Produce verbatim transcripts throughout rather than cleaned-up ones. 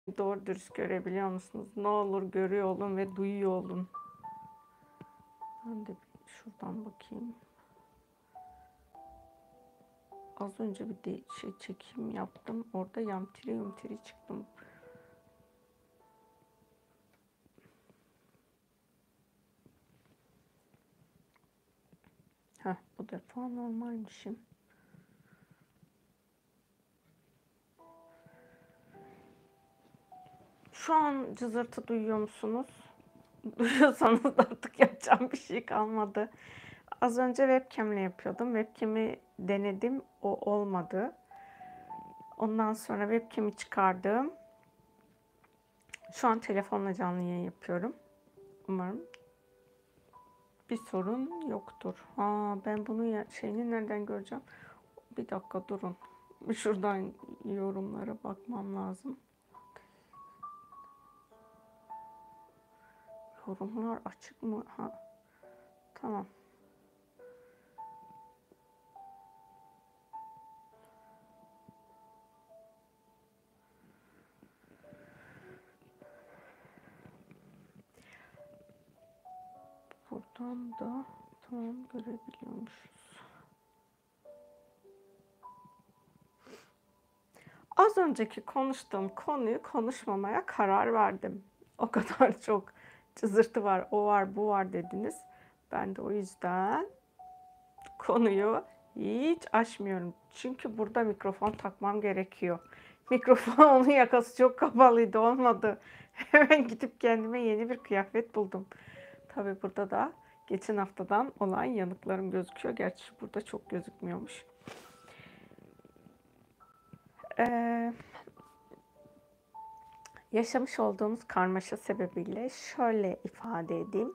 Doğru dürüst görebiliyor musunuz? Ne olur görüyor olun ve duyuyor olun. Ben de bir şuradan bakayım. Az önce bir de şey çekim yaptım. Orada yamtiri yamtiri çıktım. Heh, bu defa normalmişim. Şu an cızırtı duyuyor musunuz? Duyuyorsanız artık yapacağım bir şey kalmadı. Az önce webcam ile yapıyordum. Webcam'i denedim. O olmadı. Ondan sonra webcam'i çıkardım. Şu an telefonla canlı yayın yapıyorum. Umarım bir sorun yoktur. Ha, ben bunu ya, şeyini nereden göreceğim? Bir dakika durun. Şuradan yorumlara bakmam lazım. Yorumlar açık mı? Ha, tamam. Buradan da tamam görebiliyormuşuz. Az önceki konuştuğum konuyu konuşmamaya karar verdim. O kadar çok cızırtı var, o var, bu var dediniz. Ben de o yüzden konuyu hiç açmıyorum. Çünkü burada mikrofon takmam gerekiyor. Mikrofonun yakası çok kapalıydı, olmadı. Hemen gidip kendime yeni bir kıyafet buldum. Tabii burada da geçen haftadan olan yanıklarım gözüküyor. Gerçi burada çok gözükmüyormuş. Ee, yaşamış olduğumuz karmaşa sebebiyle şöyle ifade edeyim.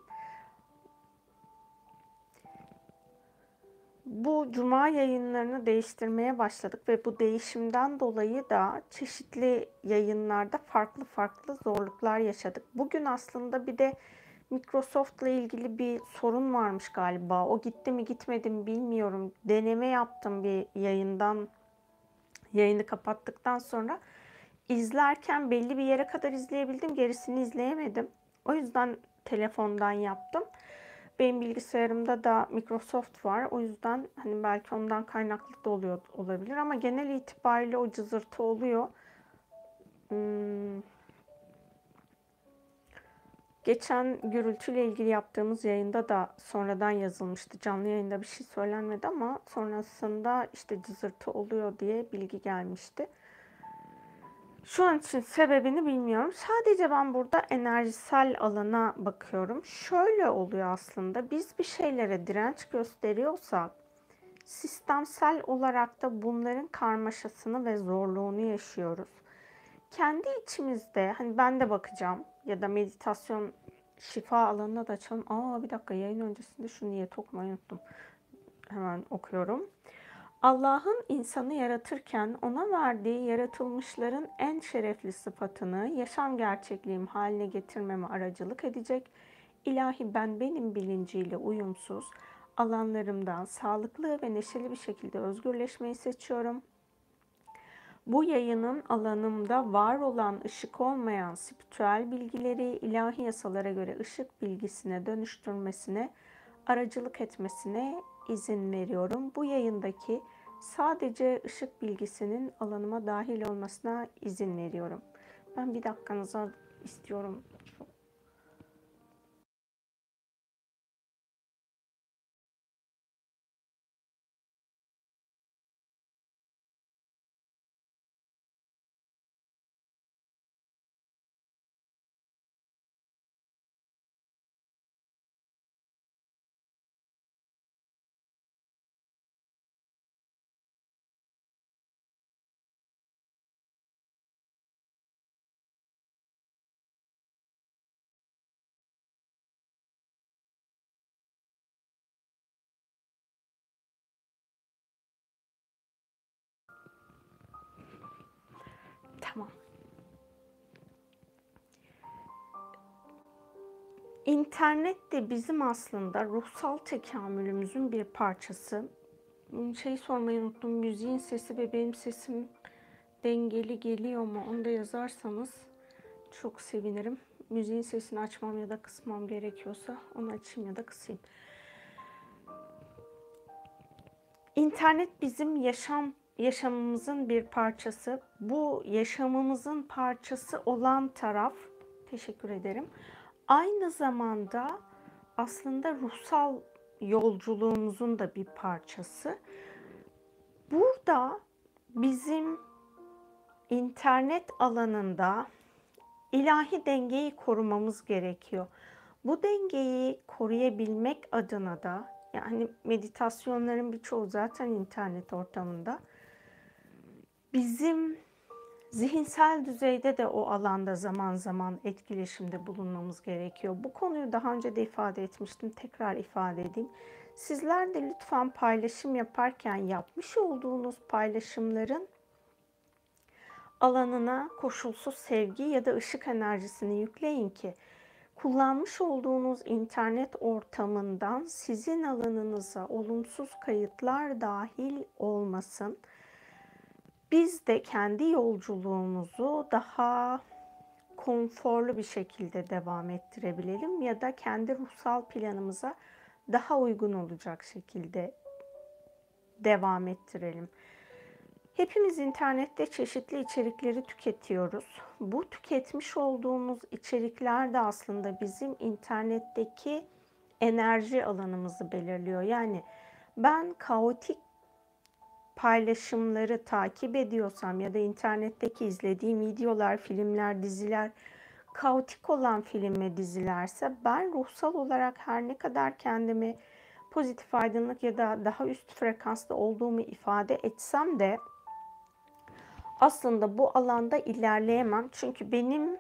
Bu cuma yayınlarını değiştirmeye başladık ve bu değişimden dolayı da çeşitli yayınlarda farklı farklı zorluklar yaşadık. Bugün aslında bir de Microsoft'la ilgili bir sorun varmış galiba. O gitti mi gitmedi mi bilmiyorum. Deneme yaptım bir yayından. Yayını kapattıktan sonra izlerken belli bir yere kadar izleyebildim. Gerisini izleyemedim. O yüzden telefondan yaptım. Benim bilgisayarımda da Microsoft var. O yüzden hani belki ondan kaynaklı da oluyor olabilir ama genel itibariyle o cızırtı oluyor. Hmm. Geçen gürültüyle ilgili yaptığımız yayında da sonradan yazılmıştı. Canlı yayında bir şey söylenmedi ama sonrasında işte cızırtı oluyor diye bilgi gelmişti. Şu an için sebebini bilmiyorum. Sadece ben burada enerjisel alana bakıyorum. Şöyle oluyor aslında. Biz bir şeylere direnç gösteriyorsak sistemsel olarak da bunların karmaşasını ve zorluğunu yaşıyoruz. Kendi içimizde hani ben de bakacağım ya da meditasyon şifa alanına da açalım. Aa bir dakika yayın öncesinde şu niyeti okumayı unuttum. Hemen okuyorum. Allah'ın insanı yaratırken ona verdiği yaratılmışların en şerefli sıfatını yaşam gerçekliğim haline getirmeme aracılık edecek ilahi ben benim bilinciyle uyumsuz alanlarımdan sağlıklı ve neşeli bir şekilde özgürleşmeyi seçiyorum. Bu yayının alanımda var olan ışık olmayan spiritüel bilgileri ilahi yasalara göre ışık bilgisine dönüştürmesine, aracılık etmesine izin veriyorum. Bu yayındaki sadece ışık bilgisinin alanıma dahil olmasına izin veriyorum. Ben bir dakikanıza istiyorum. Tamam. İnternet de bizim aslında ruhsal tekamülümüzün bir parçası. Şey sormayı unuttum. Müziğin sesi ve benim sesim dengeli geliyor mu? Onu da yazarsanız Çok sevinirim. Müziğin sesini açmam ya da kısmam gerekiyorsa onu açayım ya da kısayım. İnternet bizim yaşam yaşamımızın bir parçası. Bu yaşamımızın parçası olan taraf, teşekkür ederim, aynı zamanda aslında ruhsal yolculuğumuzun da bir parçası. Burada bizim internet alanında ilahi dengeyi korumamız gerekiyor. Bu dengeyi koruyabilmek adına da, yani meditasyonların birçoğu zaten internet ortamında, bizim zihinsel düzeyde de o alanda zaman zaman etkileşimde bulunmamız gerekiyor. Bu konuyu daha önce de ifade etmiştim, tekrar ifade edeyim. Sizler de lütfen paylaşım yaparken yapmış olduğunuz paylaşımların alanına koşulsuz sevgi ya da ışık enerjisini yükleyin ki kullanmış olduğunuz internet ortamından sizin alanınıza olumsuz kayıtlar dahil olmasın. Biz de kendi yolculuğumuzu daha konforlu bir şekilde devam ettirebilelim ya da kendi ruhsal planımıza daha uygun olacak şekilde devam ettirelim. Hepimiz internette çeşitli içerikleri tüketiyoruz. Bu tüketmiş olduğumuz içerikler de aslında bizim internetteki enerji alanımızı belirliyor. Yani ben kaotik paylaşımları takip ediyorsam ya da internetteki izlediğim videolar, filmler, diziler kaotik olan film ve dizilerse, ben ruhsal olarak her ne kadar kendimi pozitif aydınlık ya da daha üst frekanslı olduğumu ifade etsem de aslında bu alanda ilerleyemem. Çünkü benim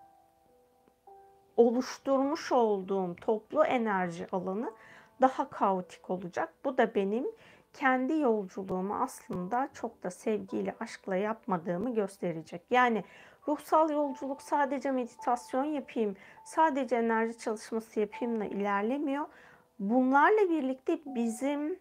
oluşturmuş olduğum toplu enerji alanı daha kaotik olacak. Bu da benim kendi yolculuğumu aslında çok da sevgiyle, aşkla yapmadığımı gösterecek. Yani ruhsal yolculuk sadece meditasyon yapayım, sadece enerji çalışması yapayımla ilerlemiyor. Bunlarla birlikte bizim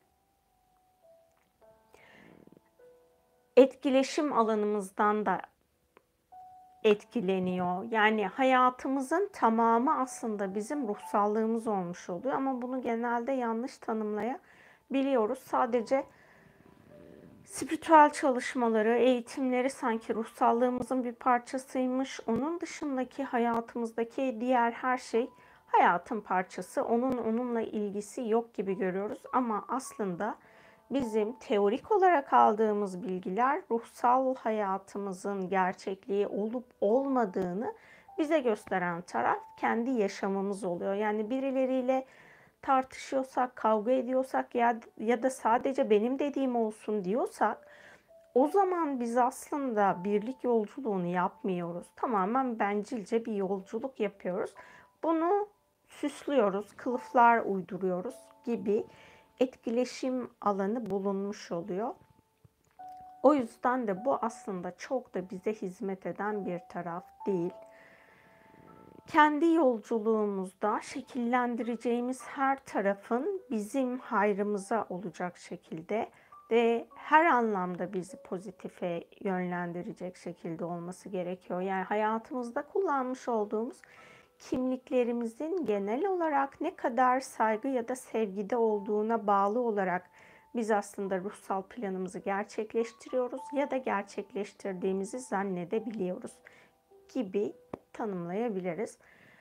etkileşim alanımızdan da etkileniyor. Yani hayatımızın tamamı aslında bizim ruhsallığımız olmuş oluyor ama bunu genelde yanlış tanımlayabiliyoruz. Sadece spiritüel çalışmaları, eğitimleri sanki ruhsallığımızın bir parçasıymış. Onun dışındaki hayatımızdaki diğer her şey hayatın parçası. Onun onunla ilgisi yok gibi görüyoruz ama aslında bizim teorik olarak aldığımız bilgiler ruhsal hayatımızın gerçekliği olup olmadığını bize gösteren taraf kendi yaşamımız oluyor. Yani birileriyle tartışıyorsak, kavga ediyorsak ya, ya da sadece benim dediğim olsun diyorsak, o zaman biz aslında birlik yolculuğunu yapmıyoruz. Tamamen bencilce bir yolculuk yapıyoruz. Bunu süslüyoruz, kılıflar uyduruyoruz gibi etkileşim alanı bulunmuş oluyor. O yüzden de bu aslında çok da bize hizmet eden bir taraf değil. Kendi yolculuğumuzda şekillendireceğimiz her tarafın bizim hayrımıza olacak şekilde ve her anlamda bizi pozitife yönlendirecek şekilde olması gerekiyor. Yani hayatımızda kullanmış olduğumuz kimliklerimizin genel olarak ne kadar saygı ya da sevgide olduğuna bağlı olarak biz aslında ruhsal planımızı gerçekleştiriyoruz ya da gerçekleştirdiğimizi zannedebiliyoruz gibi tanımlayabiliriz.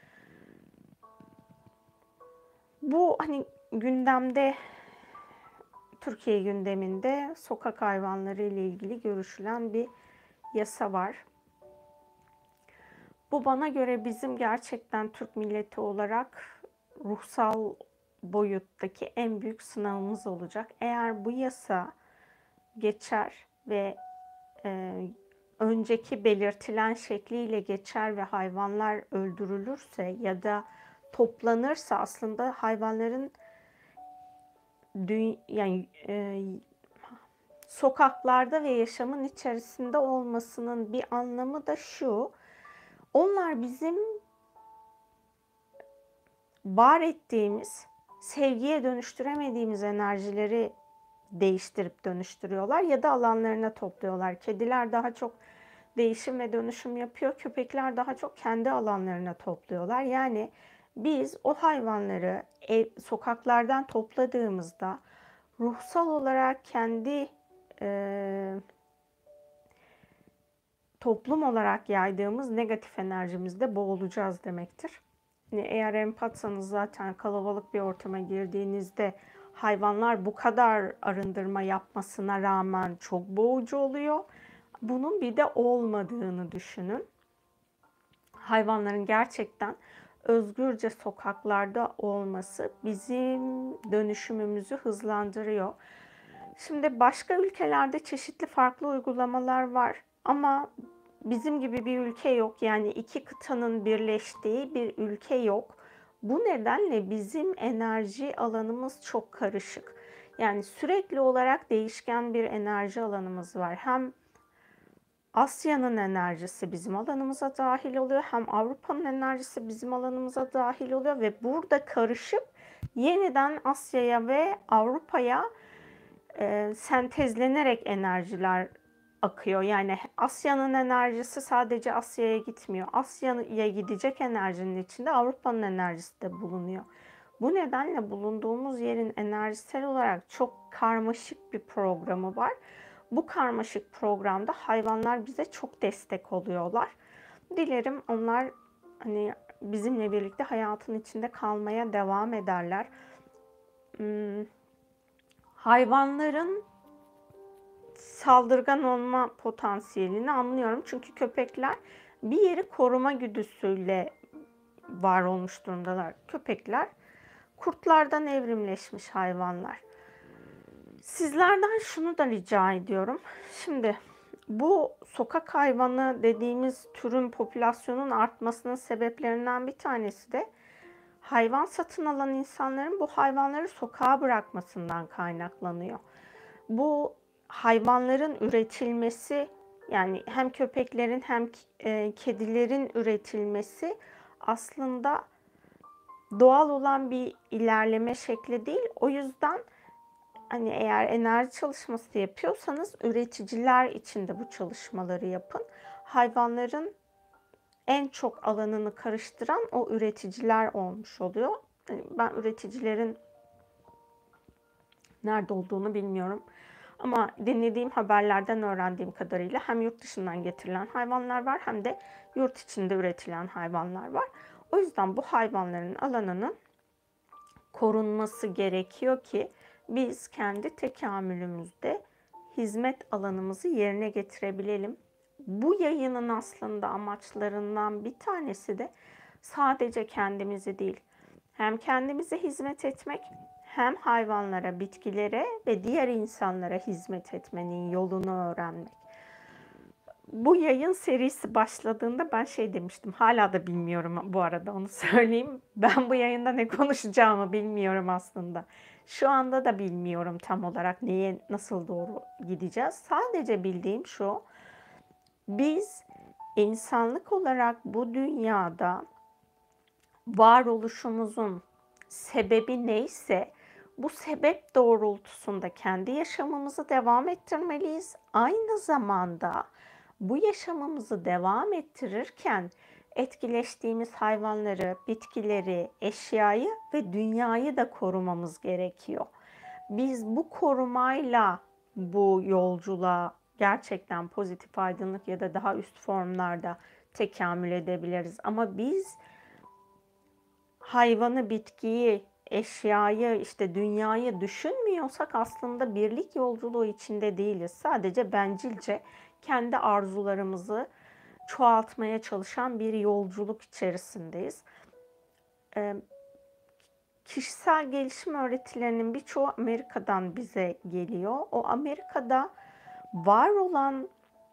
Bu hani gündemde, Türkiye gündeminde sokak hayvanları ile ilgili görüşülen bir yasa var. Bu bana göre bizim gerçekten Türk milleti olarak ruhsal boyuttaki en büyük sınavımız olacak. Eğer bu yasa geçer ve e, önceki belirtilen şekliyle geçer ve hayvanlar öldürülürse ya da toplanırsa, aslında hayvanların dü- yani e, sokaklarda ve yaşamın içerisinde olmasının bir anlamı da şu: onlar bizim var ettiğimiz, sevgiye dönüştüremediğimiz enerjileri değiştirip dönüştürüyorlar ya da alanlarına topluyorlar. Kediler daha çok değişim ve dönüşüm yapıyor. Köpekler daha çok kendi alanlarına topluyorlar. Yani biz o hayvanları ev, sokaklardan topladığımızda ruhsal olarak kendi e, toplum olarak yaydığımız negatif enerjimizde boğulacağız demektir. Yani eğer empatsanız zaten kalabalık bir ortama girdiğinizde hayvanlar bu kadar arındırma yapmasına rağmen çok boğucu oluyor. Bunun bir de olmadığını düşünün. Hayvanların gerçekten özgürce sokaklarda olması bizim dönüşümümüzü hızlandırıyor. Şimdi başka ülkelerde çeşitli farklı uygulamalar var ama bizim gibi bir ülke yok. Yani iki kıtanın birleştiği bir ülke yok. Bu nedenle bizim enerji alanımız çok karışık. Yani sürekli olarak değişken bir enerji alanımız var. Hem Asya'nın enerjisi bizim alanımıza dahil oluyor, hem Avrupa'nın enerjisi bizim alanımıza dahil oluyor ve burada karışıp yeniden Asya'ya ve Avrupa'ya e, sentezlenerek enerjiler akıyor. Yani Asya'nın enerjisi sadece Asya'ya gitmiyor. Asya'ya gidecek enerjinin içinde Avrupa'nın enerjisi de bulunuyor. Bu nedenle bulunduğumuz yerin enerjisel olarak çok karmaşık bir programı var. Bu karmaşık programda hayvanlar bize çok destek oluyorlar. Dilerim onlar hani bizimle birlikte hayatın içinde kalmaya devam ederler. Hmm, hayvanların saldırgan olma potansiyelini anlıyorum. Çünkü köpekler bir yeri koruma güdüsüyle var olmuş durumdalar. Köpekler kurtlardan evrimleşmiş hayvanlar. Sizlerden şunu da rica ediyorum. Şimdi bu sokak hayvanı dediğimiz türün popülasyonun artmasının sebeplerinden bir tanesi de hayvan satın alan insanların bu hayvanları sokağa bırakmasından kaynaklanıyor. Bu hayvanların üretilmesi, yani hem köpeklerin hem kedilerin üretilmesi aslında doğal olan bir ilerleme şekli değil. O yüzden hani eğer enerji çalışması yapıyorsanız üreticiler için de bu çalışmaları yapın. Hayvanların en çok alanını karıştıran o üreticiler olmuş oluyor. Yani ben üreticilerin nerede olduğunu bilmiyorum. Ama dinlediğim haberlerden öğrendiğim kadarıyla hem yurt dışından getirilen hayvanlar var hem de yurt içinde üretilen hayvanlar var. O yüzden bu hayvanların alanının korunması gerekiyor ki biz kendi tekamülümüzde hizmet alanımızı yerine getirebilelim. Bu yayının aslında amaçlarından bir tanesi de sadece kendimizi değil, hem kendimize hizmet etmek, hem hayvanlara, bitkilere ve diğer insanlara hizmet etmenin yolunu öğrenmek. Bu yayın serisi başladığında ben şey demiştim, hala da bilmiyorum bu arada, onu söyleyeyim. Ben bu yayında ne konuşacağımı bilmiyorum aslında. Şu anda da bilmiyorum tam olarak neye, nasıl doğru gideceğiz. Sadece bildiğim şu, biz insanlık olarak bu dünyada varoluşumuzun sebebi neyse, bu sebep doğrultusunda kendi yaşamımızı devam ettirmeliyiz. Aynı zamanda bu yaşamımızı devam ettirirken etkileştiğimiz hayvanları, bitkileri, eşyayı ve dünyayı da korumamız gerekiyor. Biz bu korumayla bu yolculuğa gerçekten pozitif aydınlık ya da daha üst formlarda tekamül edebiliriz. Ama biz hayvanı, bitkiyi, eşyayı, işte dünyayı düşünmüyorsak aslında birlik yolculuğu içinde değiliz. Sadece bencilce kendi arzularımızı çoğaltmaya çalışan bir yolculuk içerisindeyiz. Ee, kişisel gelişim öğretilerinin birçoğu Amerika'dan bize geliyor. O Amerika'da var olan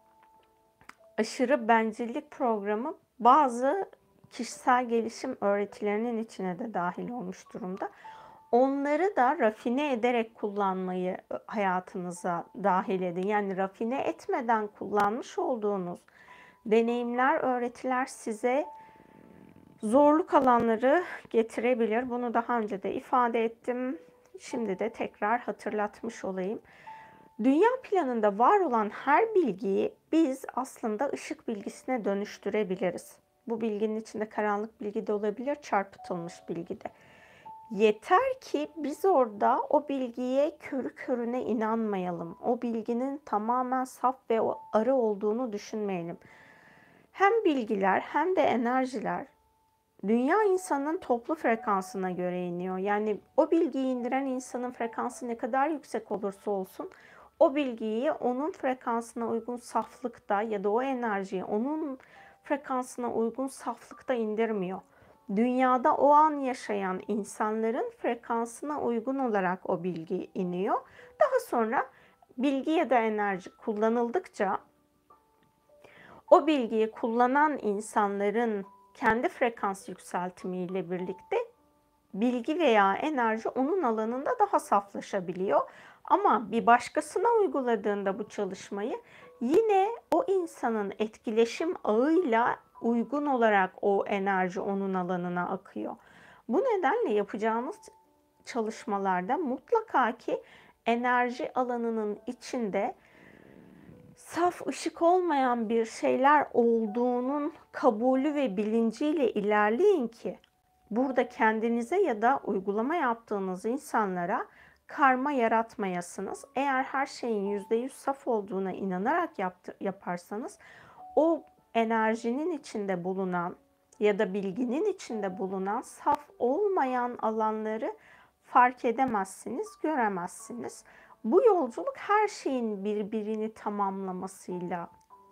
aşırı bencillik programı bazı kişisel gelişim öğretilerinin içine de dahil olmuş durumda. Onları da rafine ederek kullanmayı hayatınıza dahil edin. Yani rafine etmeden kullanmış olduğunuz deneyimler, öğretiler size zorluk alanları getirebilir. Bunu daha önce de ifade ettim. Şimdi de tekrar hatırlatmış olayım. Dünya planında var olan her bilgiyi biz aslında ışık bilgisine dönüştürebiliriz. Bu bilginin içinde karanlık bilgi de olabilir, çarpıtılmış bilgi de. Yeter ki biz orada o bilgiye körü körüne inanmayalım. O bilginin tamamen saf ve arı olduğunu düşünmeyelim. Hem bilgiler hem de enerjiler dünya insanının toplu frekansına göre iniyor. Yani o bilgiyi indiren insanın frekansı ne kadar yüksek olursa olsun o bilgiyi onun frekansına uygun saflıkta ya da o enerjiyi onun frekansına uygun saflıkta indirmiyor. Dünyada o an yaşayan insanların frekansına uygun olarak o bilgi iniyor. Daha sonra bilgi ya da enerji kullanıldıkça o bilgiyi kullanan insanların kendi frekans yükseltimiyle birlikte bilgi veya enerji onun alanında daha saflaşabiliyor. Ama bir başkasına uyguladığında bu çalışmayı yine o insanın etkileşim ağıyla uygun olarak o enerji onun alanına akıyor. Bu nedenle yapacağımız çalışmalarda mutlaka ki enerji alanının içinde saf ışık olmayan bir şeyler olduğunun kabulü ve bilinciyle ilerleyin ki burada kendinize ya da uygulama yaptığınız insanlara karma yaratmayasınız. Eğer her şeyin yüzde yüz saf olduğuna inanarak yaptı, yaparsanız o enerjinin içinde bulunan ya da bilginin içinde bulunan saf olmayan alanları fark edemezsiniz, göremezsiniz. Bu yolculuk her şeyin birbirini tamamlamasıyla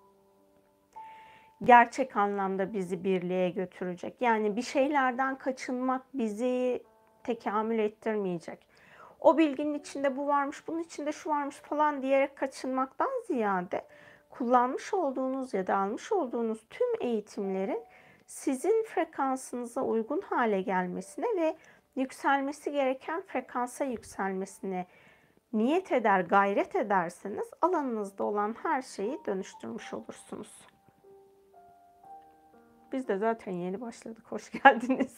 gerçek anlamda bizi birliğe götürecek. Yani bir şeylerden kaçınmak bizi tekamül ettirmeyecek. O bilginin içinde bu varmış, bunun içinde şu varmış falan diyerek kaçınmaktan ziyade kullanmış olduğunuz ya da almış olduğunuz tüm eğitimlerin sizin frekansınıza uygun hale gelmesine ve yükselmesi gereken frekansa yükselmesine niyet eder, gayret ederseniz alanınızda olan her şeyi dönüştürmüş olursunuz. Biz de zaten yeni başladık. Hoş geldiniz.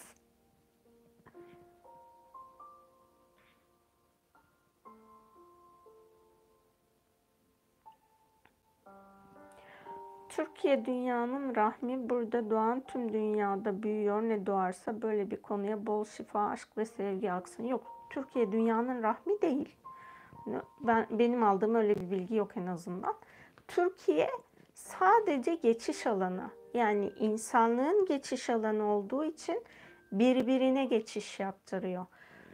Türkiye dünyanın rahmi, burada doğan tüm dünyada büyüyor. Ne doğarsa böyle bir konuya bol şifa, aşk ve sevgi aksın. Yok, Türkiye dünyanın rahmi değil. Ben benim aldığım öyle bir bilgi yok en azından. Türkiye sadece geçiş alanı. Yani insanlığın geçiş alanı olduğu için birbirine geçiş yaptırıyor.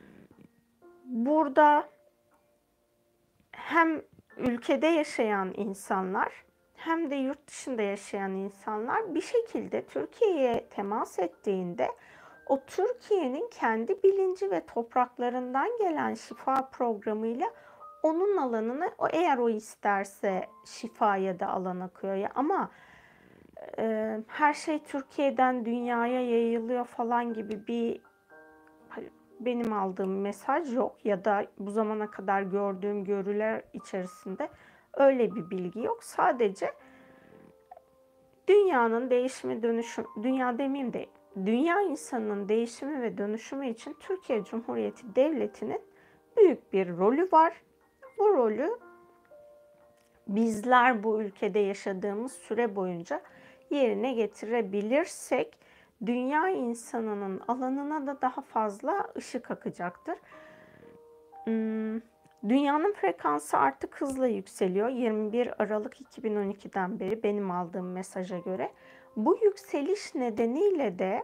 Burada hem ülkede yaşayan insanlar hem de yurt dışında yaşayan insanlar bir şekilde Türkiye'ye temas ettiğinde o Türkiye'nin kendi bilinci ve topraklarından gelen şifa programıyla onun alanına, o eğer o isterse şifaya da alan akıyor ya, ama e, her şey Türkiye'den dünyaya yayılıyor falan gibi bir benim aldığım mesaj yok ya da bu zamana kadar gördüğüm görüler içerisinde öyle bir bilgi yok. Sadece dünyanın değişimi, dönüşüm, dünya demeyeyim de dünya insanının değişimi ve dönüşümü için Türkiye Cumhuriyeti Devleti'nin büyük bir rolü var. Bu rolü bizler bu ülkede yaşadığımız süre boyunca yerine getirebilirsek dünya insanının alanına da daha fazla ışık akacaktır. Dünyanın frekansı artık hızla yükseliyor. yirmi bir Aralık iki bin on iki'den beri benim aldığım mesaja göre. Bu yükseliş nedeniyle de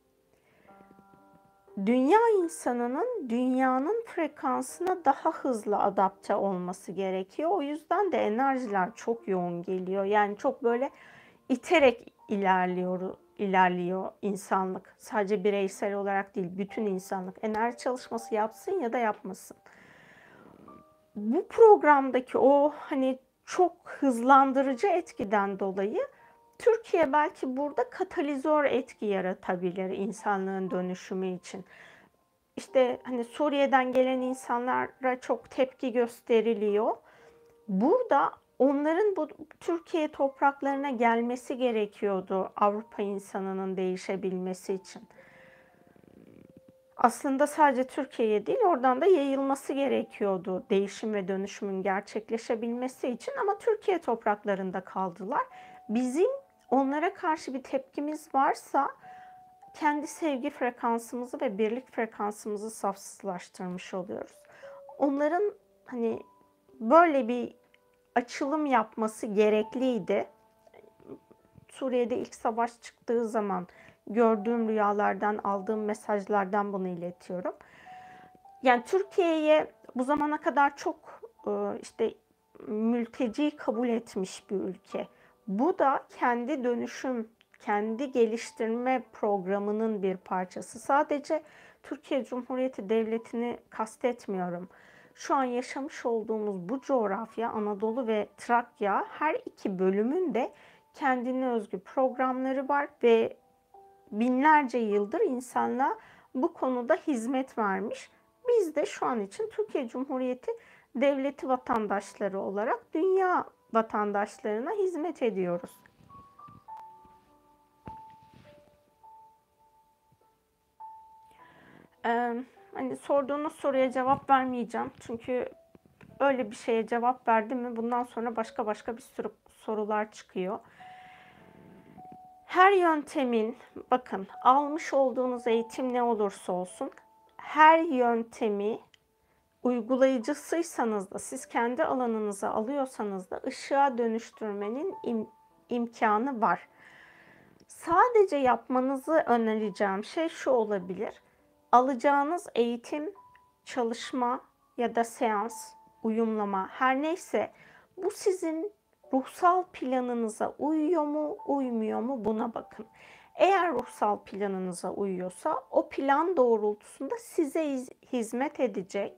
dünya insanının dünyanın frekansına daha hızlı adapte olması gerekiyor. O yüzden de enerjiler çok yoğun geliyor. Yani çok böyle iterek ilerliyor, ilerliyor insanlık. Sadece bireysel olarak değil, bütün insanlık enerji çalışması yapsın ya da yapmasın. Bu programdaki o hani çok hızlandırıcı etkiden dolayı Türkiye belki burada katalizör etki yaratabilir insanlığın dönüşümü için. İşte hani Suriye'den gelen insanlara çok tepki gösteriliyor. Burada onların bu Türkiye topraklarına gelmesi gerekiyordu Avrupa insanının değişebilmesi için. Aslında sadece Türkiye'ye değil, oradan da yayılması gerekiyordu değişim ve dönüşümün gerçekleşebilmesi için, ama Türkiye topraklarında kaldılar. Bizim onlara karşı bir tepkimiz varsa kendi sevgi frekansımızı ve birlik frekansımızı safsızlaştırmış oluyoruz. Onların hani böyle bir açılım yapması gerekliydi. Suriye'de ilk savaş çıktığı zaman gördüğüm rüyalardan, aldığım mesajlardan bunu iletiyorum. Yani Türkiye'ye bu zamana kadar çok işte mülteci kabul etmiş bir ülke. Bu da kendi dönüşüm, kendi geliştirme programının bir parçası. Sadece Türkiye Cumhuriyeti Devleti'ni kastetmiyorum. Şu an yaşamış olduğumuz bu coğrafya, Anadolu ve Trakya, her iki bölümün de kendine özgü programları var ve binlerce yıldır insanlar bu konuda hizmet vermiş. Biz de şu an için Türkiye Cumhuriyeti Devleti vatandaşları olarak dünya vatandaşlarına hizmet ediyoruz. Ee, hani sorduğunuz soruya cevap vermeyeceğim. Çünkü öyle bir şeye cevap verdim mi bundan sonra başka başka bir sürü sorular çıkıyor. Her yöntemin, bakın, almış olduğunuz eğitim ne olursa olsun, her yöntemi uygulayıcısıysanız da, siz kendi alanınıza alıyorsanız da ışığa dönüştürmenin im- imkanı var. Sadece yapmanızı önereceğim şey şu olabilir: alacağınız eğitim, çalışma ya da seans, uyumlama, her neyse, bu sizin ruhsal planınıza uyuyor mu, uymuyor mu, buna bakın. Eğer ruhsal planınıza uyuyorsa, o plan doğrultusunda size hizmet edecek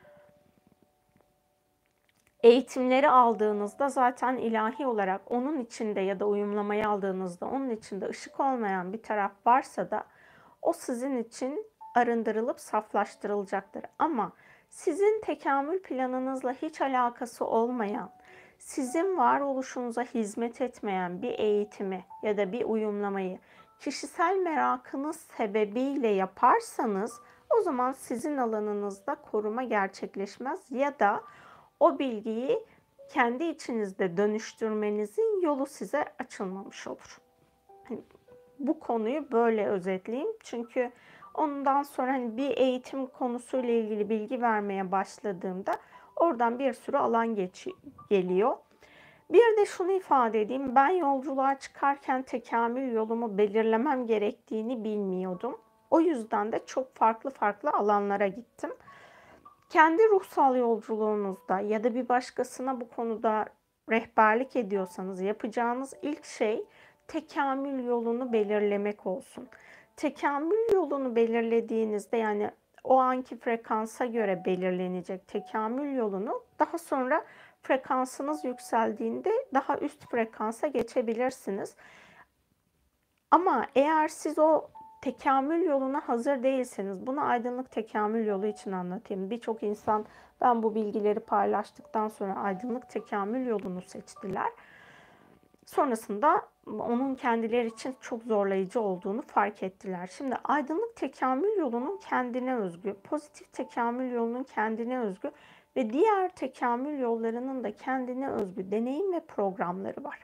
eğitimleri aldığınızda, zaten ilahi olarak onun içinde ya da uyumlamayı aldığınızda onun içinde ışık olmayan bir taraf varsa da o sizin için arındırılıp saflaştırılacaktır. Ama sizin tekamül planınızla hiç alakası olmayan, sizin varoluşunuza hizmet etmeyen bir eğitimi ya da bir uyumlamayı kişisel merakınız sebebiyle yaparsanız, o zaman sizin alanınızda koruma gerçekleşmez ya da o bilgiyi kendi içinizde dönüştürmenizin yolu size açılmamış olur. Hani bu konuyu böyle özetleyeyim. Çünkü ondan sonra hani bir eğitim konusuyla ilgili bilgi vermeye başladığımda oradan bir sürü alan geç, geliyor. Bir de şunu ifade edeyim. Ben yolculuğa çıkarken tekamül yolumu belirlemem gerektiğini bilmiyordum. O yüzden de çok farklı farklı alanlara gittim. Kendi ruhsal yolculuğunuzda ya da bir başkasına bu konuda rehberlik ediyorsanız, yapacağınız ilk şey tekamül yolunu belirlemek olsun. Tekamül yolunu belirlediğinizde, yani o anki frekansa göre belirlenecek tekamül yolunu, daha sonra frekansınız yükseldiğinde daha üst frekansa geçebilirsiniz. Ama eğer siz o tekamül yoluna hazır değilseniz, bunu aydınlık tekamül yolu için anlatayım. Birçok insan ben bu bilgileri paylaştıktan sonra aydınlık tekamül yolunu seçtiler. Sonrasında onun kendileri için çok zorlayıcı olduğunu fark ettiler. Şimdi aydınlık tekamül yolunun kendine özgü, pozitif tekamül yolunun kendine özgü ve diğer tekamül yollarının da kendine özgü deneyim ve programları var.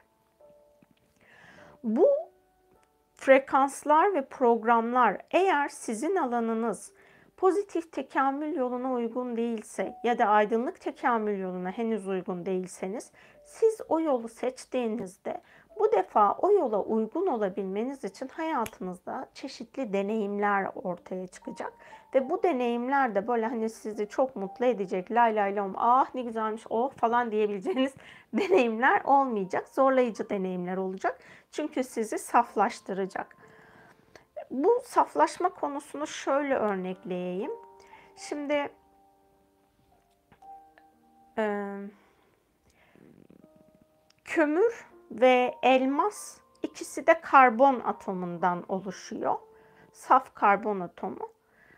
Bu frekanslar ve programlar, eğer sizin alanınız pozitif tekamül yoluna uygun değilse ya da aydınlık tekamül yoluna henüz uygun değilseniz, siz o yolu seçtiğinizde bu defa o yola uygun olabilmeniz için hayatınızda çeşitli deneyimler ortaya çıkacak. Ve bu deneyimler de böyle hani sizi çok mutlu edecek, lay lay lom, ah ne güzelmiş oh falan diyebileceğiniz deneyimler olmayacak. Zorlayıcı deneyimler olacak. Çünkü sizi saflaştıracak. Bu saflaşma konusunu şöyle örnekleyeyim. Şimdi e, kömür ve elmas, ikisi de karbon atomundan oluşuyor. Saf karbon atomu.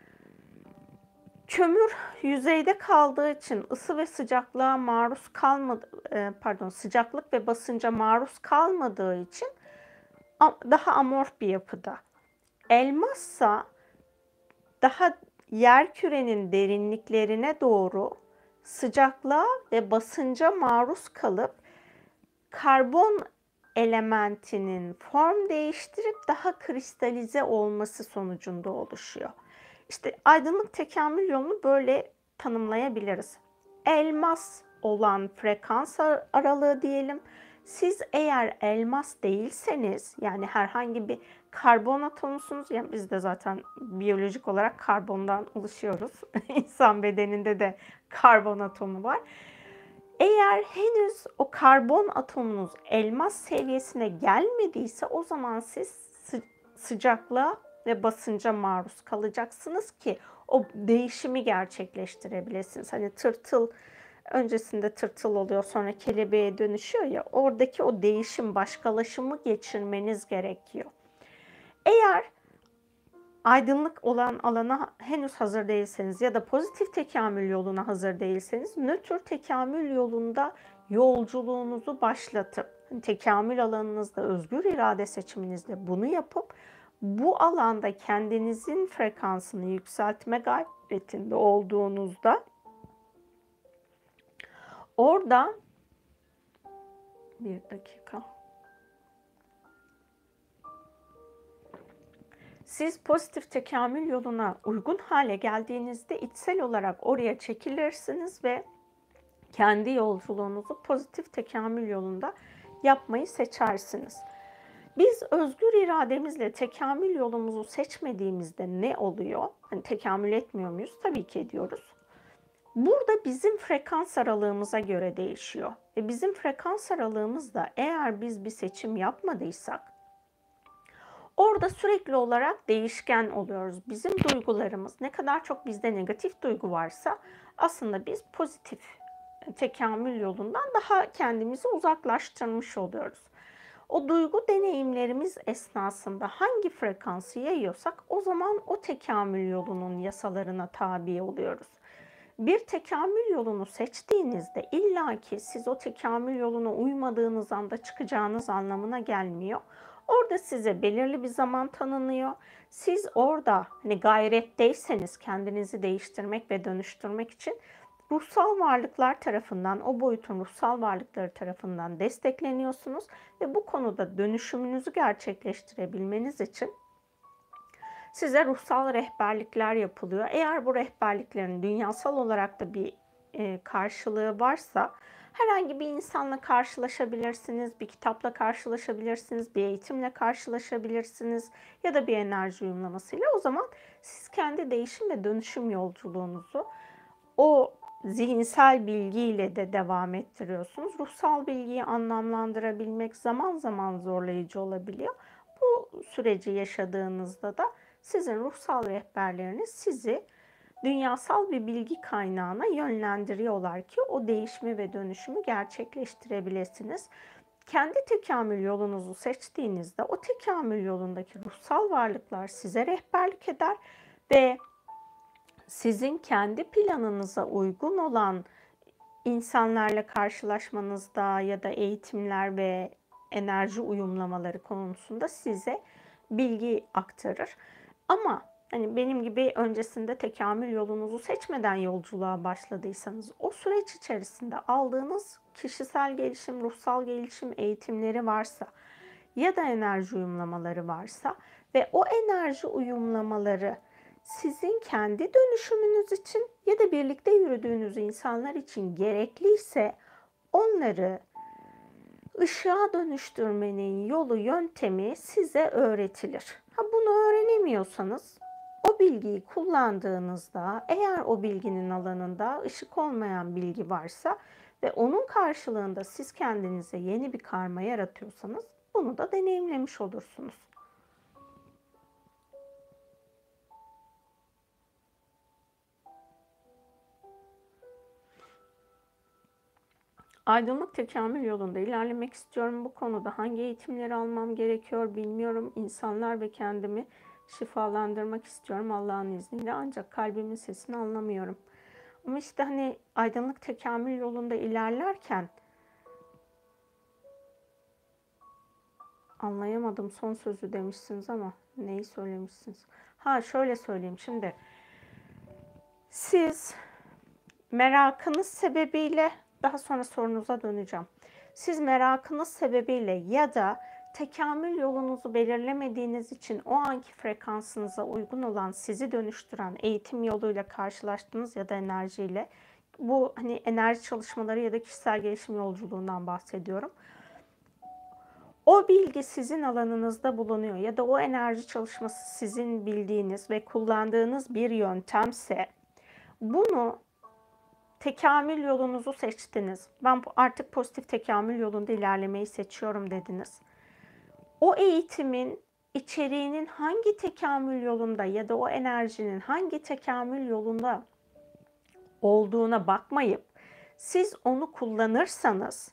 Kömür yüzeyde kaldığı için ısı ve sıcaklığa maruz kalmadı, pardon sıcaklık ve basınca maruz kalmadığı için daha amorf bir yapıda. Elmassa daha yerkürenin derinliklerine doğru sıcaklığa ve basınca maruz kalıp karbon elementinin form değiştirip daha kristalize olması sonucunda oluşuyor. İşte aydınlık tekamül yolunu böyle tanımlayabiliriz. Elmas olan frekans aralığı diyelim. Siz eğer elmas değilseniz, yani herhangi bir karbon atomusunuz, yani biz de zaten biyolojik olarak karbondan oluşuyoruz. İnsan bedeninde de karbon atomu var. Eğer henüz o karbon atomunuz elmas seviyesine gelmediyse o zaman siz sı- sıcaklığa ve basınca maruz kalacaksınız ki o değişimi gerçekleştirebilirsiniz. Hani tırtıl öncesinde tırtıl oluyor, sonra kelebeğe dönüşüyor ya, oradaki o değişim, başkalaşımı geçirmeniz gerekiyor. Eğer aydınlık olan alana henüz hazır değilseniz ya da pozitif tekamül yoluna hazır değilseniz, nötr tekamül yolunda yolculuğunuzu başlatıp, tekamül alanınızda özgür irade seçiminizle bunu yapıp bu alanda kendinizin frekansını yükseltme gayretinde olduğunuzda orada bir dakika siz pozitif tekamül yoluna uygun hale geldiğinizde içsel olarak oraya çekilirsiniz ve kendi yolculuğunuzu pozitif tekamül yolunda yapmayı seçersiniz. Biz özgür irademizle tekamül yolumuzu seçmediğimizde ne oluyor? Hani tekamül etmiyor muyuz? Tabii ki ediyoruz. Burada bizim frekans aralığımıza göre değişiyor. Ve bizim frekans aralığımızda eğer biz bir seçim yapmadıysak orada sürekli olarak değişken oluyoruz. Bizim duygularımız, ne kadar çok bizde negatif duygu varsa aslında biz pozitif tekamül yolundan daha kendimizi uzaklaştırmış oluyoruz. O duygu deneyimlerimiz esnasında hangi frekansı yayıyorsak o zaman o tekamül yolunun yasalarına tabi oluyoruz. Bir tekamül yolunu seçtiğinizde illaki siz o tekamül yoluna uymadığınız anda çıkacağınız anlamına gelmiyor. Orada size belirli bir zaman tanınıyor. Siz orada hani gayretteyseniz kendinizi değiştirmek ve dönüştürmek için ruhsal varlıklar tarafından, o boyutun ruhsal varlıkları tarafından destekleniyorsunuz ve bu konuda dönüşümünüzü gerçekleştirebilmeniz için size ruhsal rehberlikler yapılıyor. Eğer bu rehberliklerin dünyasal olarak da bir e, karşılığı varsa herhangi bir insanla karşılaşabilirsiniz, bir kitapla karşılaşabilirsiniz, bir eğitimle karşılaşabilirsiniz ya da bir enerji uyumlamasıyla. O zaman siz kendi değişim ve dönüşüm yolculuğunuzu o zihinsel bilgiyle de devam ettiriyorsunuz. Ruhsal bilgiyi anlamlandırabilmek zaman zaman zorlayıcı olabiliyor. Bu süreci yaşadığınızda da sizin ruhsal rehberleriniz sizi dünyasal bir bilgi kaynağına yönlendiriyorlar ki o değişimi ve dönüşümü gerçekleştirebilirsiniz. Kendi tekamül yolunuzu seçtiğinizde o tekamül yolundaki ruhsal varlıklar size rehberlik eder ve sizin kendi planınıza uygun olan insanlarla karşılaşmanızda ya da eğitimler ve enerji uyumlamaları konusunda size bilgi aktarır. Ama hani benim gibi öncesinde tekamül yolunuzu seçmeden yolculuğa başladıysanız o süreç içerisinde aldığınız kişisel gelişim, ruhsal gelişim eğitimleri varsa ya da enerji uyumlamaları varsa ve o enerji uyumlamaları sizin kendi dönüşümünüz için ya da birlikte yürüdüğünüz insanlar için gerekliyse onları ışığa dönüştürmenin yolu, yöntemi size öğretilir. Ha, bunu öğrenemiyorsanız o bilgiyi kullandığınızda eğer o bilginin alanında ışık olmayan bilgi varsa ve onun karşılığında siz kendinize yeni bir karma yaratıyorsanız bunu da deneyimlemiş olursunuz. Aydınlık tekamül yolunda ilerlemek istiyorum. Bu konuda hangi eğitimleri almam gerekiyor bilmiyorum. İnsanlar ve kendimi şifalandırmak istiyorum Allah'ın izniyle. Ancak kalbimin sesini anlamıyorum. Ama işte hani aydınlık tekamül yolunda ilerlerken anlayamadım, son sözü demişsiniz ama neyi söylemişsiniz? Ha, şöyle söyleyeyim şimdi. Siz merakınız sebebiyle, daha sonra sorunuza döneceğim. Siz merakınız sebebiyle ya da tekamül yolunuzu belirlemediğiniz için o anki frekansınıza uygun olan, sizi dönüştüren eğitim yoluyla karşılaştınız ya da enerjiyle. Bu hani enerji çalışmaları ya da kişisel gelişim yolculuğundan bahsediyorum. O bilgi sizin alanınızda bulunuyor ya da o enerji çalışması sizin bildiğiniz ve kullandığınız bir yöntemse, bunu tekamül yolunuzu seçtiniz. Ben artık pozitif tekamül yolunda ilerlemeyi seçiyorum dediniz. O eğitimin içeriğinin hangi tekamül yolunda ya da o enerjinin hangi tekamül yolunda olduğuna bakmayıp siz onu kullanırsanız,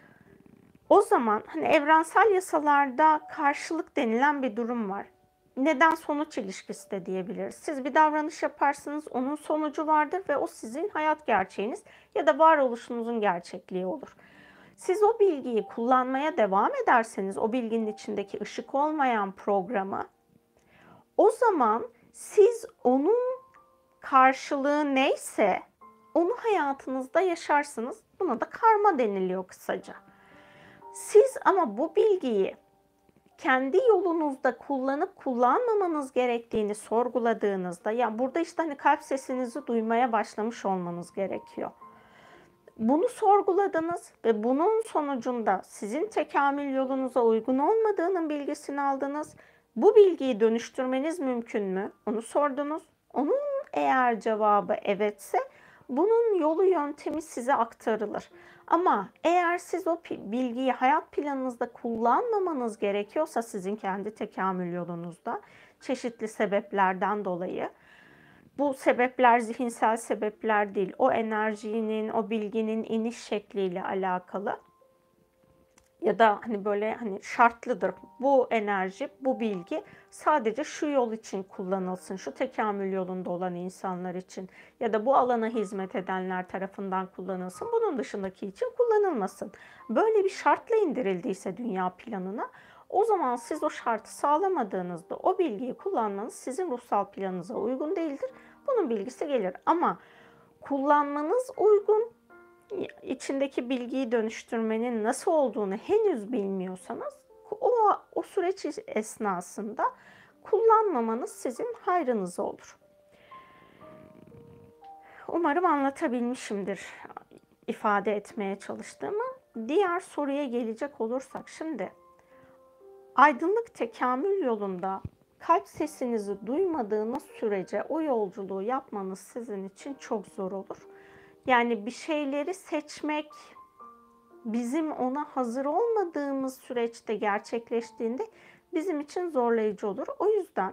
o zaman hani evrensel yasalarda karşılık denilen bir durum var. Neden sonuç ilişkisi de diyebiliriz. Siz bir davranış yaparsınız, onun sonucu vardır ve o sizin hayat gerçeğiniz ya da varoluşunuzun gerçekliği olur. Siz o bilgiyi kullanmaya devam ederseniz, o bilginin içindeki ışık olmayan programı, o zaman siz onun karşılığı neyse onu hayatınızda yaşarsınız. Buna da karma deniliyor kısaca. Siz ama bu bilgiyi kendi yolunuzda kullanıp kullanmamanız gerektiğini sorguladığınızda, yani burada işte hani kalp sesinizi duymaya başlamış olmanız gerekiyor. Bunu sorguladınız ve bunun sonucunda sizin tekamül yolunuza uygun olmadığının bilgisini aldınız. Bu bilgiyi dönüştürmeniz mümkün mü? Onu sordunuz. Onun eğer cevabı evetse, bunun yolu yöntemi size aktarılır. Ama eğer siz o bilgiyi hayat planınızda kullanmamanız gerekiyorsa, sizin kendi tekamül yolunuzda çeşitli sebeplerden dolayı, bu sebepler zihinsel sebepler değil, o enerjinin, o bilginin iniş şekliyle alakalı ya da hani böyle hani şartlıdır. Bu enerji, bu bilgi sadece şu yol için kullanılsın, şu tekamül yolunda olan insanlar için ya da bu alana hizmet edenler tarafından kullanılsın, bunun dışındaki için kullanılmasın. Böyle bir şartla indirildiyse dünya planına, o zaman siz o şartı sağlamadığınızda o bilgiyi kullanmanız sizin ruhsal planınıza uygun değildir. Bunun bilgisi gelir ama kullanmanız uygun, içindeki bilgiyi dönüştürmenin nasıl olduğunu henüz bilmiyorsanız, o, o süreç esnasında kullanmamanız sizin hayrınıza olur. Umarım anlatabilmişimdir ifade etmeye çalıştığımı. Diğer soruya gelecek olursak, şimdi aydınlık tekamül yolunda kalp sesinizi duymadığınız sürece o yolculuğu yapmanız sizin için çok zor olur. Yani bir şeyleri seçmek bizim ona hazır olmadığımız süreçte gerçekleştiğinde bizim için zorlayıcı olur. O yüzden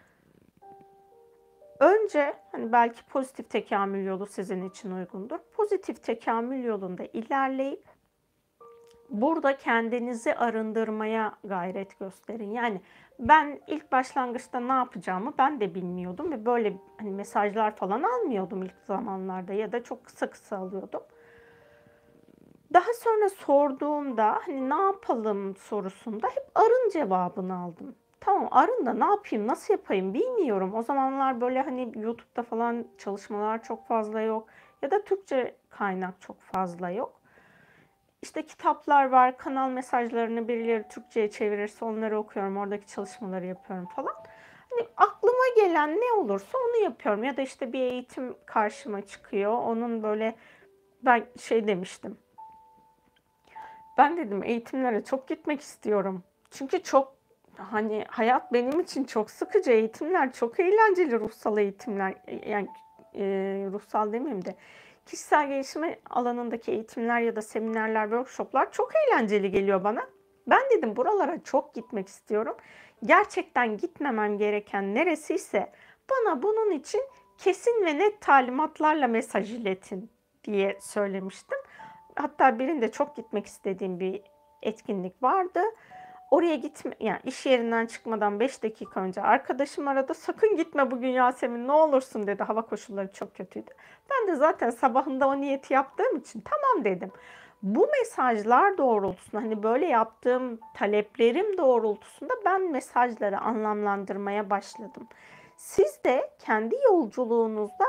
önce hani belki pozitif tekamül yolu sizin için uygundur. Pozitif tekamül yolunda ilerleyip burada kendinizi arındırmaya gayret gösterin. Yani ben ilk başlangıçta ne yapacağımı ben de bilmiyordum ve böyle hani mesajlar falan almıyordum ilk zamanlarda ya da çok kısa kısa alıyordum. Daha sonra sorduğumda hani ne yapalım sorusunda hep arın cevabını aldım. Tamam, arın da ne yapayım, nasıl yapayım bilmiyorum. O zamanlar böyle hani YouTube'da falan çalışmalar çok fazla yok ya da Türkçe kaynak çok fazla yok. İşte kitaplar var, kanal mesajlarını birileri Türkçe'ye çevirirse onları okuyorum, oradaki çalışmaları yapıyorum falan. Hani aklıma gelen ne olursa onu yapıyorum. Ya da işte bir eğitim karşıma çıkıyor, onun böyle ben şey demiştim. Ben dedim eğitimlere çok gitmek istiyorum. Çünkü çok hani hayat benim için çok sıkıcı, eğitimler çok eğlenceli, ruhsal eğitimler, yani e, ruhsal demeyeyim de kişisel gelişim alanındaki eğitimler ya da seminerler, workshoplar çok eğlenceli geliyor bana. Ben dedim buralara çok gitmek istiyorum. Gerçekten gitmemem gereken neresiyse bana bunun için kesin ve net talimatlarla mesaj iletin diye söylemiştim. Hatta birinde çok gitmek istediğim bir etkinlik vardı. Oraya gitme, yani iş yerinden çıkmadan beş dakika önce arkadaşım aradı. Sakın gitme bugün Yasemin, ne olursun dedi. Hava koşulları çok kötüydü. Ben de zaten sabahında o niyeti yaptığım için tamam dedim. Bu mesajlar doğrultusunda, hani böyle yaptığım taleplerim doğrultusunda ben mesajları anlamlandırmaya başladım. Siz de kendi yolculuğunuzda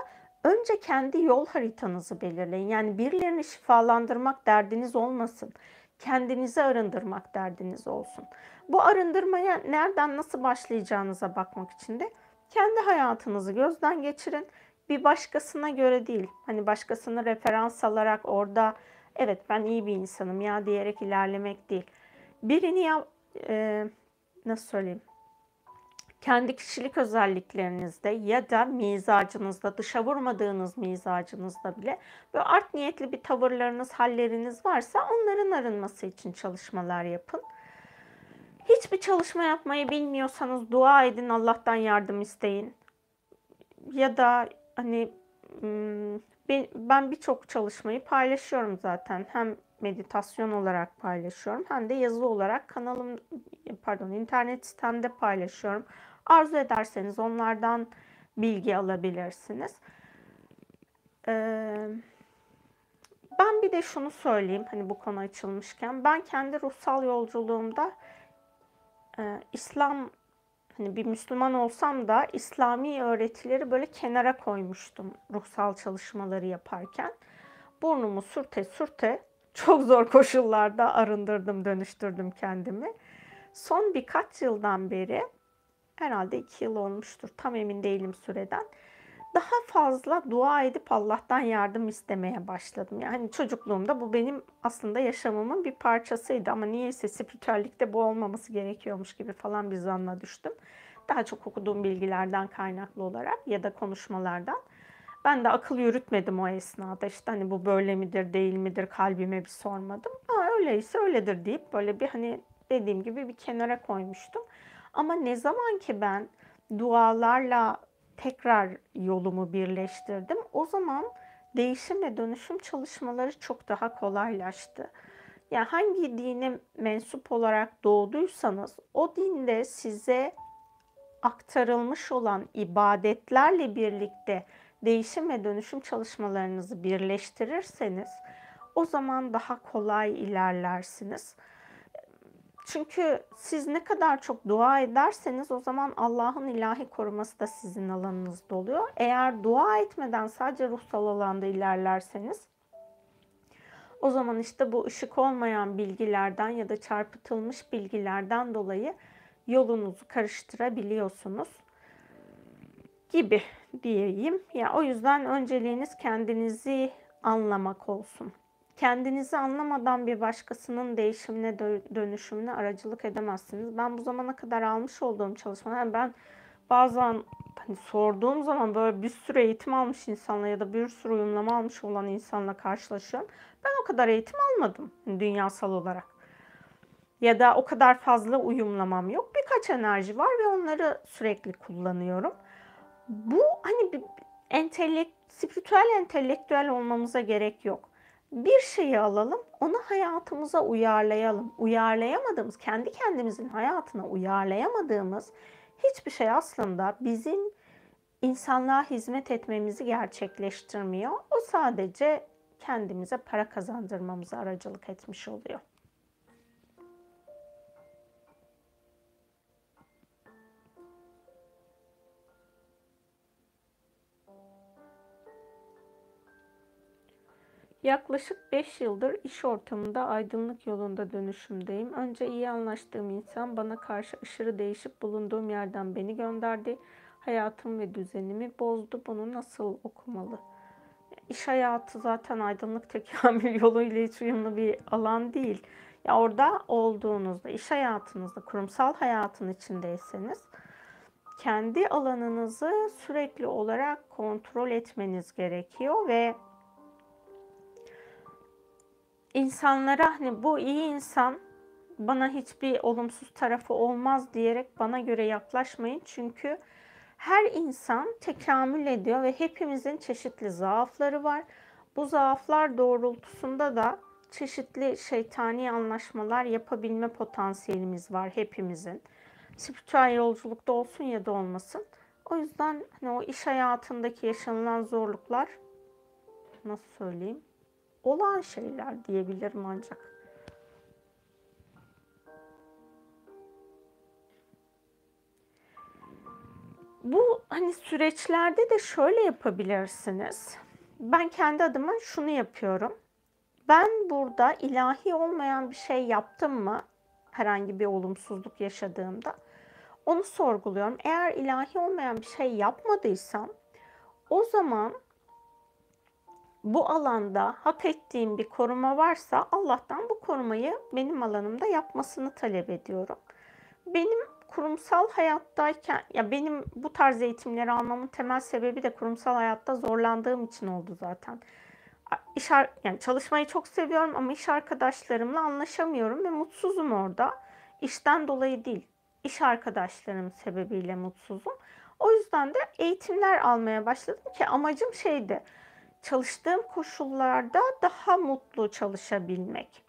önce kendi yol haritanızı belirleyin. Yani birilerini şifalandırmak derdiniz olmasın. Kendinizi arındırmak derdiniz olsun. Bu arındırmaya nereden nasıl başlayacağınıza bakmak için de kendi hayatınızı gözden geçirin. Bir başkasına göre değil. Hani başkasını referans alarak orada evet ben iyi bir insanım ya diyerek ilerlemek değil. Birini ya e, nasıl söyleyeyim? Kendi kişilik özelliklerinizde ya da mizacınızda, dışa vurmadığınız mizacınızda bile böyle art niyetli bir tavırlarınız, halleriniz varsa onların arınması için çalışmalar yapın. Hiçbir çalışma yapmayı bilmiyorsanız dua edin, Allah'tan yardım isteyin. Ya da hani ben birçok çalışmayı paylaşıyorum zaten. Hem meditasyon olarak paylaşıyorum hem de yazı olarak kanalım, pardon internet sitemde paylaşıyorum. Arzu ederseniz onlardan bilgi alabilirsiniz. Ee, ben bir de şunu söyleyeyim hani bu konu açılmışken. Ben kendi ruhsal yolculuğumda e, İslam hani bir Müslüman olsam da İslami öğretileri böyle kenara koymuştum ruhsal çalışmaları yaparken. Burnumu sürte sürte çok zor koşullarda arındırdım, dönüştürdüm kendimi. Son birkaç yıldan beri, herhalde iki yıl olmuştur, tam emin değilim süreden, daha fazla dua edip Allah'tan yardım istemeye başladım. Yani çocukluğumda bu benim aslında yaşamımın bir parçasıydı ama niyeyse spiritüellikte bu olmaması gerekiyormuş gibi falan bir zanna düştüm. Daha çok okuduğum bilgilerden kaynaklı olarak ya da konuşmalardan. Ben de akıl yürütmedim o esnada. İşte hani bu böyle midir, değil midir kalbime bir sormadım. Ha, öyleyse öyledir deyip böyle bir hani dediğim gibi bir kenara koymuştum. Ama ne zaman ki ben dualarla tekrar yolumu birleştirdim, o zaman değişim ve dönüşüm çalışmaları çok daha kolaylaştı. Yani hangi dine mensup olarak doğduysanız o dinde size aktarılmış olan ibadetlerle birlikte değişim ve dönüşüm çalışmalarınızı birleştirirseniz o zaman daha kolay ilerlersiniz. Çünkü siz ne kadar çok dua ederseniz o zaman Allah'ın ilahi koruması da sizin alanınızda oluyor. Eğer dua etmeden sadece ruhsal alanda ilerlerseniz o zaman işte bu ışık olmayan bilgilerden ya da çarpıtılmış bilgilerden dolayı yolunuzu karıştırabiliyorsunuz gibi diyeyim. Ya o yüzden önceliğiniz kendinizi anlamak olsun. Kendinizi anlamadan bir başkasının değişimine, dönüşümüne aracılık edemezsiniz. Ben bu zamana kadar almış olduğum çalışmalar, ben bazen hani sorduğum zaman böyle bir sürü eğitim almış insanla ya da bir sürü uyumlama almış olan insanla karşılaşıyorum. Ben o kadar eğitim almadım dünyasal olarak. Ya da o kadar fazla uyumlamam yok. Birkaç enerji var ve onları sürekli kullanıyorum. Bu hani bir entelekt, spiritüel entelektüel olmamıza gerek yok. Bir şeyi alalım, onu hayatımıza uyarlayalım. Uyarlayamadığımız, kendi kendimizin hayatına uyarlayamadığımız hiçbir şey aslında bizim insanlığa hizmet etmemizi gerçekleştirmiyor. O sadece kendimize para kazandırmamıza aracılık etmiş oluyor. Yaklaşık beş yıldır iş ortamında aydınlık yolunda dönüşümdeyim. Önce iyi anlaştığım insan bana karşı aşırı değişip bulunduğum yerden beni gönderdi. Hayatım ve düzenimi bozdu. Bunu nasıl okumalı? İş hayatı zaten aydınlık tekamül yoluyla hiç uyumlu bir alan değil. Ya orada olduğunuzda, iş hayatınızda, kurumsal hayatın içindeyseniz kendi alanınızı sürekli olarak kontrol etmeniz gerekiyor ve İnsanlara hani bu iyi insan, bana hiçbir olumsuz tarafı olmaz diyerek bana göre yaklaşmayın. Çünkü her insan tekamül ediyor ve hepimizin çeşitli zaafları var. Bu zaaflar doğrultusunda da çeşitli şeytani anlaşmalar yapabilme potansiyelimiz var hepimizin. Spiritüel yolculukta olsun ya da olmasın. O yüzden hani o iş hayatındaki yaşanılan zorluklar, nasıl söyleyeyim, olan şeyler diyebilirim ancak. Bu hani süreçlerde de şöyle yapabilirsiniz. Ben kendi adıma şunu yapıyorum. Ben burada ilahi olmayan bir şey yaptım mı? Herhangi bir olumsuzluk yaşadığımda onu sorguluyorum. Eğer ilahi olmayan bir şey yapmadıysam o zaman bu alanda hak ettiğim bir koruma varsa Allah'tan bu korumayı benim alanımda yapmasını talep ediyorum. Benim kurumsal hayattayken, ya benim bu tarz eğitimleri almamın temel sebebi de kurumsal hayatta zorlandığım için oldu zaten. İş, yani çalışmayı çok seviyorum ama iş arkadaşlarımla anlaşamıyorum ve mutsuzum orada. İşten dolayı değil, iş arkadaşlarım sebebiyle mutsuzum. O yüzden de eğitimler almaya başladım ki amacım şeydi, çalıştığım koşullarda daha mutlu çalışabilmek.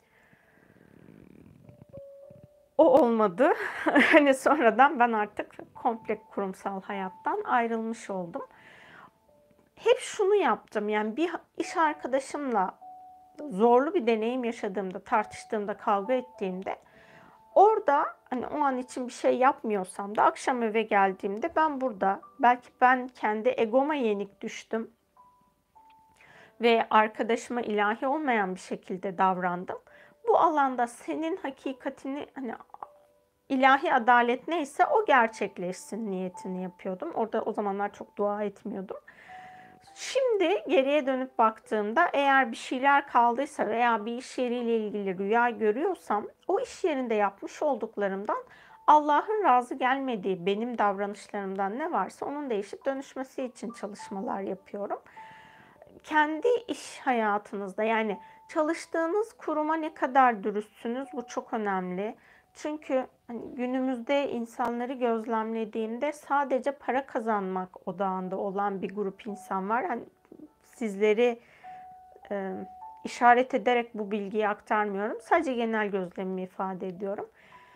O olmadı. Hani sonradan ben artık komple kurumsal hayattan ayrılmış oldum. Hep şunu yaptım, yani bir iş arkadaşımla zorlu bir deneyim yaşadığımda, tartıştığımda, kavga ettiğimde orada hani o an için bir şey yapmıyorsam da akşam eve geldiğimde ben burada belki ben kendi egoma yenik düştüm ve arkadaşıma ilahi olmayan bir şekilde davrandım. Bu alanda senin hakikatini, hani ilahi adalet neyse o gerçekleşsin niyetini yapıyordum. Orada o zamanlar çok dua etmiyordum. Şimdi geriye dönüp baktığımda eğer bir şeyler kaldıysa veya bir iş yeriyle ilgili rüya görüyorsam o iş yerinde yapmış olduklarımdan Allah'ın razı gelmediği benim davranışlarımdan ne varsa onun değişip dönüşmesi için çalışmalar yapıyorum. Kendi iş hayatınızda, yani çalıştığınız kuruma ne kadar dürüstsünüz, bu çok önemli. Çünkü hani günümüzde insanları gözlemlediğimde sadece para kazanmak odağında olan bir grup insan var. Hani sizleri e, işaret ederek bu bilgiyi aktarmıyorum. Sadece genel gözlemimi ifade ediyorum.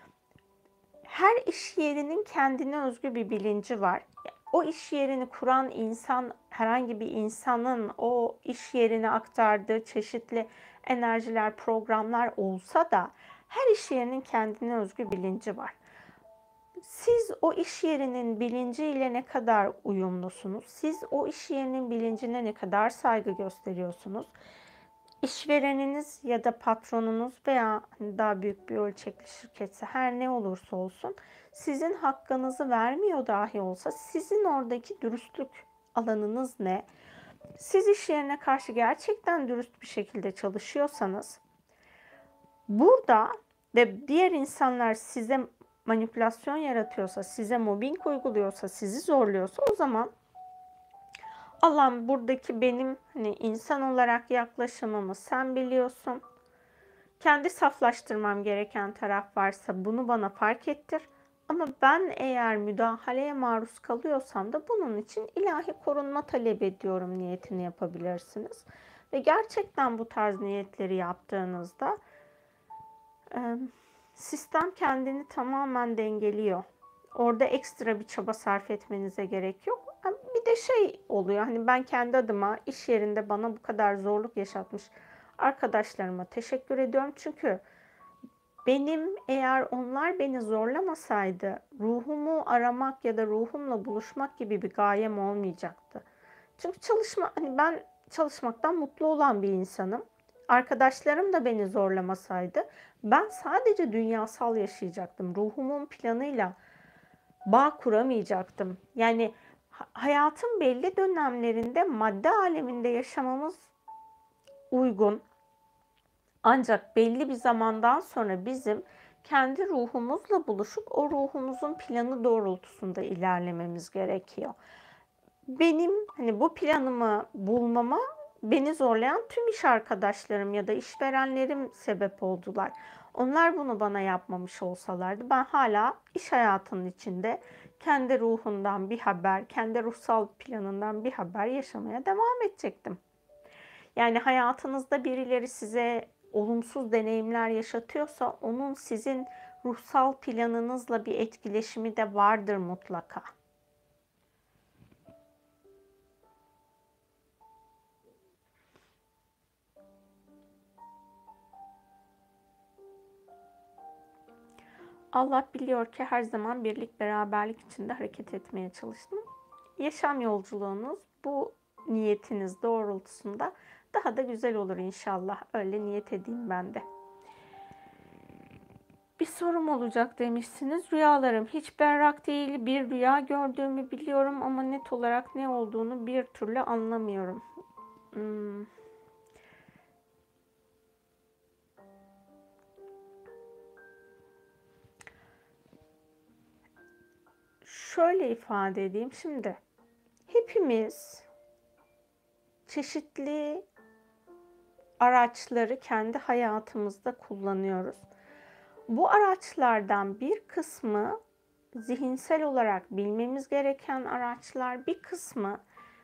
Her iş yerinin kendine özgü bir bilinci var. O iş yerini kuran insan, herhangi bir insanın o iş yerine aktardığı çeşitli enerjiler, programlar olsa da her iş yerinin kendine özgü bilinci var. Siz o iş yerinin bilinciyle ne kadar uyumlusunuz? Siz o iş yerinin bilincine ne kadar saygı gösteriyorsunuz? İşvereniniz ya da patronunuz veya daha büyük bir ölçekli şirketse her ne olursa olsun sizin hakkınızı vermiyor dahi olsa sizin oradaki dürüstlük alanınız ne? Siz iş yerine karşı gerçekten dürüst bir şekilde çalışıyorsanız burada ve diğer insanlar size manipülasyon yaratıyorsa, size mobbing uyguluyorsa, sizi zorluyorsa o zaman Allah'ım buradaki benim hani insan olarak yaklaşımımı sen biliyorsun. Kendi saflaştırmam gereken taraf varsa bunu bana fark ettir. Ama ben eğer müdahaleye maruz kalıyorsam da bunun için ilahi korunma talep ediyorum niyetini yapabilirsiniz. Ve gerçekten bu tarz niyetleri yaptığınızda sistem kendini tamamen dengeliyor. Orada ekstra bir çaba sarf etmenize gerek yok. Bir de şey oluyor, hani ben kendi adıma iş yerinde bana bu kadar zorluk yaşatmış arkadaşlarıma teşekkür ediyorum. Çünkü benim, eğer onlar beni zorlamasaydı ruhumu aramak ya da ruhumla buluşmak gibi bir gayem olmayacaktı. Çünkü çalışma, hani ben çalışmaktan mutlu olan bir insanım. Arkadaşlarım da beni zorlamasaydı ben sadece dünyasal yaşayacaktım. Ruhumun planıyla bağ kuramayacaktım. Yani hayatın belli dönemlerinde madde aleminde yaşamamız uygun. Ancak belli bir zamandan sonra bizim kendi ruhumuzla buluşup o ruhumuzun planı doğrultusunda ilerlememiz gerekiyor. Benim hani bu planımı bulmama beni zorlayan tüm iş arkadaşlarım ya da işverenlerim sebep oldular. Onlar bunu bana yapmamış olsalardı ben hala iş hayatının içinde kendi ruhundan bir haber, kendi ruhsal planından bir haber yaşamaya devam edecektim. Yani hayatınızda birileri size olumsuz deneyimler yaşatıyorsa onun sizin ruhsal planınızla bir etkileşimi de vardır mutlaka. Allah biliyor ki her zaman birlik beraberlik içinde hareket etmeye çalıştım. Yaşam yolculuğunuz bu niyetiniz doğrultusunda daha da güzel olur inşallah. Öyle niyet edeyim ben de. Bir sorum olacak demişsiniz. Rüyalarım hiç berrak değil. Bir rüya gördüğümü biliyorum ama net olarak ne olduğunu bir türlü anlamıyorum. Hmm. Şöyle ifade edeyim şimdi. Hepimiz çeşitli araçları kendi hayatımızda kullanıyoruz. Bu araçlardan bir kısmı zihinsel olarak bilmemiz gereken araçlar, bir kısmı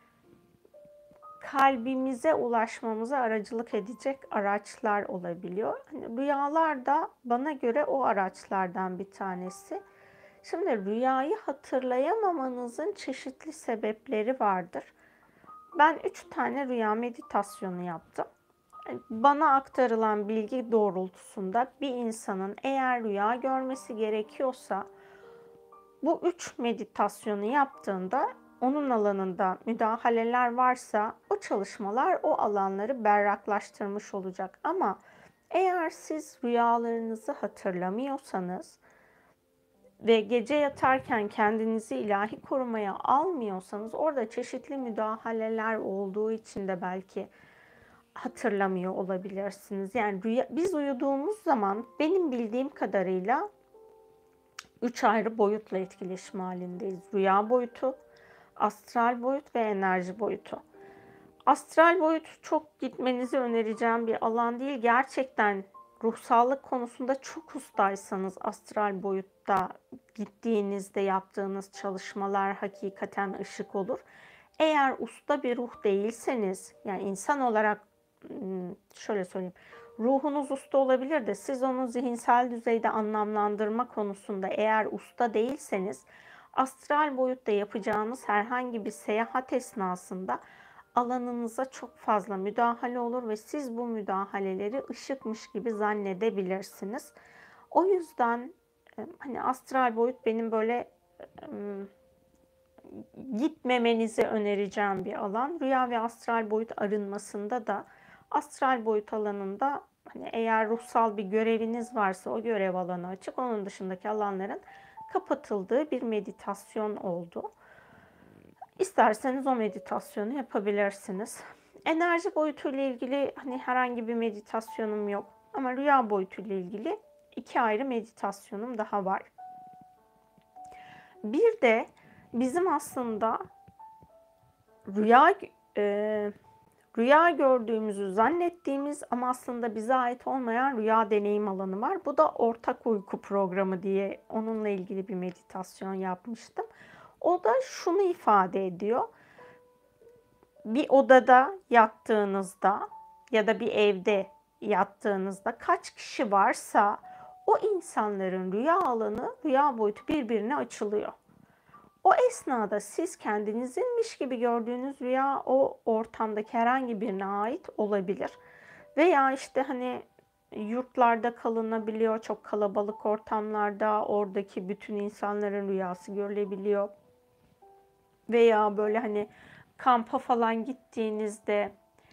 kalbimize ulaşmamıza aracılık edecek araçlar olabiliyor. Hani rüyalar da bana göre o araçlardan bir tanesi. Şimdi rüyayı hatırlayamamanızın çeşitli sebepleri vardır. Ben üç tane rüya meditasyonu yaptım. Bana aktarılan bilgi doğrultusunda bir insanın eğer rüya görmesi gerekiyorsa bu üç meditasyonu yaptığında onun alanında müdahaleler varsa o çalışmalar o alanları berraklaştırmış olacak. Ama eğer siz rüyalarınızı hatırlamıyorsanız ve gece yatarken kendinizi ilahi korumaya almıyorsanız orada çeşitli müdahaleler olduğu için de belki hatırlamıyor olabilirsiniz. Yani rüya, biz uyuduğumuz zaman benim bildiğim kadarıyla üç ayrı boyutla etkileşim halindeyiz. Rüya boyutu, astral boyut ve enerji boyutu. Astral boyut çok gitmenizi önereceğim bir alan değil. Gerçekten ruhsallık konusunda çok ustaysanız astral boyutta gittiğinizde yaptığınız çalışmalar hakikaten ışık olur. Eğer usta bir ruh değilseniz, yani insan olarak şöyle söyleyeyim, ruhunuz usta olabilir de siz onu zihinsel düzeyde anlamlandırma konusunda eğer usta değilseniz, astral boyutta yapacağınız herhangi bir seyahat esnasında alanınıza çok fazla müdahale olur ve siz bu müdahaleleri ışıkmış gibi zannedebilirsiniz. O yüzden hani astral boyut benim böyle gitmemenizi önereceğim bir alan. Rüya ve astral boyut arınmasında da astral boyut alanında hani eğer ruhsal bir göreviniz varsa o görev alanı açık. Onun dışındaki alanların kapatıldığı bir meditasyon oldu. İsterseniz o meditasyonu yapabilirsiniz. Enerji boyutuyla ilgili hani herhangi bir meditasyonum yok. Ama rüya boyutuyla ilgili iki ayrı meditasyonum daha var. Bir de bizim aslında rüya e, rüya gördüğümüzü zannettiğimiz ama aslında bize ait olmayan rüya deneyim alanı var. Bu da ortak uyku programı diye onunla ilgili bir meditasyon yapmıştım. O da şunu ifade ediyor. Bir odada yattığınızda ya da bir evde yattığınızda kaç kişi varsa o insanların rüya alanı, rüya boyutu birbirine açılıyor. O esnada siz kendinizinmiş gibi gördüğünüz rüya o ortamdaki herhangi birine ait olabilir. Veya işte hani yurtlarda kalınabiliyor, çok kalabalık ortamlarda oradaki bütün insanların rüyası görülebiliyor. Veya böyle hani kampa falan gittiğinizde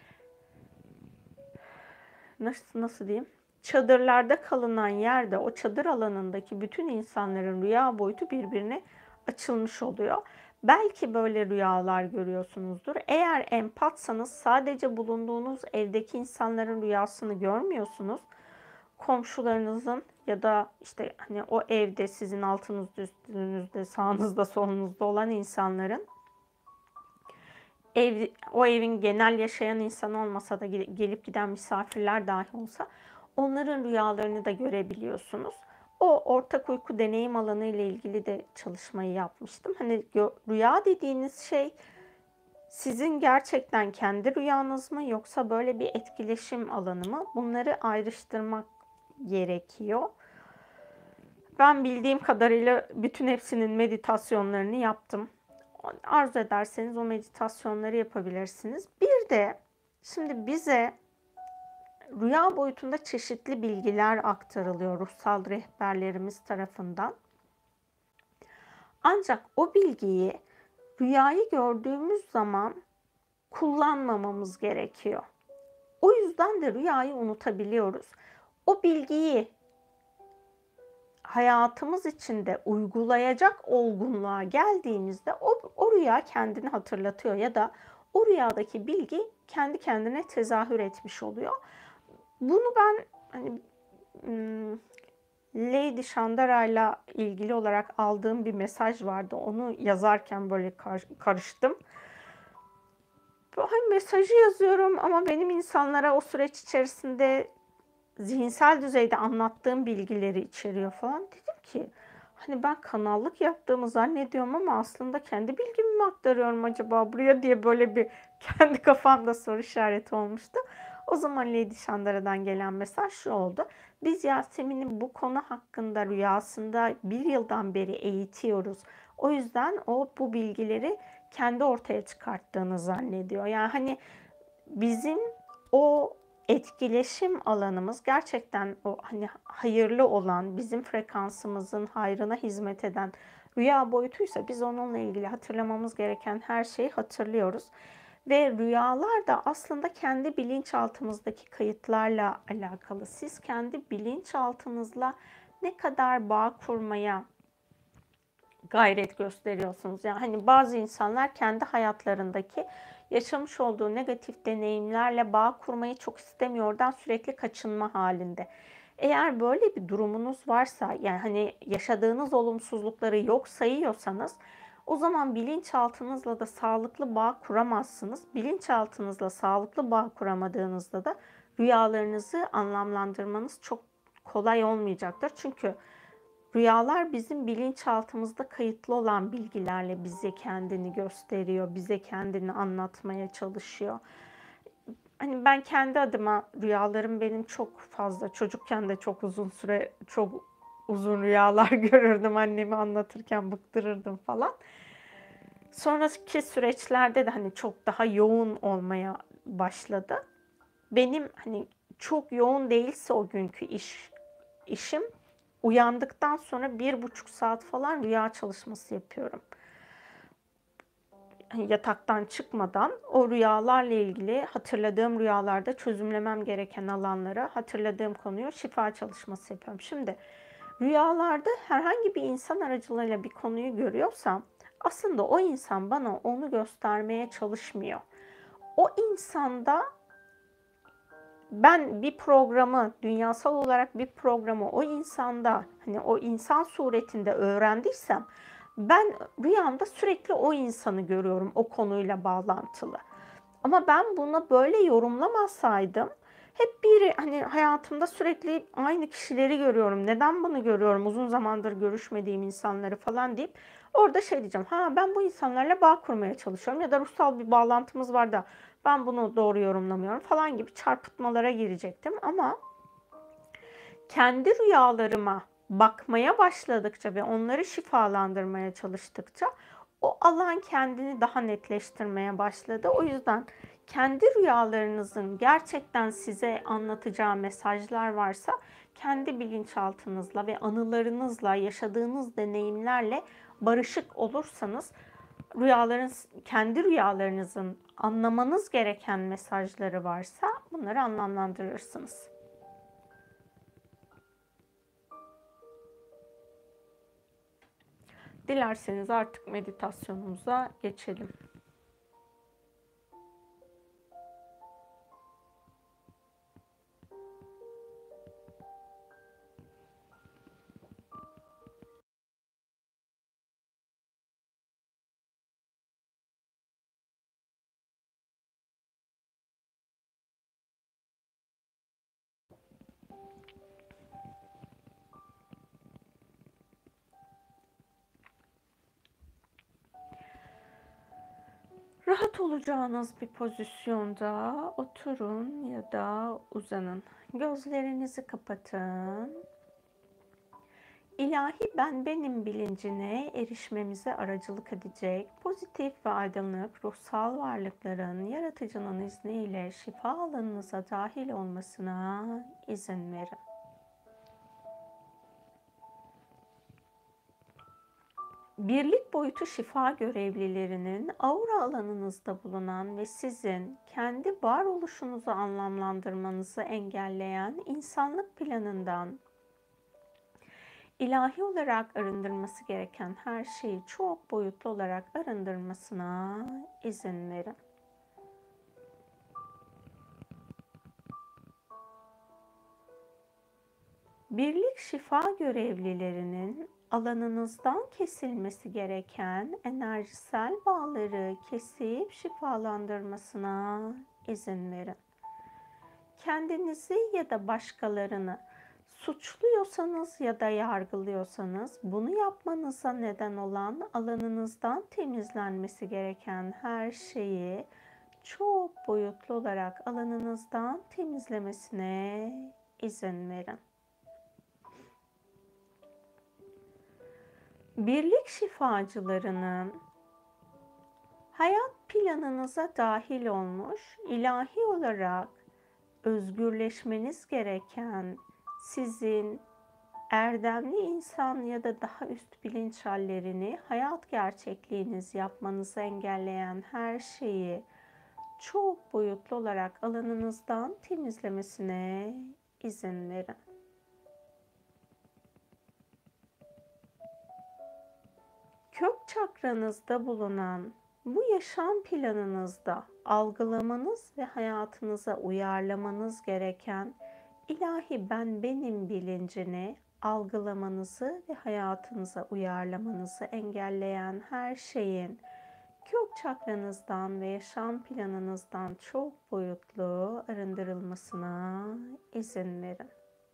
nasıl, nasıl diyeyim? Çadırlarda kalınan yerde o çadır alanındaki bütün insanların rüya boyutu birbirine açılmış oluyor. Belki böyle rüyalar görüyorsunuzdur. Eğer empatsanız sadece bulunduğunuz evdeki insanların rüyasını görmüyorsunuz. Komşularınızın ya da işte hani o evde sizin altınızda, üstünüzde, sağınızda, solunuzda olan insanların ev, o evin genel yaşayan insan olmasa da gelip giden misafirler dahi olsa onların rüyalarını da görebiliyorsunuz. O ortak uyku deneyim alanı ile ilgili de çalışmayı yapmıştım. Hani rüya dediğiniz şey sizin gerçekten kendi rüyanız mı yoksa böyle bir etkileşim alanı mı? Bunları ayrıştırmak gerekiyor. Ben bildiğim kadarıyla bütün hepsinin meditasyonlarını yaptım. Arzu ederseniz o meditasyonları yapabilirsiniz. Bir de şimdi bize rüya boyutunda çeşitli bilgiler aktarılıyor ruhsal rehberlerimiz tarafından. Ancak o bilgiyi rüyayı gördüğümüz zaman kullanmamamız gerekiyor. O yüzden de rüyayı unutabiliyoruz. O bilgiyi hayatımız içinde uygulayacak olgunluğa geldiğimizde o, o rüya kendini hatırlatıyor ya da o rüyadaki bilgi kendi kendine tezahür etmiş oluyor. Bunu ben hani Lady Chandara'yla ilgili olarak aldığım bir mesaj vardı. Onu yazarken böyle kar karıştım. Böyle mesajı yazıyorum ama benim insanlara o süreç içerisinde zihinsel düzeyde anlattığım bilgileri içeriyor falan. Dedim ki hani ben kanallık yaptığımı zannediyorum ama aslında kendi bilgimi mi aktarıyorum acaba buraya diye böyle bir kendi kafamda soru işareti olmuştu. O zaman Lady Chandara'dan gelen mesaj şu oldu. Biz Yasemin'i bu konu hakkında rüyasında bir yıldan beri eğitiyoruz. O yüzden o bu bilgileri kendi ortaya çıkarttığını zannediyor. Yani hani bizim o etkileşim alanımız gerçekten o hani hayırlı olan, bizim frekansımızın hayrına hizmet eden rüya boyutuysa biz onunla ilgili hatırlamamız gereken her şeyi hatırlıyoruz. Ve rüyalar da aslında kendi bilinçaltımızdaki kayıtlarla alakalı. Siz kendi bilinçaltınızla ne kadar bağ kurmaya gayret gösteriyorsunuz. Yani hani bazı insanlar kendi hayatlarındaki yaşamış olduğu negatif deneyimlerle bağ kurmayı çok istemiyor. Oradan sürekli kaçınma halinde. Eğer böyle bir durumunuz varsa, yani hani yaşadığınız olumsuzlukları yok sayıyorsanız, o zaman bilinçaltınızla da sağlıklı bağ kuramazsınız. Bilinçaltınızla sağlıklı bağ kuramadığınızda da rüyalarınızı anlamlandırmanız çok kolay olmayacaktır. Çünkü rüyalar bizim bilinçaltımızda kayıtlı olan bilgilerle bize kendini gösteriyor, bize kendini anlatmaya çalışıyor. Hani ben kendi adıma rüyalarım benim çok fazla, çocukken de çok uzun süre çok uzun rüyalar görürdüm, annemi anlatırken bıktırırdım falan. Sonraki süreçlerde de hani çok daha yoğun olmaya başladı. Benim hani çok yoğun değilse o günkü iş işim, uyandıktan sonra bir buçuk saat falan rüya çalışması yapıyorum. Yataktan çıkmadan o rüyalarla ilgili hatırladığım rüyalarda çözümlemem gereken alanlara, hatırladığım konuyu şifa çalışması yapıyorum. Şimdi rüyalarda herhangi bir insan aracılığıyla bir konuyu görüyorsam aslında o insan bana onu göstermeye çalışmıyor. O insanda ben bir programı, dünyasal olarak bir programı o insanda, hani o insan suretinde öğrendiysem, ben rüyamda sürekli o insanı görüyorum o konuyla bağlantılı. Ama ben bunu böyle yorumlamasaydım, hep bir hani hayatımda sürekli aynı kişileri görüyorum. Neden bunu görüyorum? Uzun zamandır görüşmediğim insanları falan deyip orada şey diyeceğim. Ha, ben bu insanlarla bağ kurmaya çalışıyorum ya da ruhsal bir bağlantımız var da ben bunu doğru yorumlamıyorum falan gibi çarpıtmalara girecektim. Ama kendi rüyalarıma bakmaya başladıkça ve onları şifalandırmaya çalıştıkça o alan kendini daha netleştirmeye başladı. O yüzden kendi rüyalarınızın gerçekten size anlatacağı mesajlar varsa kendi bilinçaltınızla ve anılarınızla, yaşadığınız deneyimlerle barışık olursanız rüyaların, kendi rüyalarınızın anlamanız gereken mesajları varsa bunları anlamlandırırsınız. Dilerseniz artık meditasyonumuza geçelim. Rahat olacağınız bir pozisyonda oturun ya da uzanın. Gözlerinizi kapatın. ilahi ben benim bilincine erişmemize aracılık edecek pozitif ve aydınlık ruhsal varlıkların yaratıcının izniyle şifa alanınıza dahil olmasına izin verin. Birlik boyutu şifa görevlilerinin aura alanınızda bulunan ve sizin kendi varoluşunuzu anlamlandırmanızı engelleyen insanlık planından ilahi olarak arındırması gereken her şeyi çok boyutlu olarak arındırmasına izin verin. Birlik şifa görevlilerinin alanınızdan kesilmesi gereken enerjisel bağları kesip şifalandırmasına izin verin. Kendinizi ya da başkalarını suçluyorsanız ya da yargılıyorsanız bunu yapmanıza neden olan alanınızdan temizlenmesi gereken her şeyi çok boyutlu olarak alanınızdan temizlemesine izin verin. Birlik şifacılarının hayat planınıza dahil olmuş, ilahi olarak özgürleşmeniz gereken sizin erdemli insan ya da daha üst bilinç hallerini hayat gerçekliğiniz yapmanızı engelleyen her şeyi çok boyutlu olarak alanınızdan temizlemesine izin verin. Kök çakranızda bulunan bu yaşam planınızda algılamanız ve hayatınıza uyarlamanız gereken ilahi ben benim bilincini algılamanızı ve hayatınıza uyarlamanızı engelleyen her şeyin kök çakranızdan ve yaşam planınızdan çok boyutlu arındırılmasına izin verin.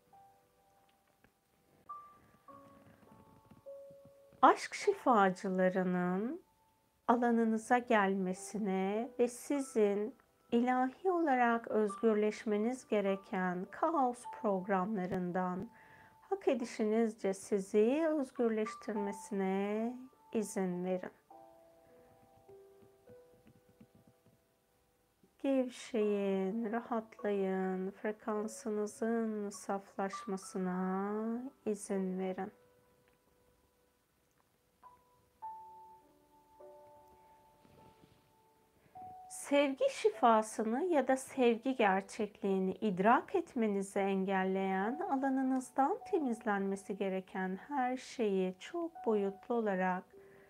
Aşk şifacılarının alanınıza gelmesine ve sizin ilahi olarak özgürleşmeniz gereken kaos programlarından hak edişinizce sizi özgürleştirmesine izin verin. Gevşeyin, rahatlayın, frekansınızın saflaşmasına izin verin. Sevgi şifasını ya da sevgi gerçekliğini idrak etmenizi engelleyen alanınızdan temizlenmesi gereken her şeyi çok boyutlu olarak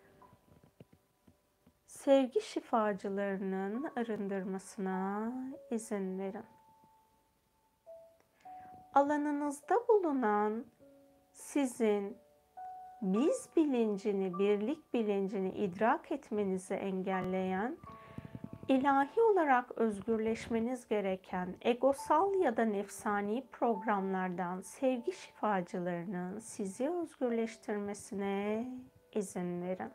sevgi şifacılarının arındırmasına izin verin. Alanınızda bulunan sizin biz bilincini, birlik bilincini idrak etmenizi engelleyen İlahi olarak özgürleşmeniz gereken egosal ya da nefsani programlardan sevgi şifacılarının sizi özgürleştirmesine izin verin.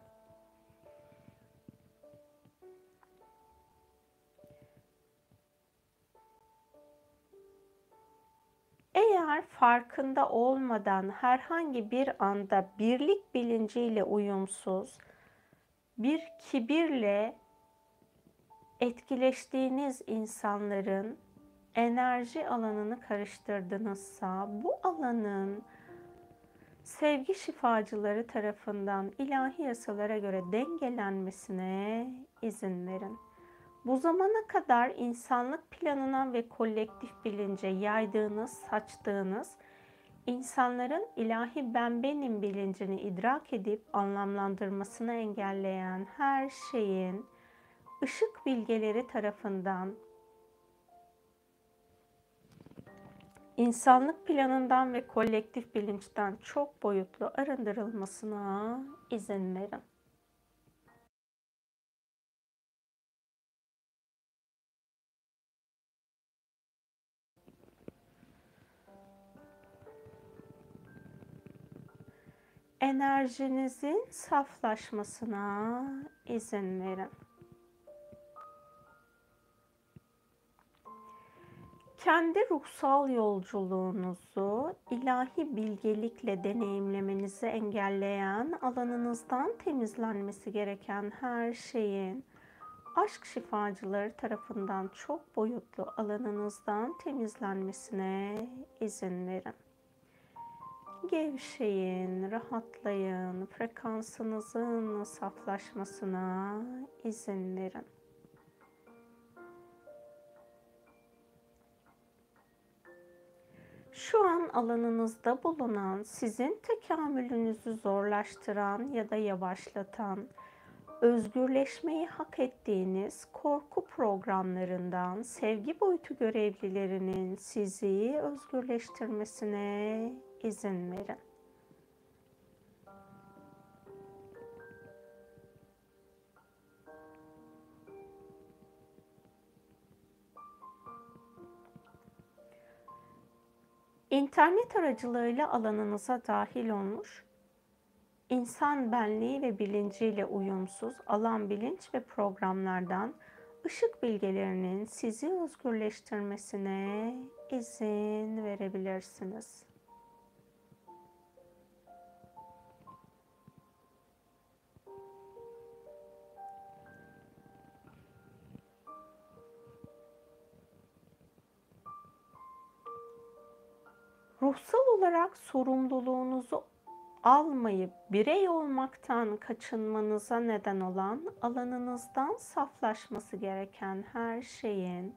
Eğer farkında olmadan herhangi bir anda birlik bilinciyle uyumsuz, bir kibirle etkileştiğiniz insanların enerji alanını karıştırdınızsa bu alanın sevgi şifacıları tarafından ilahi yasalara göre dengelenmesine izin verin. Bu zamana kadar insanlık planına ve kolektif bilince yaydığınız, saçtığınız insanların ilahi ben benim bilincini idrak edip anlamlandırmasını engelleyen her şeyin ışık bilgeleri tarafından insanlık planından ve kolektif bilinçten çok boyutlu arındırılmasına izin verin. Enerjinizin saflaşmasına izin verin. Kendi ruhsal yolculuğunuzu ilahi bilgelikle deneyimlemenizi engelleyen, alanınızdan temizlenmesi gereken her şeyin aşk şifacıları tarafından çok boyutlu alanınızdan temizlenmesine izin verin. Gevşeyin, rahatlayın, frekansınızın saflaşmasına izin verin. Şu an alanınızda bulunan, sizin tekamülünüzü zorlaştıran ya da yavaşlatan, özgürleşmeyi hak ettiğiniz korku programlarından sevgi boyutu görevlilerinin sizi özgürleştirmesine izin verin. İnternet aracılığıyla alanınıza dahil olmuş, insan benliği ve bilinciyle uyumsuz alan bilinç ve programlardan ışık bilgelerinin sizi özgürleştirmesine izin verebilirsiniz. Ruhsal olarak sorumluluğunuzu almayıp birey olmaktan kaçınmanıza neden olan, alanınızdan saflaşması gereken her şeyin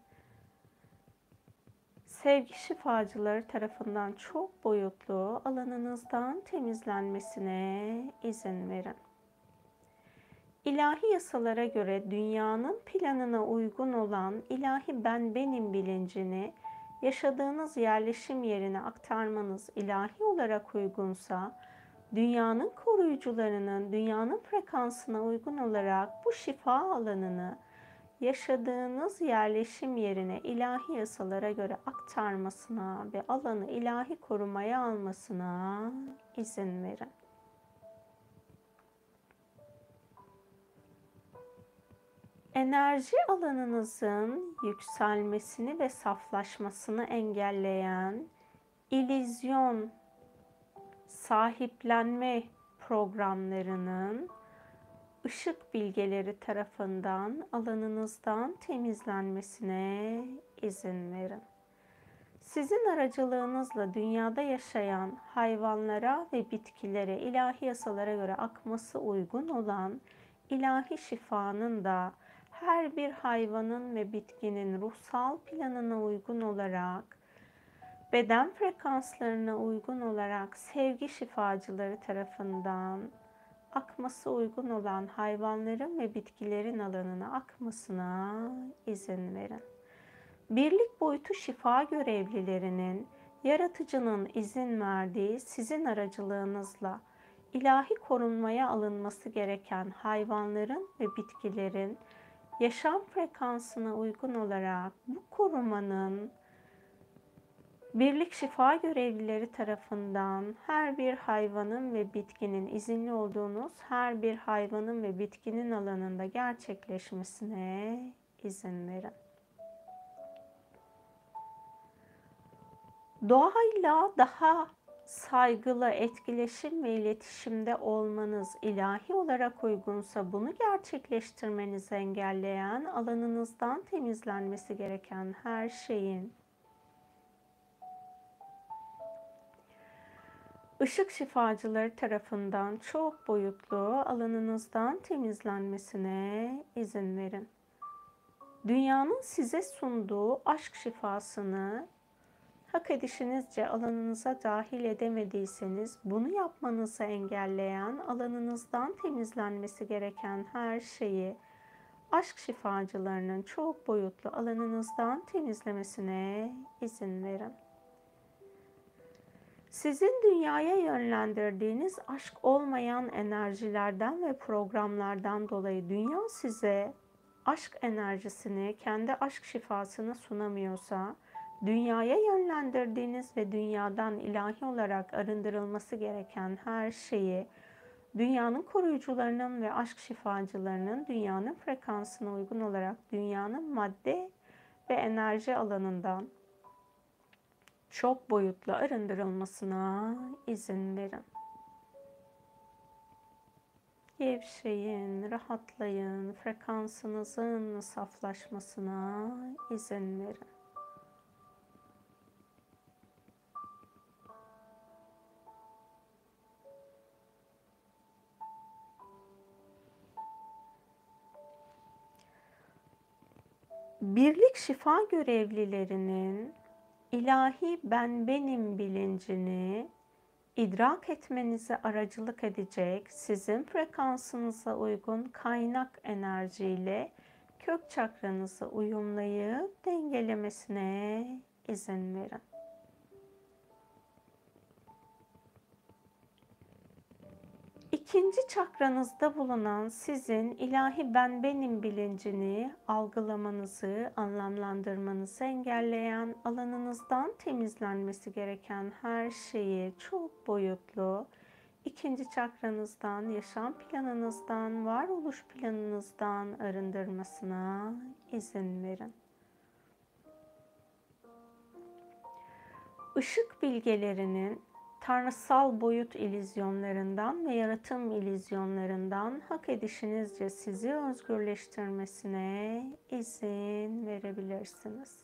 sevgi şifacıları tarafından çok boyutlu alanınızdan temizlenmesine izin verin. İlahi yasalara göre dünyanın planına uygun olan ilahi ben benim bilincini yaşadığınız yerleşim yerine aktarmanız ilahi olarak uygunsa, dünyanın koruyucularının dünyanın frekansına uygun olarak bu şifa alanını yaşadığınız yerleşim yerine ilahi yasalara göre aktarmasına ve alanı ilahi korumaya almasına izin verin. Enerji alanınızın yükselmesini ve saflaşmasını engelleyen illüzyon, sahiplenme programlarının ışık bilgeleri tarafından alanınızdan temizlenmesine izin verin. Sizin aracılığınızla dünyada yaşayan hayvanlara ve bitkilere ilahi yasalara göre akması uygun olan ilahi şifanın da her bir hayvanın ve bitkinin ruhsal planına uygun olarak, beden frekanslarına uygun olarak sevgi şifacıları tarafından akması uygun olan hayvanların ve bitkilerin alanına akmasına izin verin. Birlik boyutu şifa görevlilerinin, yaratıcının izin verdiği sizin aracılığınızla ilahi korunmaya alınması gereken hayvanların ve bitkilerin yaşam frekansına uygun olarak bu korumanın birlik şifa görevlileri tarafından her bir hayvanın ve bitkinin izinli olduğunuz her bir hayvanın ve bitkinin alanında gerçekleşmesine izin verin. Doğayla daha saygılı etkileşim ve iletişimde olmanız ilahi olarak uygunsa, bunu gerçekleştirmenizi engelleyen, alanınızdan temizlenmesi gereken her şeyin ışık şifacıları tarafından çok boyutlu alanınızdan temizlenmesine izin verin. Dünyanın size sunduğu aşk şifasını hak edişinizce alanınıza dahil edemediyseniz, bunu yapmanızı engelleyen, alanınızdan temizlenmesi gereken her şeyi aşk şifacılarının çok boyutlu alanınızdan temizlemesine izin verin. Sizin dünyaya yönlendirdiğiniz aşk olmayan enerjilerden ve programlardan dolayı dünya size aşk enerjisini, kendi aşk şifasını sunamıyorsa, dünyaya yönlendirdiğiniz ve dünyadan ilahi olarak arındırılması gereken her şeyi dünyanın koruyucularının ve aşk şifacılarının dünyanın frekansına uygun olarak dünyanın madde ve enerji alanından çok boyutlu arındırılmasına izin verin. Gevşeyin, rahatlayın, frekansınızın saflaşmasına izin verin. Birlik şifa görevlilerinin ilahi ben benim bilincini idrak etmenize aracılık edecek, sizin frekansınıza uygun kaynak enerjiyle kök çakranızı uyumlayıp dengelemesine izin verin. İkinci çakranızda bulunan sizin ilahi ben benim bilincini algılamanızı, anlamlandırmanızı engelleyen, alanınızdan temizlenmesi gereken her şeyi çok boyutlu, ikinci çakranızdan, yaşam planınızdan, varoluş planınızdan arındırmasına izin verin. Işık bilgelerinin tanrısal boyut illüzyonlarından ve yaratım illüzyonlarından hak edişinizce sizi özgürleştirmesine izin verebilirsiniz.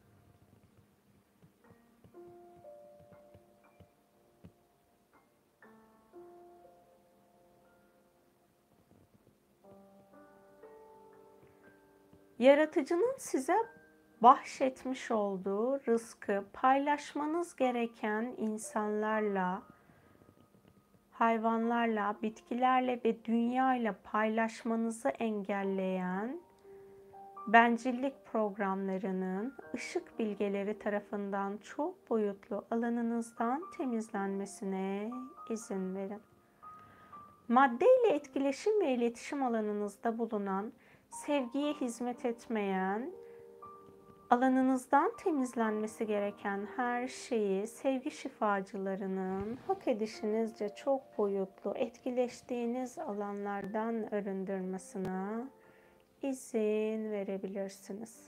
Yaratıcının size bahşetmiş olduğu rızkı paylaşmanız gereken insanlarla, hayvanlarla, bitkilerle ve dünyayla paylaşmanızı engelleyen bencillik programlarının ışık bilgeleri tarafından çok boyutlu alanınızdan temizlenmesine izin verin. Maddeyle etkileşim ve iletişim alanınızda bulunan, sevgiye hizmet etmeyen, alanınızdan temizlenmesi gereken her şeyi sevgi şifacılarının hak edişinizce çok boyutlu etkileştiğiniz alanlardan arındırmasına izin verebilirsiniz.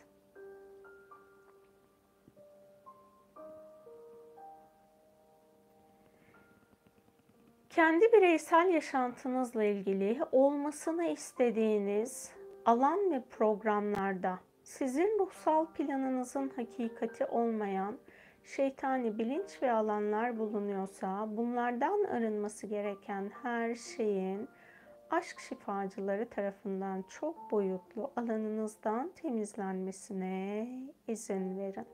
Kendi bireysel yaşantınızla ilgili olmasını istediğiniz alan ve programlarda sizin ruhsal planınızın hakikati olmayan şeytani bilinç ve alanlar bulunuyorsa bunlardan arınması gereken her şeyin aşk şifacıları tarafından çok boyutlu alanınızdan temizlenmesine izin verin.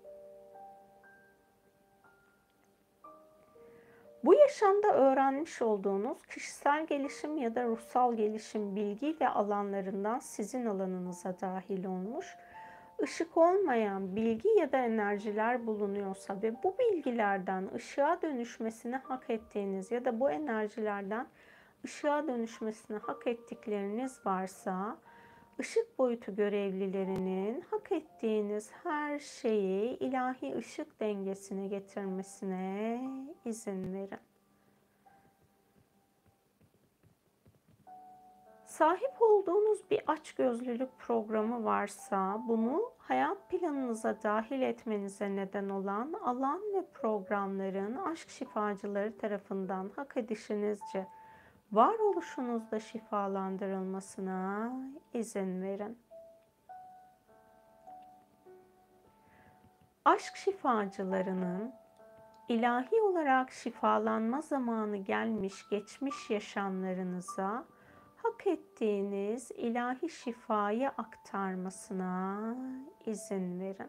Bu yaşamda öğrenmiş olduğunuz kişisel gelişim ya da ruhsal gelişim bilgi ve alanlarından sizin alanınıza dahil olmuş, ışık olmayan bilgi ya da enerjiler bulunuyorsa ve bu bilgilerden ışığa dönüşmesini hak ettiğiniz ya da bu enerjilerden ışığa dönüşmesini hak ettikleriniz varsa, ışık boyutu görevlilerinin hak ettiğiniz her şeyi ilahi ışık dengesine getirmesine izin verin. Sahip olduğunuz bir açgözlülük programı varsa bunu hayat planınıza dahil etmenize neden olan alan ve programların aşk şifacıları tarafından hak edişinizce varoluşunuzda şifalandırılmasına izin verin. Aşk şifacılarının ilahi olarak şifalanma zamanı gelmiş geçmiş yaşamlarınıza hak ettiğiniz ilahi şifayı aktarmasına izin verin.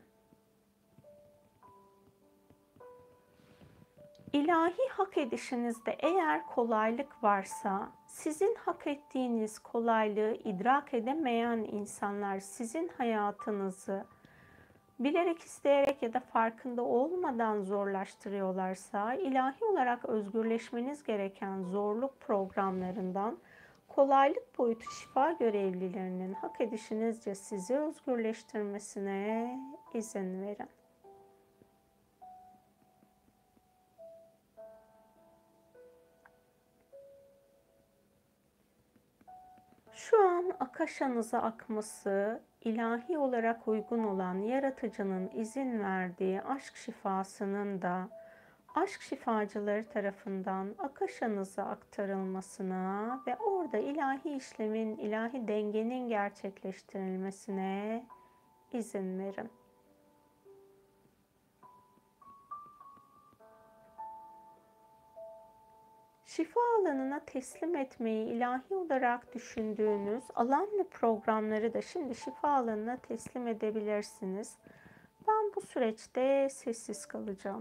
İlahi hak edişinizde eğer kolaylık varsa, sizin hak ettiğiniz kolaylığı idrak edemeyen insanlar sizin hayatınızı bilerek, isteyerek ya da farkında olmadan zorlaştırıyorlarsa, ilahi olarak özgürleşmeniz gereken zorluk programlarından kolaylık boyutu şifa görevlilerinin hak edişinizce sizi özgürleştirmesine izin verin. Şu an akaşanıza akması, ilahi olarak uygun olan yaratıcının izin verdiği aşk şifasının da aşk şifacıları tarafından akışınıza aktarılmasına ve orada ilahi işlemin, ilahi dengenin gerçekleştirilmesine izin verin. Şifa alanına teslim etmeyi ilahi olarak düşündüğünüz alan ve programları da şimdi şifa alanına teslim edebilirsiniz. Ben bu süreçte sessiz kalacağım.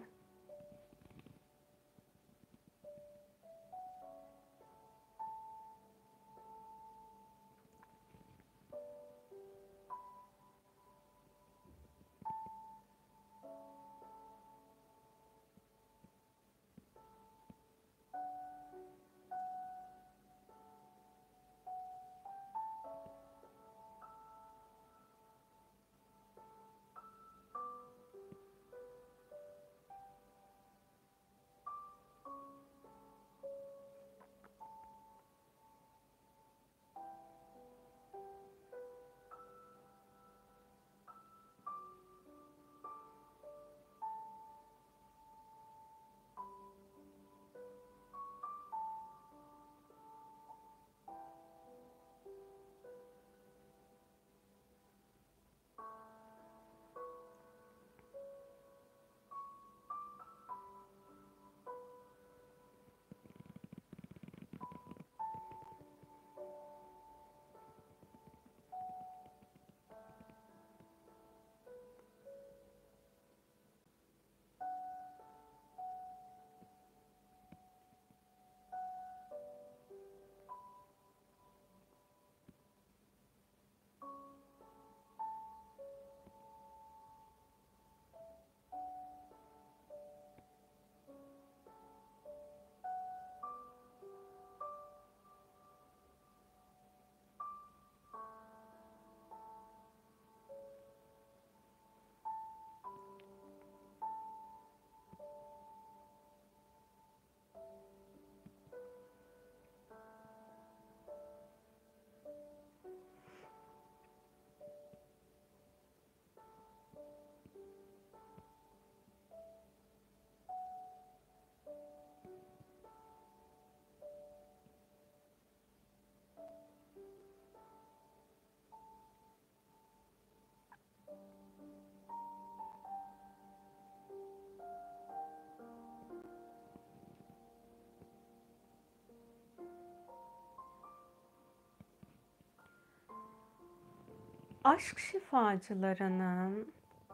Aşk şifacılarının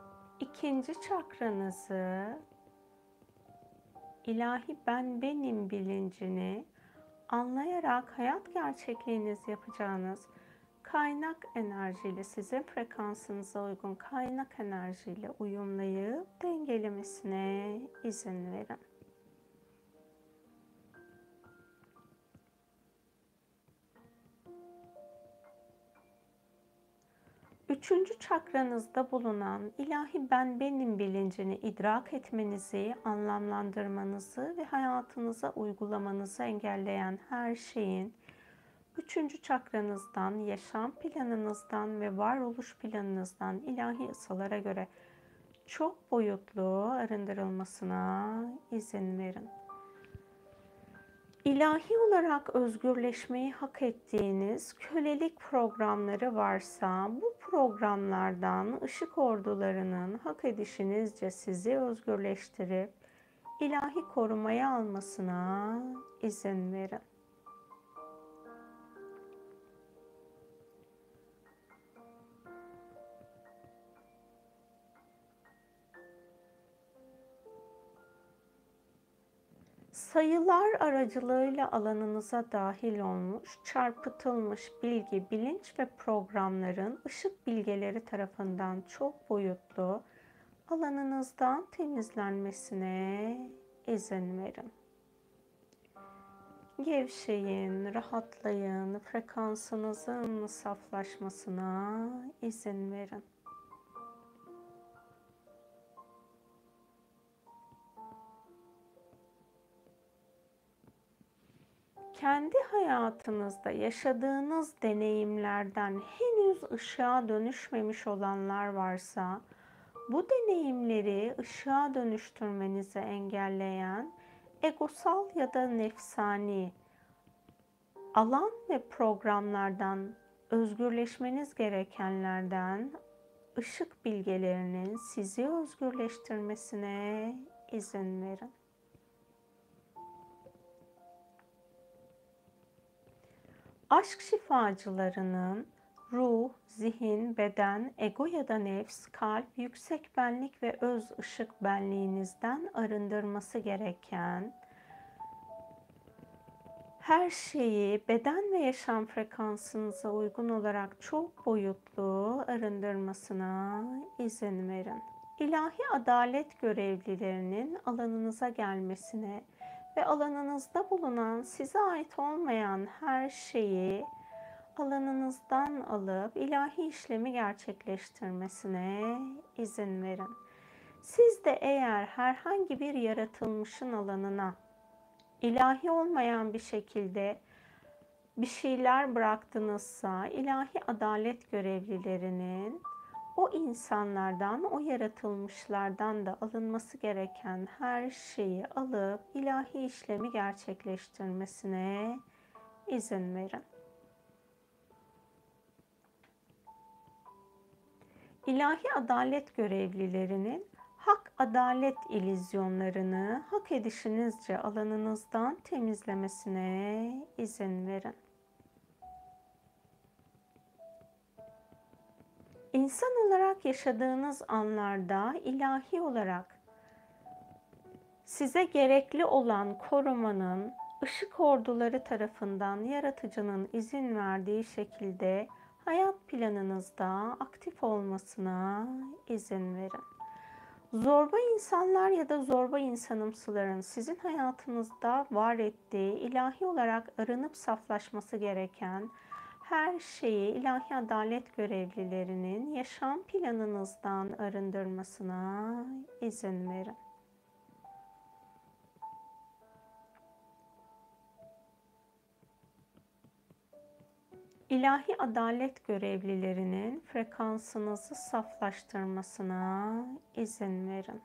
ikinci çakranızı, ilahi ben benim bilincini anlayarak hayat gerçekliğiniz yapacağınız kaynak enerjiyle, sizin frekansınıza uygun kaynak enerjiyle uyumlayıp dengelemesine izin verin. Üçüncü çakranızda bulunan ilahi ben benim bilincini idrak etmenizi, anlamlandırmanızı ve hayatınıza uygulamanızı engelleyen her şeyin üçüncü çakranızdan, yaşam planınızdan ve varoluş planınızdan ilahi yasalara göre çok boyutlu arındırılmasına izin verin. İlahi olarak özgürleşmeyi hak ettiğiniz kölelik programları varsa bu programlardan ışık ordularının hak edişinizce sizi özgürleştirip ilahi korumaya almasına izin verin. Sayılar aracılığıyla alanınıza dahil olmuş, çarpıtılmış bilgi, bilinç ve programların ışık bilgeleri tarafından çok boyutlu alanınızdan temizlenmesine izin verin. Gevşeyin, rahatlayın, frekansınızın saflaşmasına izin verin. kendi hayatınızda yaşadığınız deneyimlerden henüz ışığa dönüşmemiş olanlar varsa, bu deneyimleri ışığa dönüştürmenizi engelleyen egosal ya da nefsani alan ve programlardan, özgürleşmeniz gerekenlerden ışık bilgelerinin sizi özgürleştirmesine izin verin. Aşk şifacılarının ruh, zihin, beden, ego ya da nefs, kalp, yüksek benlik ve öz ışık benliğinizden arındırması gereken her şeyi beden ve yaşam frekansınıza uygun olarak çok boyutlu arındırmasına izin verin. İlahi adalet görevlilerinin alanınıza gelmesine ve alanınızda bulunan size ait olmayan her şeyi alanınızdan alıp ilahi işlemi gerçekleştirmesine izin verin. Siz de eğer herhangi bir yaratılmışın alanına ilahi olmayan bir şekilde bir şeyler bıraktınızsa, ilahi adalet görevlilerinin o insanlardan, o yaratılmışlardan da alınması gereken her şeyi alıp ilahi işlemi gerçekleştirmesine izin verin. İlahi adalet görevlilerinin hak adalet illüzyonlarını hak edişinizce alanınızdan temizlemesine izin verin. İnsan olarak yaşadığınız anlarda ilahi olarak size gerekli olan korumanın ışık orduları tarafından yaratıcının izin verdiği şekilde hayat planınızda aktif olmasına izin verin. Zorba insanlar ya da zorba insanımsıların sizin hayatınızda var ettiği, ilahi olarak arınıp saflaşması gereken her şeyi ilahi adalet görevlilerinin yaşam planınızdan arındırmasına izin verin. İlahi adalet görevlilerinin frekansınızı saflaştırmasına izin verin.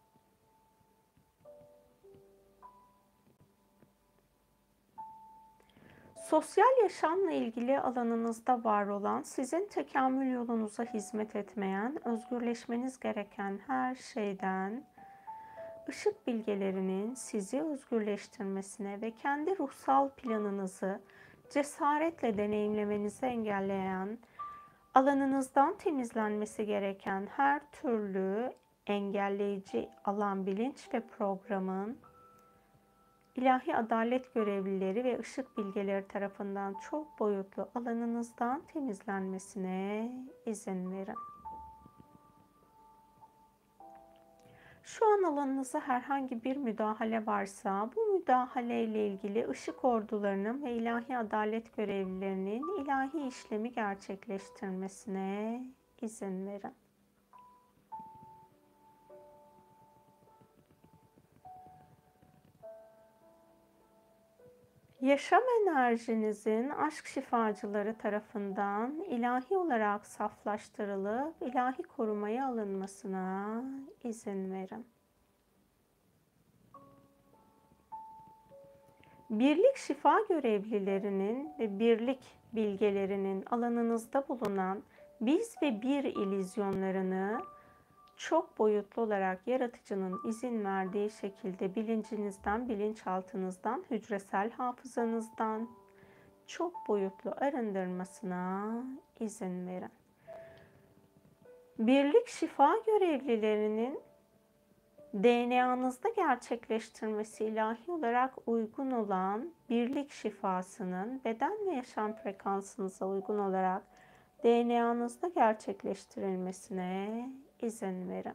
Sosyal yaşamla ilgili alanınızda var olan, sizin tekamül yolunuza hizmet etmeyen, özgürleşmeniz gereken her şeyden ışık bilgelerinin sizi özgürleştirmesine ve kendi ruhsal planınızı cesaretle deneyimlemenizi engelleyen, alanınızdan temizlenmesi gereken her türlü engelleyici alan, bilinç ve programın ilahi adalet görevlileri ve ışık bilgeleri tarafından çok boyutlu alanınızdan temizlenmesine izin verin. Şu an alanınıza herhangi bir müdahale varsa, bu müdahale ile ilgili ışık ordularının ve ilahi adalet görevlilerinin ilahi işlemi gerçekleştirmesine izin verin. Yaşam enerjinizin aşk şifacıları tarafından ilahi olarak saflaştırılıp ilahi korumaya alınmasına izin verin. Birlik şifa görevlilerinin ve birlik bilgelerinin alanınızda bulunan biz ve bir illüzyonlarını çok boyutlu olarak yaratıcının izin verdiği şekilde bilincinizden, bilinçaltınızdan, hücresel hafızanızdan çok boyutlu arındırmasına izin verin. Birlik şifa görevlilerinin D N A'nızda gerçekleştirmesi ilahi olarak uygun olan birlik şifasının beden ve yaşam frekansınıza uygun olarak D N A'nızda gerçekleştirilmesine izin verin.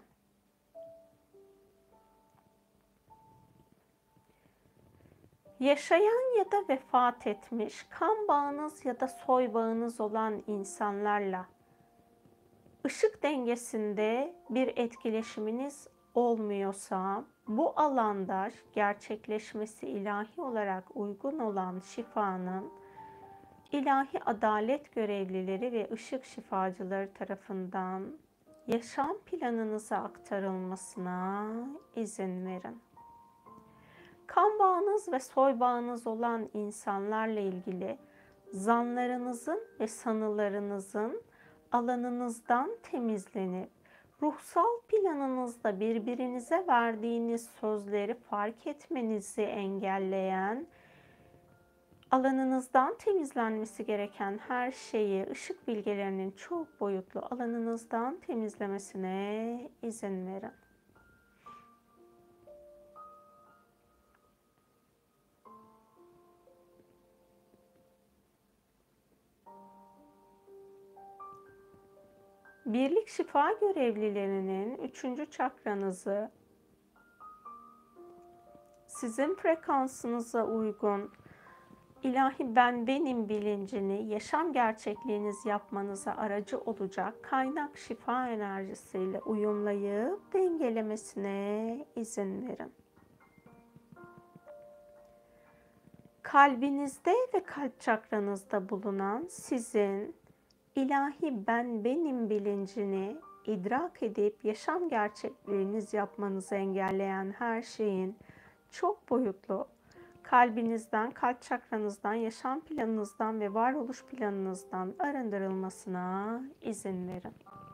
Yaşayan ya da vefat etmiş, kan bağınız ya da soy bağınız olan insanlarla ışık dengesinde bir etkileşiminiz olmuyorsa, bu alanda gerçekleşmesi ilahi olarak uygun olan şifanın ilahi adalet görevlileri ve ışık şifacıları tarafından yaşam planınıza aktarılmasına izin verin. Kan bağınız ve soy bağınız olan insanlarla ilgili zanlarınızın ve sanılarınızın alanınızdan temizlenip ruhsal planınızda birbirinize verdiğiniz sözleri fark etmenizi engelleyen, alanınızdan temizlenmesi gereken her şeyi ışık bilgelerinin çok boyutlu alanınızdan temizlemesine izin verin. Birlik şifa görevlilerinin üçüncü çakranızı sizin frekansınıza uygun ilahi ben benim bilincini yaşam gerçekliğiniz yapmanıza aracı olacak kaynak şifa enerjisiyle uyumlayıp dengelemesine izin verin. Kalbinizde ve kalp çakranızda bulunan sizin ilahi ben benim bilincini idrak edip yaşam gerçekliğiniz yapmanızı engelleyen her şeyin çok boyutlu kalbinizden, kalp çakranızdan, yaşam planınızdan ve varoluş planınızdan arındırılmasına izin verin.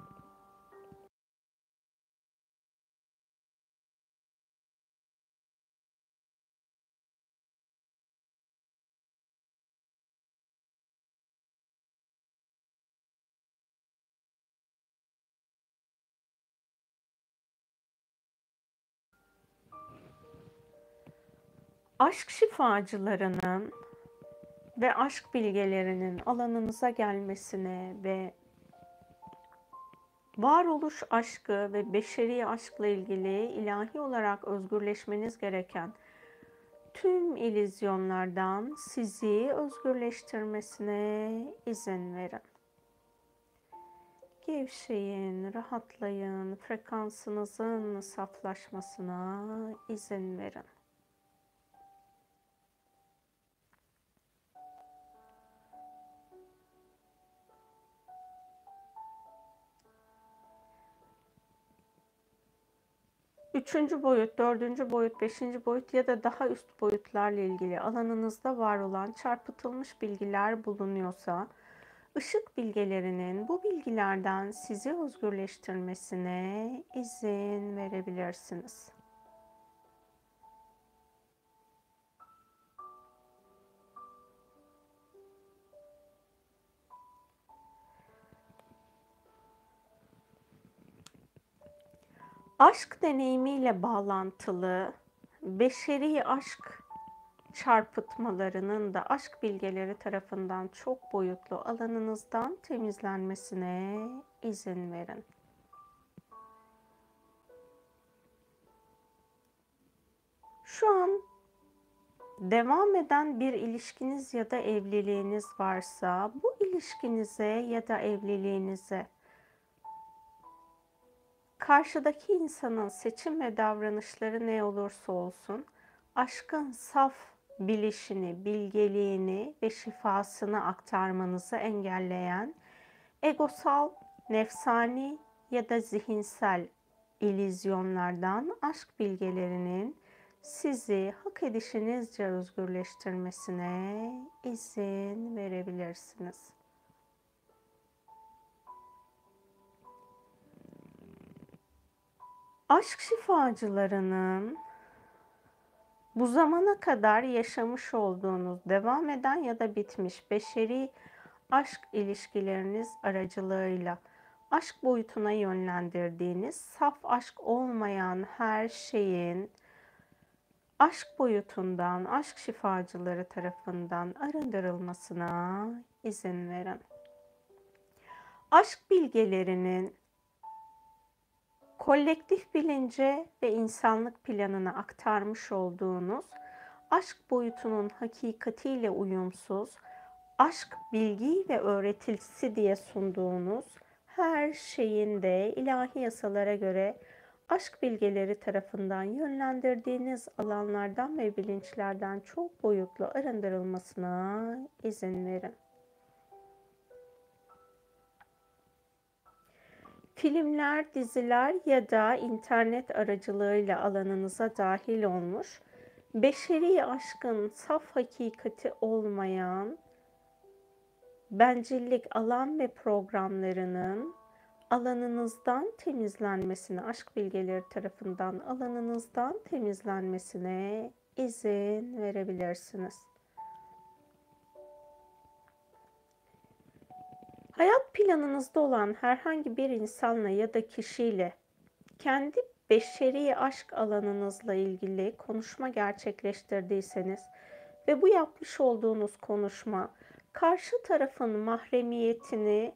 Aşk şifacılarının ve aşk bilgelerinin alanınıza gelmesine ve varoluş aşkı ve beşeri aşkla ilgili ilahi olarak özgürleşmeniz gereken tüm illüzyonlardan sizi özgürleştirmesine izin verin. Gevşeyin, rahatlayın, frekansınızın saflaşmasına izin verin. Üçüncü boyut, dördüncü boyut, beşinci boyut ya da daha üst boyutlarla ilgili alanınızda var olan çarpıtılmış bilgiler bulunuyorsa, ışık bilgelerinin bu bilgilerden sizi özgürleştirmesine izin verebilirsiniz. Aşk deneyimiyle bağlantılı beşeri aşk çarpıtmalarının da aşk bilgeleri tarafından çok boyutlu alanınızdan temizlenmesine izin verin. Şu an devam eden bir ilişkiniz ya da evliliğiniz varsa, bu ilişkinize ya da evliliğinize karşıdaki insanın seçim ve davranışları ne olursa olsun, aşkın saf bilişini, bilgeliğini ve şifasını aktarmanızı engelleyen egosal, nefsani ya da zihinsel illüzyonlardan aşk bilgelerinin sizi hak edişinizce özgürleştirmesine izin verebilirsiniz. Aşk şifacılarının bu zamana kadar yaşamış olduğunuz, devam eden ya da bitmiş beşeri aşk ilişkileriniz aracılığıyla aşk boyutuna yönlendirdiğiniz saf aşk olmayan her şeyin aşk boyutundan, aşk şifacıları tarafından arındırılmasına izin verin. Aşk bilgelerinin kolektif bilince ve insanlık planına aktarmış olduğunuz aşk boyutunun hakikatiyle uyumsuz, aşk bilgi ve öğretisi diye sunduğunuz her şeyin de ilahi yasalara göre aşk bilgeleri tarafından yönlendirdiğiniz alanlardan ve bilinçlerden çok boyutlu arındırılmasına izin verin. Filmler, diziler ya da internet aracılığıyla alanınıza dahil olmuş, beşeri aşkın saf hakikati olmayan bencillik alan ve programlarının alanınızdan temizlenmesine, aşk bilgeleri tarafından alanınızdan temizlenmesine izin verebilirsiniz. Hayat planınızda olan herhangi bir insanla ya da kişiyle kendi beşeri aşk alanınızla ilgili konuşma gerçekleştirdiyseniz ve bu yapmış olduğunuz konuşma karşı tarafın mahremiyetini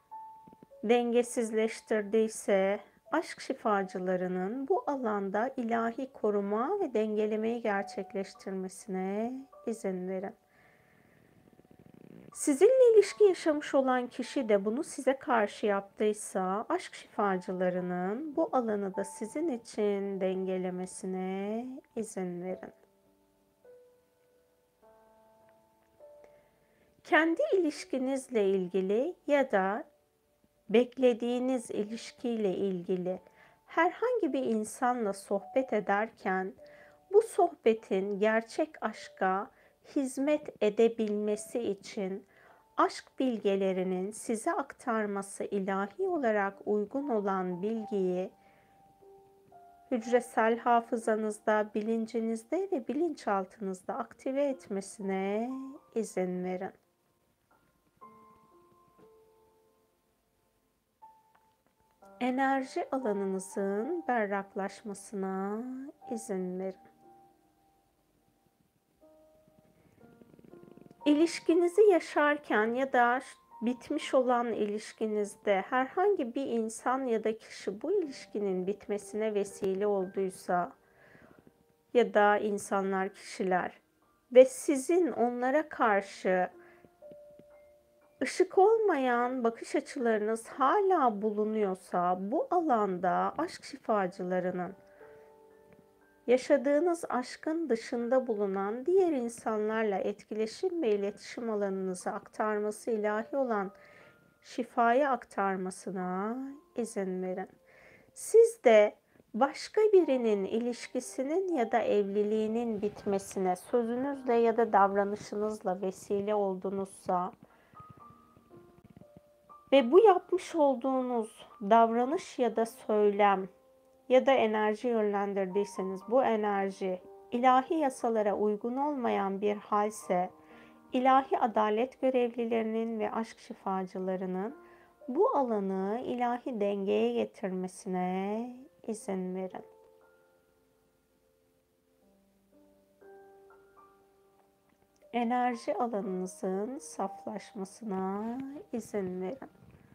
dengesizleştirdiyse, aşk şifacılarının bu alanda ilahi koruma ve dengelemeyi gerçekleştirmesine izin verin. Sizinle ilişki yaşamış olan kişi de bunu size karşı yaptıysa, aşk şifacılarının bu alanı da sizin için dengelemesine izin verin. Kendi ilişkinizle ilgili ya da beklediğiniz ilişkiyle ilgili herhangi bir insanla sohbet ederken bu sohbetin gerçek aşka hizmet edebilmesi için aşk bilgelerinin size aktarması ilahi olarak uygun olan bilgiyi hücresel hafızanızda, bilincinizde ve bilinçaltınızda aktive etmesine izin verin. Enerji alanınızın berraklaşmasına izin verin. İlişkinizi yaşarken ya da bitmiş olan ilişkinizde herhangi bir insan ya da kişi bu ilişkinin bitmesine vesile olduysa ya da insanlar, kişiler ve sizin onlara karşı ışık olmayan bakış açılarınız hala bulunuyorsa bu alanda aşk şifacılarının yaşadığınız aşkın dışında bulunan diğer insanlarla etkileşim ve iletişim alanınızı aktarması ilahi olan şifaya aktarmasına izin verin. Siz de başka birinin ilişkisinin ya da evliliğinin bitmesine sözünüzle ya da davranışınızla vesile oldunuzsa ve bu yapmış olduğunuz davranış ya da söylem ya da enerji yönlendirdiyseniz bu enerji ilahi yasalara uygun olmayan bir halse ilahi adalet görevlilerinin ve aşk şifacılarının bu alanı ilahi dengeye getirmesine izin verin. Enerji alanınızın saflaşmasına izin verin.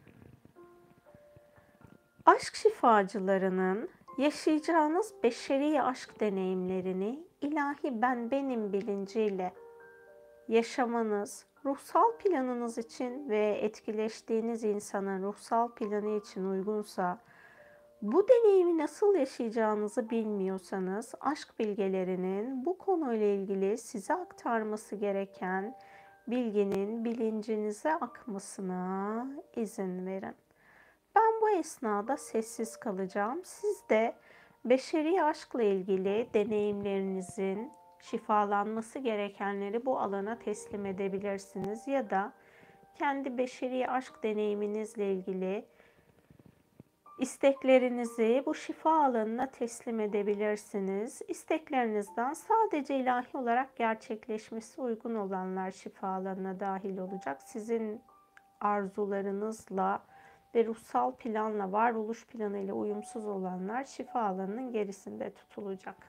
Aşk şifacılarının yaşayacağınız beşeri aşk deneyimlerini ilahi ben benim bilinciyle yaşamanız, ruhsal planınız için ve etkileştiğiniz insanın ruhsal planı için uygunsa, bu deneyimi nasıl yaşayacağınızı bilmiyorsanız, aşk bilgelerinin bu konuyla ilgili size aktarması gereken bilginin bilincinize akmasına izin verin. Ben bu esnada sessiz kalacağım. Siz de beşeri aşkla ilgili deneyimlerinizin şifalanması gerekenleri bu alana teslim edebilirsiniz ya da kendi beşeri aşk deneyiminizle ilgili isteklerinizi bu şifa alanına teslim edebilirsiniz. İsteklerinizden sadece ilahi olarak gerçekleşmesi uygun olanlar şifa alanına dahil olacak. Sizin arzularınızla ve ruhsal planla, varoluş planıyla uyumsuz olanlar şifa alanının gerisinde tutulacak.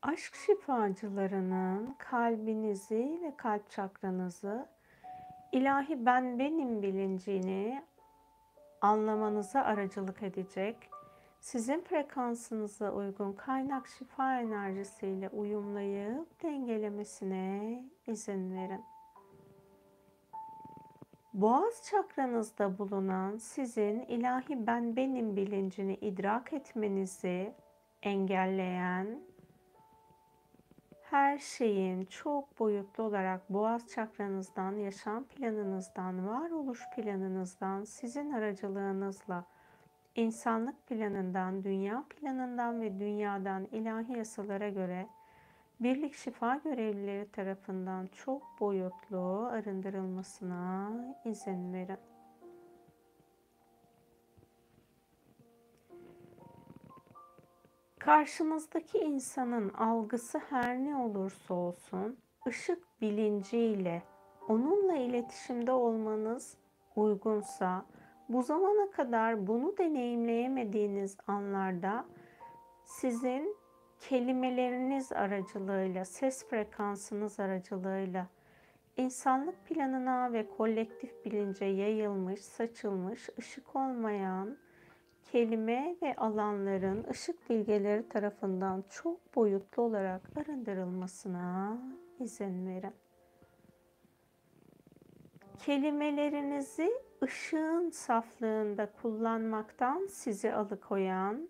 Aşk şifacılarının kalbinizi ve kalp çakranızı ilahi ben benim bilincini anlamanıza aracılık edecek, sizin frekansınıza uygun kaynak şifa enerjisiyle uyumlayıp dengelemesine izin verin. Boğaz çakranızda bulunan sizin ilahi ben benim bilincini idrak etmenizi engelleyen her şeyin çok boyutlu olarak boğaz çakranızdan, yaşam planınızdan, varoluş planınızdan, sizin aracılığınızla insanlık planından, dünya planından ve dünyadan ilahi yasalara göre birlik şifa görevlileri tarafından çok boyutlu arındırılmasına izin verin. Karşınızdaki insanın algısı her ne olursa olsun, ışık bilinciyle onunla iletişimde olmanız uygunsa, bu zamana kadar bunu deneyimleyemediğiniz anlarda sizin kelimeleriniz aracılığıyla, ses frekansınız aracılığıyla insanlık planına ve kolektif bilince yayılmış, saçılmış, ışık olmayan kelime ve alanların ışık bilgeleri tarafından çok boyutlu olarak arındırılmasına izin verin. Kelimelerinizi ışığın saflığında kullanmaktan sizi alıkoyan,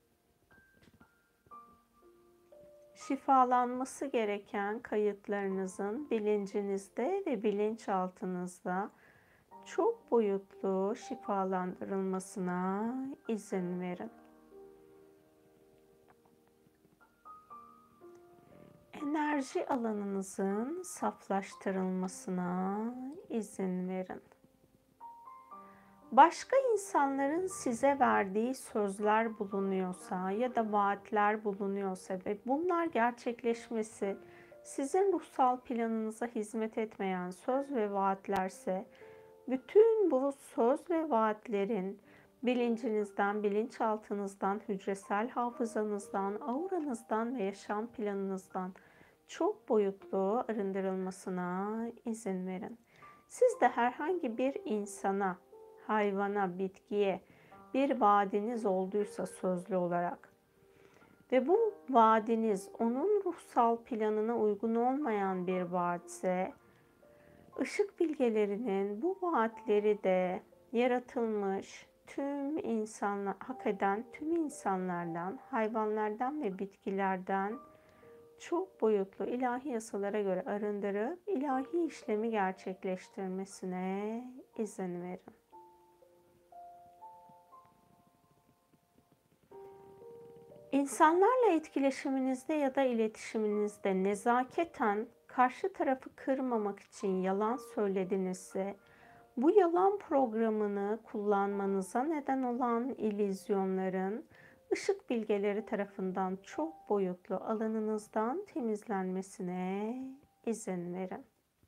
şifalanması gereken kayıtlarınızın bilincinizde ve bilinçaltınızda çok boyutlu şifalandırılmasına izin verin. Enerji alanınızın saflaştırılmasına izin verin. Başka insanların size verdiği sözler bulunuyorsa ya da vaatler bulunuyorsa ve bunlar gerçekleşmesi sizin ruhsal planınıza hizmet etmeyen söz ve vaatlerse, bütün bu söz ve vaatlerin bilincinizden, bilinçaltınızdan, hücresel hafızanızdan, auranızdan ve yaşam planınızdan çok boyutlu arındırılmasına izin verin. Siz de herhangi bir insana, hayvana, bitkiye bir vaadiniz olduysa sözlü olarak ve bu vaadiniz onun ruhsal planına uygun olmayan bir vaatse, Işık bilgelerinin bu vaatleri de yaratılmış tüm insanlar, hak eden tüm insanlardan, hayvanlardan ve bitkilerden çok boyutlu ilahi yasalara göre arındırıp ilahi işlemi gerçekleştirmesine izin verin. İnsanlarla etkileşiminizde ya da iletişiminizde nezaketen karşı tarafı kırmamak için yalan söyledinizse, bu yalan programını kullanmanıza neden olan illüzyonların ışık bilgeleri tarafından çok boyutlu alanınızdan temizlenmesine izin verin.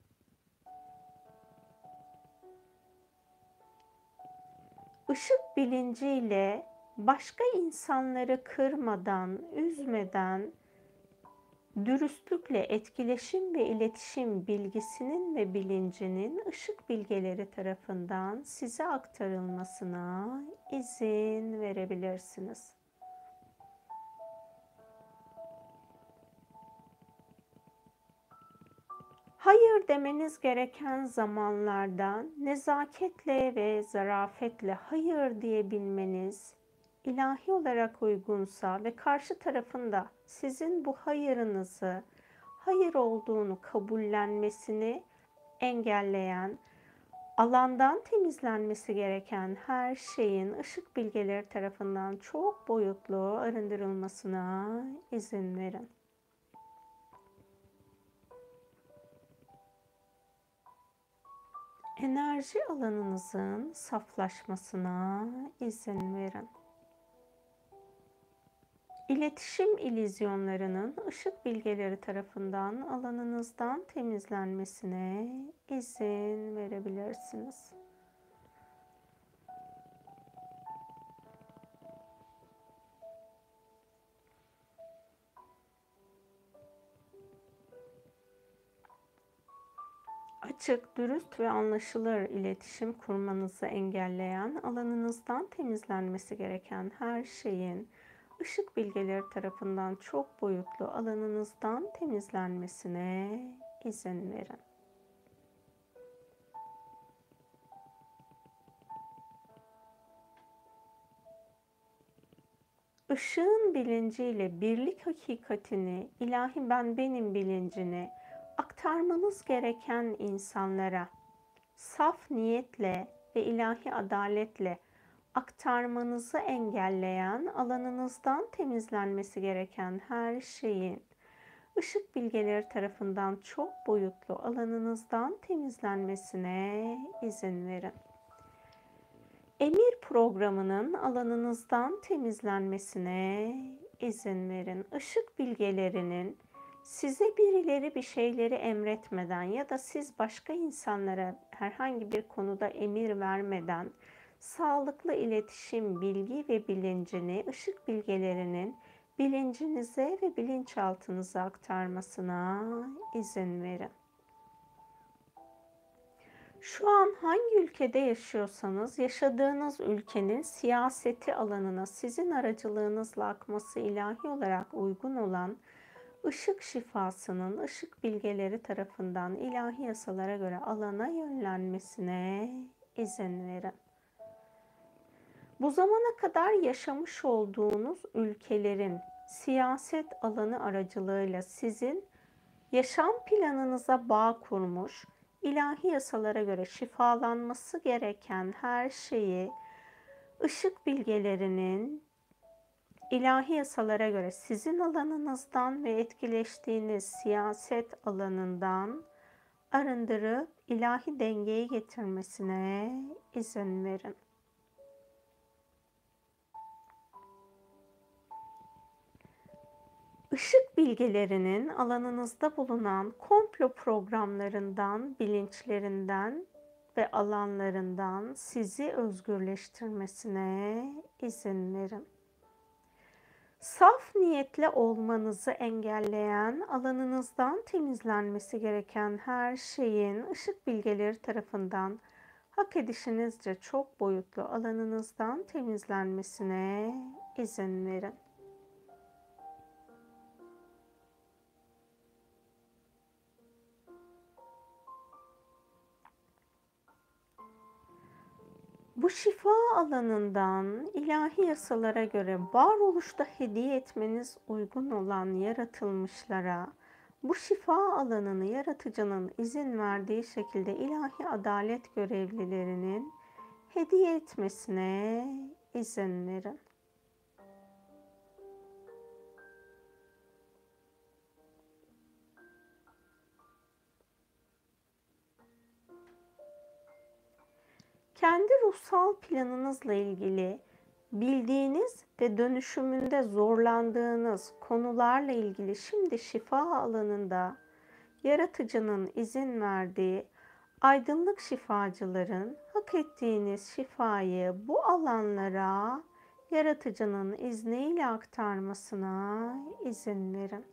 Işık bilinciyle başka insanları kırmadan, üzmeden, dürüstlükle etkileşim ve iletişim bilgisinin ve bilincinin ışık bilgeleri tarafından size aktarılmasına izin verebilirsiniz. Hayır demeniz gereken zamanlarda nezaketle ve zarafetle hayır diyebilmeniz ilahi olarak uygunsa ve karşı tarafında sizin bu hayırınızı hayır olduğunu kabullenmesini engelleyen, alandan temizlenmesi gereken her şeyin ışık bilgeleri tarafından çok boyutlu arındırılmasına izin verin. Enerji alanınızın saflaşmasına izin verin. İletişim illüzyonlarının ışık bilgeleri tarafından alanınızdan temizlenmesine izin verebilirsiniz. Açık, dürüst ve anlaşılır iletişim kurmanızı engelleyen, alanınızdan temizlenmesi gereken her şeyin ışık bilgeleri tarafından çok boyutlu alanınızdan temizlenmesine izin verin. Işığın bilinciyle birlik hakikatini, ilahi ben benim bilincini aktarmanız gereken insanlara saf niyetle ve ilahi adaletle aktarmanızı engelleyen, alanınızdan temizlenmesi gereken her şeyin ışık bilgeleri tarafından çok boyutlu alanınızdan temizlenmesine izin verin. Emir programının alanınızdan temizlenmesine izin verin. Işık bilgelerinin size birileri bir şeyleri emretmeden ya da siz başka insanlara herhangi bir konuda emir vermeden sağlıklı iletişim, bilgi ve bilincini ışık bilgelerinin bilincinize ve bilinçaltınıza aktarmasına izin verin. Şu an hangi ülkede yaşıyorsanız, yaşadığınız ülkenin siyaseti alanına sizin aracılığınızla akması ilahi olarak uygun olan ışık şifasının ışık bilgeleri tarafından ilahi yasalara göre alana yönlenmesine izin verin. Bu zamana kadar yaşamış olduğunuz ülkelerin siyaset alanı aracılığıyla sizin yaşam planınıza bağ kurmuş, ilahi yasalara göre şifalanması gereken her şeyi ışık bilgelerinin ilahi yasalara göre sizin alanınızdan ve etkileştiğiniz siyaset alanından arındırıp ilahi dengeyi getirmesine izin verin. Işık bilgelerinin alanınızda bulunan komplo programlarından, bilinçlerinden ve alanlarından sizi özgürleştirmesine izin verin. Saf niyetle olmanızı engelleyen, alanınızdan temizlenmesi gereken her şeyin ışık bilgeleri tarafından hak edişinizce çok boyutlu alanınızdan temizlenmesine izin verin. Bu şifa alanından ilahi yasalara göre varoluşta hediye etmeniz uygun olan yaratılmışlara, bu şifa alanını yaratıcının izin verdiği şekilde ilahi adalet görevlilerinin hediye etmesine izin verin. Kendi ruhsal planınızla ilgili bildiğiniz ve dönüşümünde zorlandığınız konularla ilgili şimdi şifa alanında yaratıcının izin verdiği aydınlık şifacıların hak ettiğiniz şifayı bu alanlara yaratıcının izniyle aktarmasına izin verin.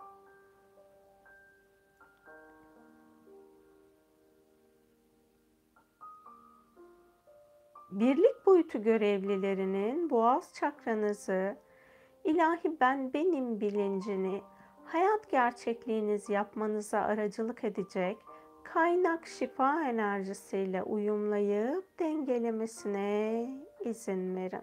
Birlik boyutu görevlilerinin boğaz çakranızı, ilahi ben benim bilincini hayat gerçekliğiniz yapmanıza aracılık edecek kaynak şifa enerjisiyle uyumlayıp dengelemesine izin verin.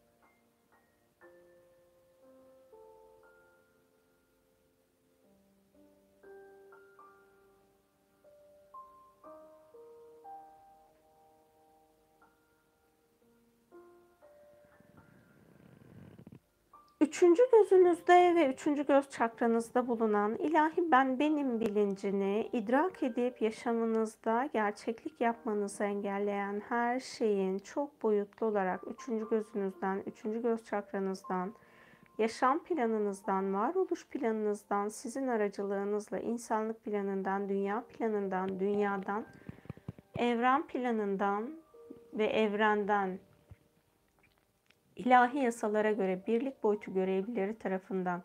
Üçüncü gözünüzde ve üçüncü göz çakranızda bulunan ilahi ben benim bilincini idrak edip yaşamınızda gerçeklik yapmanızı engelleyen her şeyin çok boyutlu olarak üçüncü gözünüzden, üçüncü göz çakranızdan, yaşam planınızdan, varoluş planınızdan, sizin aracılığınızla insanlık planından, dünya planından, dünyadan, evren planından ve evrenden İlahi yasalara göre birlik boyutu görevlileri tarafından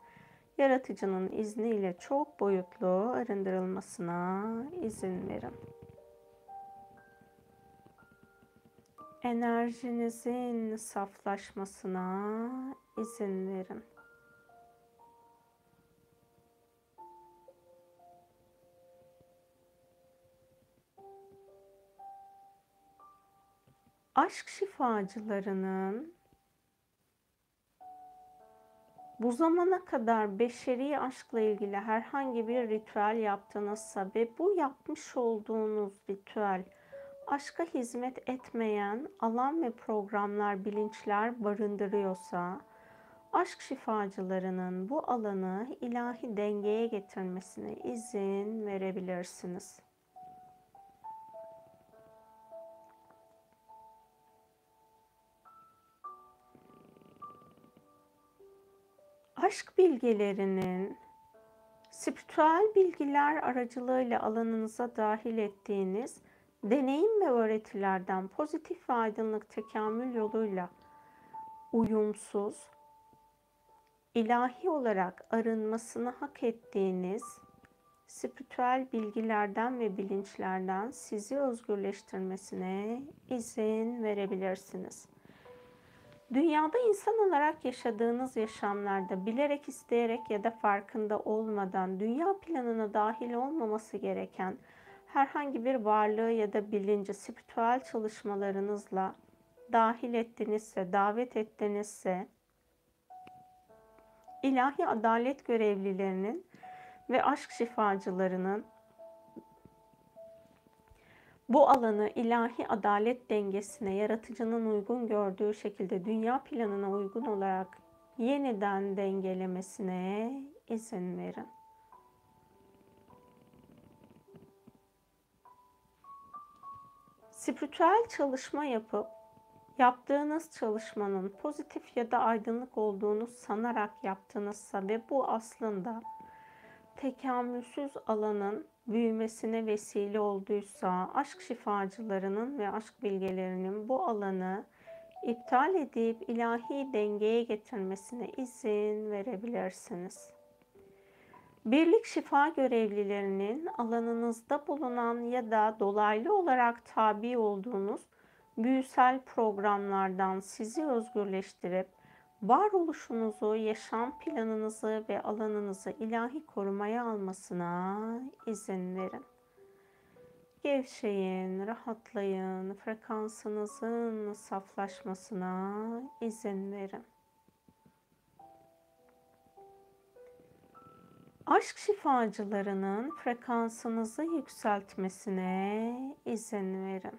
yaratıcının izniyle çok boyutlu arındırılmasına izin verin. Enerjinizin saflaşmasına izin verin. Aşk şifacılarının bu zamana kadar beşeri aşkla ilgili herhangi bir ritüel yaptınızsa ve bu yapmış olduğunuz ritüel aşka hizmet etmeyen alan ve programlar, bilinçler barındırıyorsa, aşk şifacılarının bu alanı ilahi dengeye getirmesine izin verebilirsiniz. Aşk bilgelerinin spiritüel bilgiler aracılığıyla alanınıza dahil ettiğiniz deneyim ve öğretilerden pozitif ve aydınlık tekamül yoluyla uyumsuz, ilahi olarak arınmasını hak ettiğiniz spiritüel bilgilerden ve bilinçlerden sizi özgürleştirmesine izin verebilirsiniz. Dünyada insan olarak yaşadığınız yaşamlarda bilerek, isteyerek ya da farkında olmadan dünya planına dahil olmaması gereken herhangi bir varlığı ya da bilinci spiritüel çalışmalarınızla dahil ettinizse, davet ettinizse, ilahi adalet görevlilerinin ve aşk şifacılarının bu alanı ilahi adalet dengesine, yaratıcının uygun gördüğü şekilde dünya planına uygun olarak yeniden dengelemesine izin verin. Spiritüel çalışma yapıp yaptığınız çalışmanın pozitif ya da aydınlık olduğunu sanarak yaptığınızsa ve bu aslında tekamülsüz alanın büyümesine vesile olduysa, aşk şifacılarının ve aşk bilgelerinin bu alanı iptal edip ilahi dengeye getirmesine izin verebilirsiniz. Birlik şifa görevlilerinin alanınızda bulunan ya da dolaylı olarak tabi olduğunuz büyüsel programlardan sizi özgürleştirip varoluşunuzu, yaşam planınızı ve alanınızı ilahi korumaya almasına izin verin. Gevşeyin, rahatlayın, frekansınızın saflaşmasına izin verin. Aşk şifacılarının frekansınızı yükseltmesine izin verin.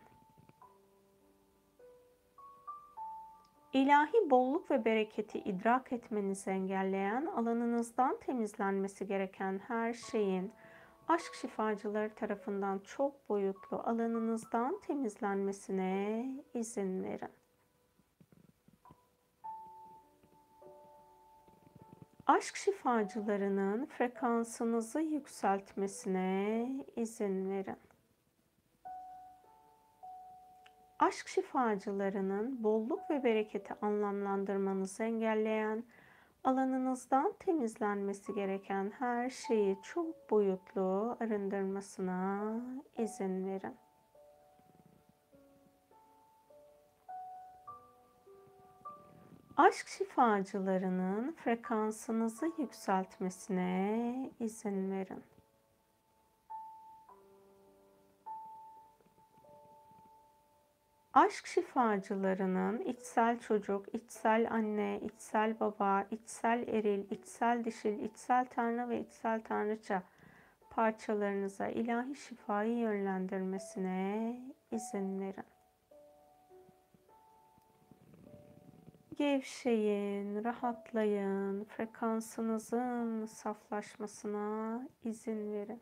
İlahi bolluk ve bereketi idrak etmenizi engelleyen, alanınızdan temizlenmesi gereken her şeyin aşk şifacıları tarafından çok boyutlu alanınızdan temizlenmesine izin verin. Aşk şifacılarının frekansınızı yükseltmesine izin verin. Aşk şifacılarının bolluk ve bereketi anlamlandırmanızı engelleyen, alanınızdan temizlenmesi gereken her şeyi çok boyutlu arındırmasına izin verin. Aşk şifacılarının frekansınızı yükseltmesine izin verin. Aşk şifacılarının içsel çocuk, içsel anne, içsel baba, içsel eril, içsel dişil, içsel tanrı ve içsel tanrıça parçalarınıza ilahi şifayı yönlendirmesine izin verin. Gevşeyin, rahatlayın, frekansınızın saflaşmasına izin verin.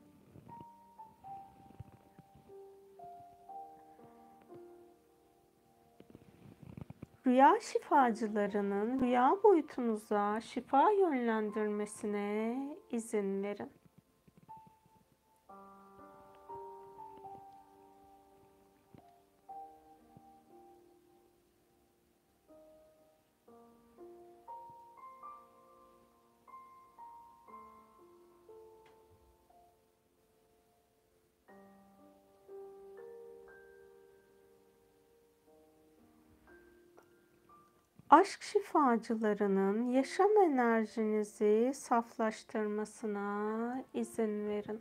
Rüya şifacılarının rüya boyutunuza şifa yönlendirmesine izin verin. Aşk şifacılarının yaşam enerjinizi saflaştırmasına izin verin.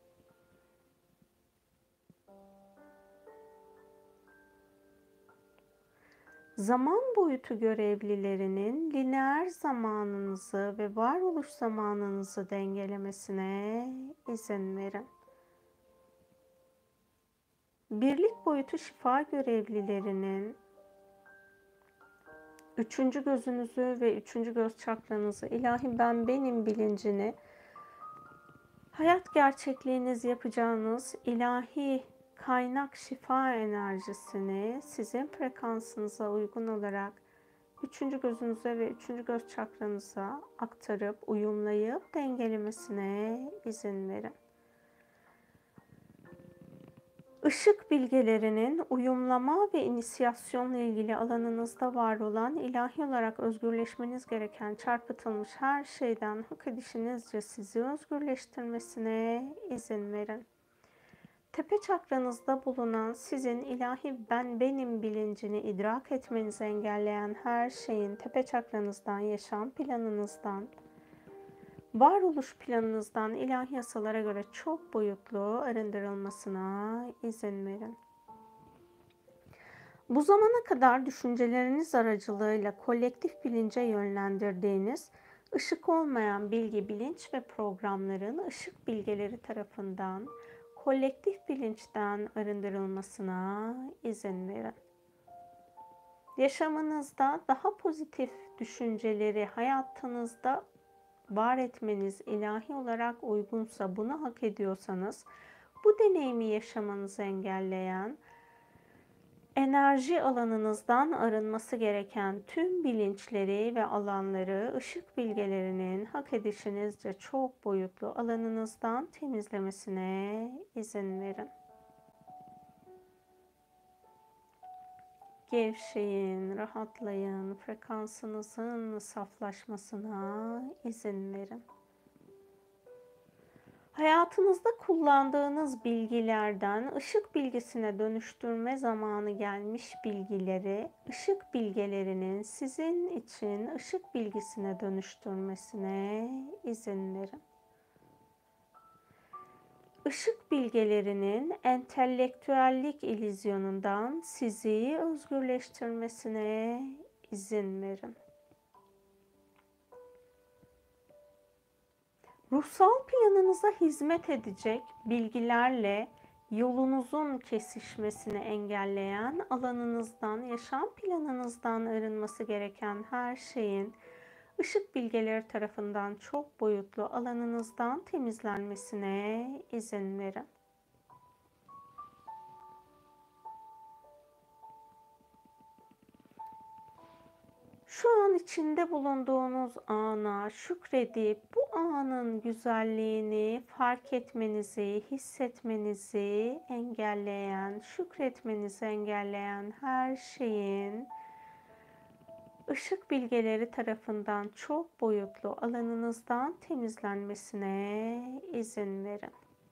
Zaman boyutu görevlilerinin lineer zamanınızı ve varoluş zamanınızı dengelemesine izin verin. Birlik boyutu şifa görevlilerinin üçüncü gözünüzü ve üçüncü göz çakranızı, ilahi ben benim bilincini, hayat gerçekliğiniz yapacağınız ilahi kaynak şifa enerjisini sizin frekansınıza uygun olarak üçüncü gözünüze ve üçüncü göz çakranıza aktarıp, uyumlayıp dengelemesine izin verin. Işık bilgelerinin uyumlama ve inisiyasyonla ilgili alanınızda var olan, ilahi olarak özgürleşmeniz gereken çarpıtılmış her şeyden hak edişinizce sizi özgürleştirmesine izin verin. Tepe çakranızda bulunan, sizin ilahi ben benim bilincini idrak etmenizi engelleyen her şeyin tepe çakranızdan, yaşam planınızdan, varoluş planınızdan ilahi yasalara göre çok boyutlu arındırılmasına izin verin. Bu zamana kadar düşünceleriniz aracılığıyla kolektif bilince yönlendirdiğiniz ışık olmayan bilgi, bilinç ve programların ışık bilgeleri tarafından kolektif bilinçten arındırılmasına izin verin. Yaşamınızda daha pozitif düşünceleri hayatınızda var etmeniz ilahi olarak uygunsa, bunu hak ediyorsanız, bu deneyimi yaşamanızı engelleyen, enerji alanınızdan arınması gereken tüm bilinçleri ve alanları ışık bilgelerinin hak edişinizce çok boyutlu alanınızdan temizlemesine izin verin. Gevşeyin, rahatlayın, frekansınızın saflaşmasına izin verin. Hayatınızda kullandığınız bilgilerden ışık bilgisine dönüştürme zamanı gelmiş bilgileri, ışık bilgelerinin sizin için ışık bilgisine dönüştürmesine izin verin. Işık bilgelerinin entelektüellik illüzyonundan sizi özgürleştirmesine izin verin. Ruhsal planınıza hizmet edecek bilgilerle yolunuzun kesişmesini engelleyen, alanınızdan, yaşam planınızdan arınması gereken her şeyin ışık bilgeleri tarafından çok boyutlu alanınızdan temizlenmesine izin verin. Şu an içinde bulunduğunuz ana şükredip bu anın güzelliğini fark etmenizi, hissetmenizi engelleyen, şükretmenizi engelleyen her şeyin ışık bilgeleri tarafından çok boyutlu alanınızdan temizlenmesine izin verin.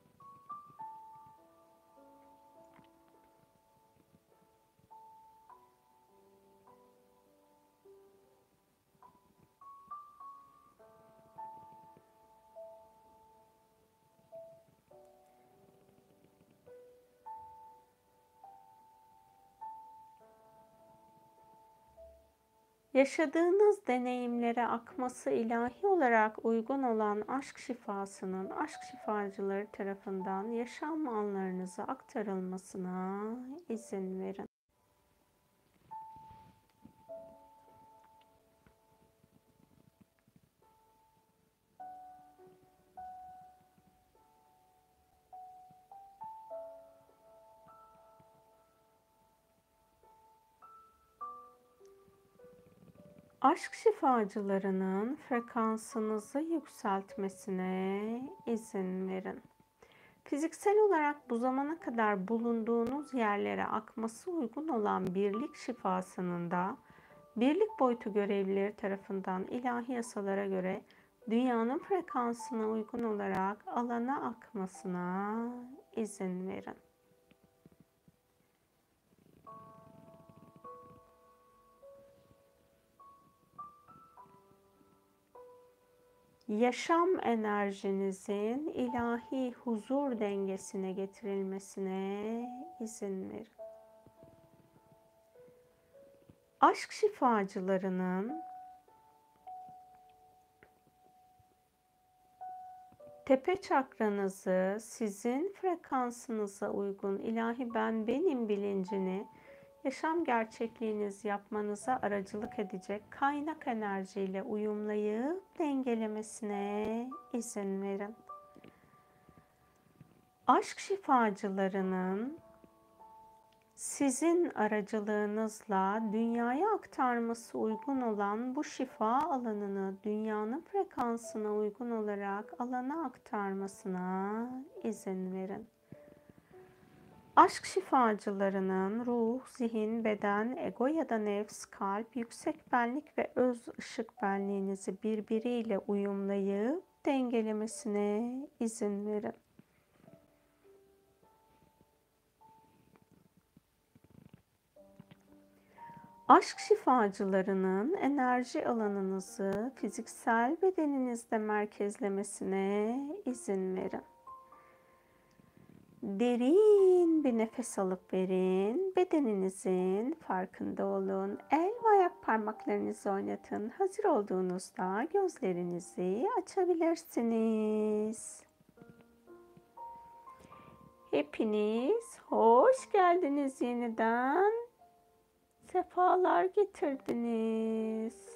Yaşadığınız deneyimlere akması ilahi olarak uygun olan aşk şifasının aşk şifacıları tarafından yaşam anlarınıza aktarılmasına izin verin. Aşk şifacılarının frekansınızı yükseltmesine izin verin. Fiziksel olarak bu zamana kadar bulunduğunuz yerlere akması uygun olan birlik şifasının da birlik boyutu görevlileri tarafından ilahi yasalara göre dünyanın frekansına uygun olarak alana akmasına izin verin. yaşam enerjinizin ilahi huzur dengesine getirilmesine izin verin. Aşk şifacılarının tepe çakranızı sizin frekansınıza uygun ilahi ben benim bilincini yaşam gerçekliğiniz yapmanıza aracılık edecek kaynak enerjiyle uyumlayıp dengelemesine izin verin. Aşk şifacılarının sizin aracılığınızla dünyaya aktarması uygun olan bu şifa alanını dünyanın frekansına uygun olarak alana aktarmasına izin verin. Aşk şifacılarının ruh, zihin, beden, ego ya da nefs, kalp, yüksek benlik ve öz ışık benliğinizi birbiriyle uyumlayıp dengelemesine izin verin. Aşk şifacılarının enerji alanınızı fiziksel bedeninizde merkezlemesine izin verin. Derin bir nefes alıp verin. Bedeninizin farkında olun. El ve ayak parmaklarınızı oynatın. Hazır olduğunuzda gözlerinizi açabilirsiniz. Hepiniz hoş geldiniz yeniden. Sefalar getirdiniz.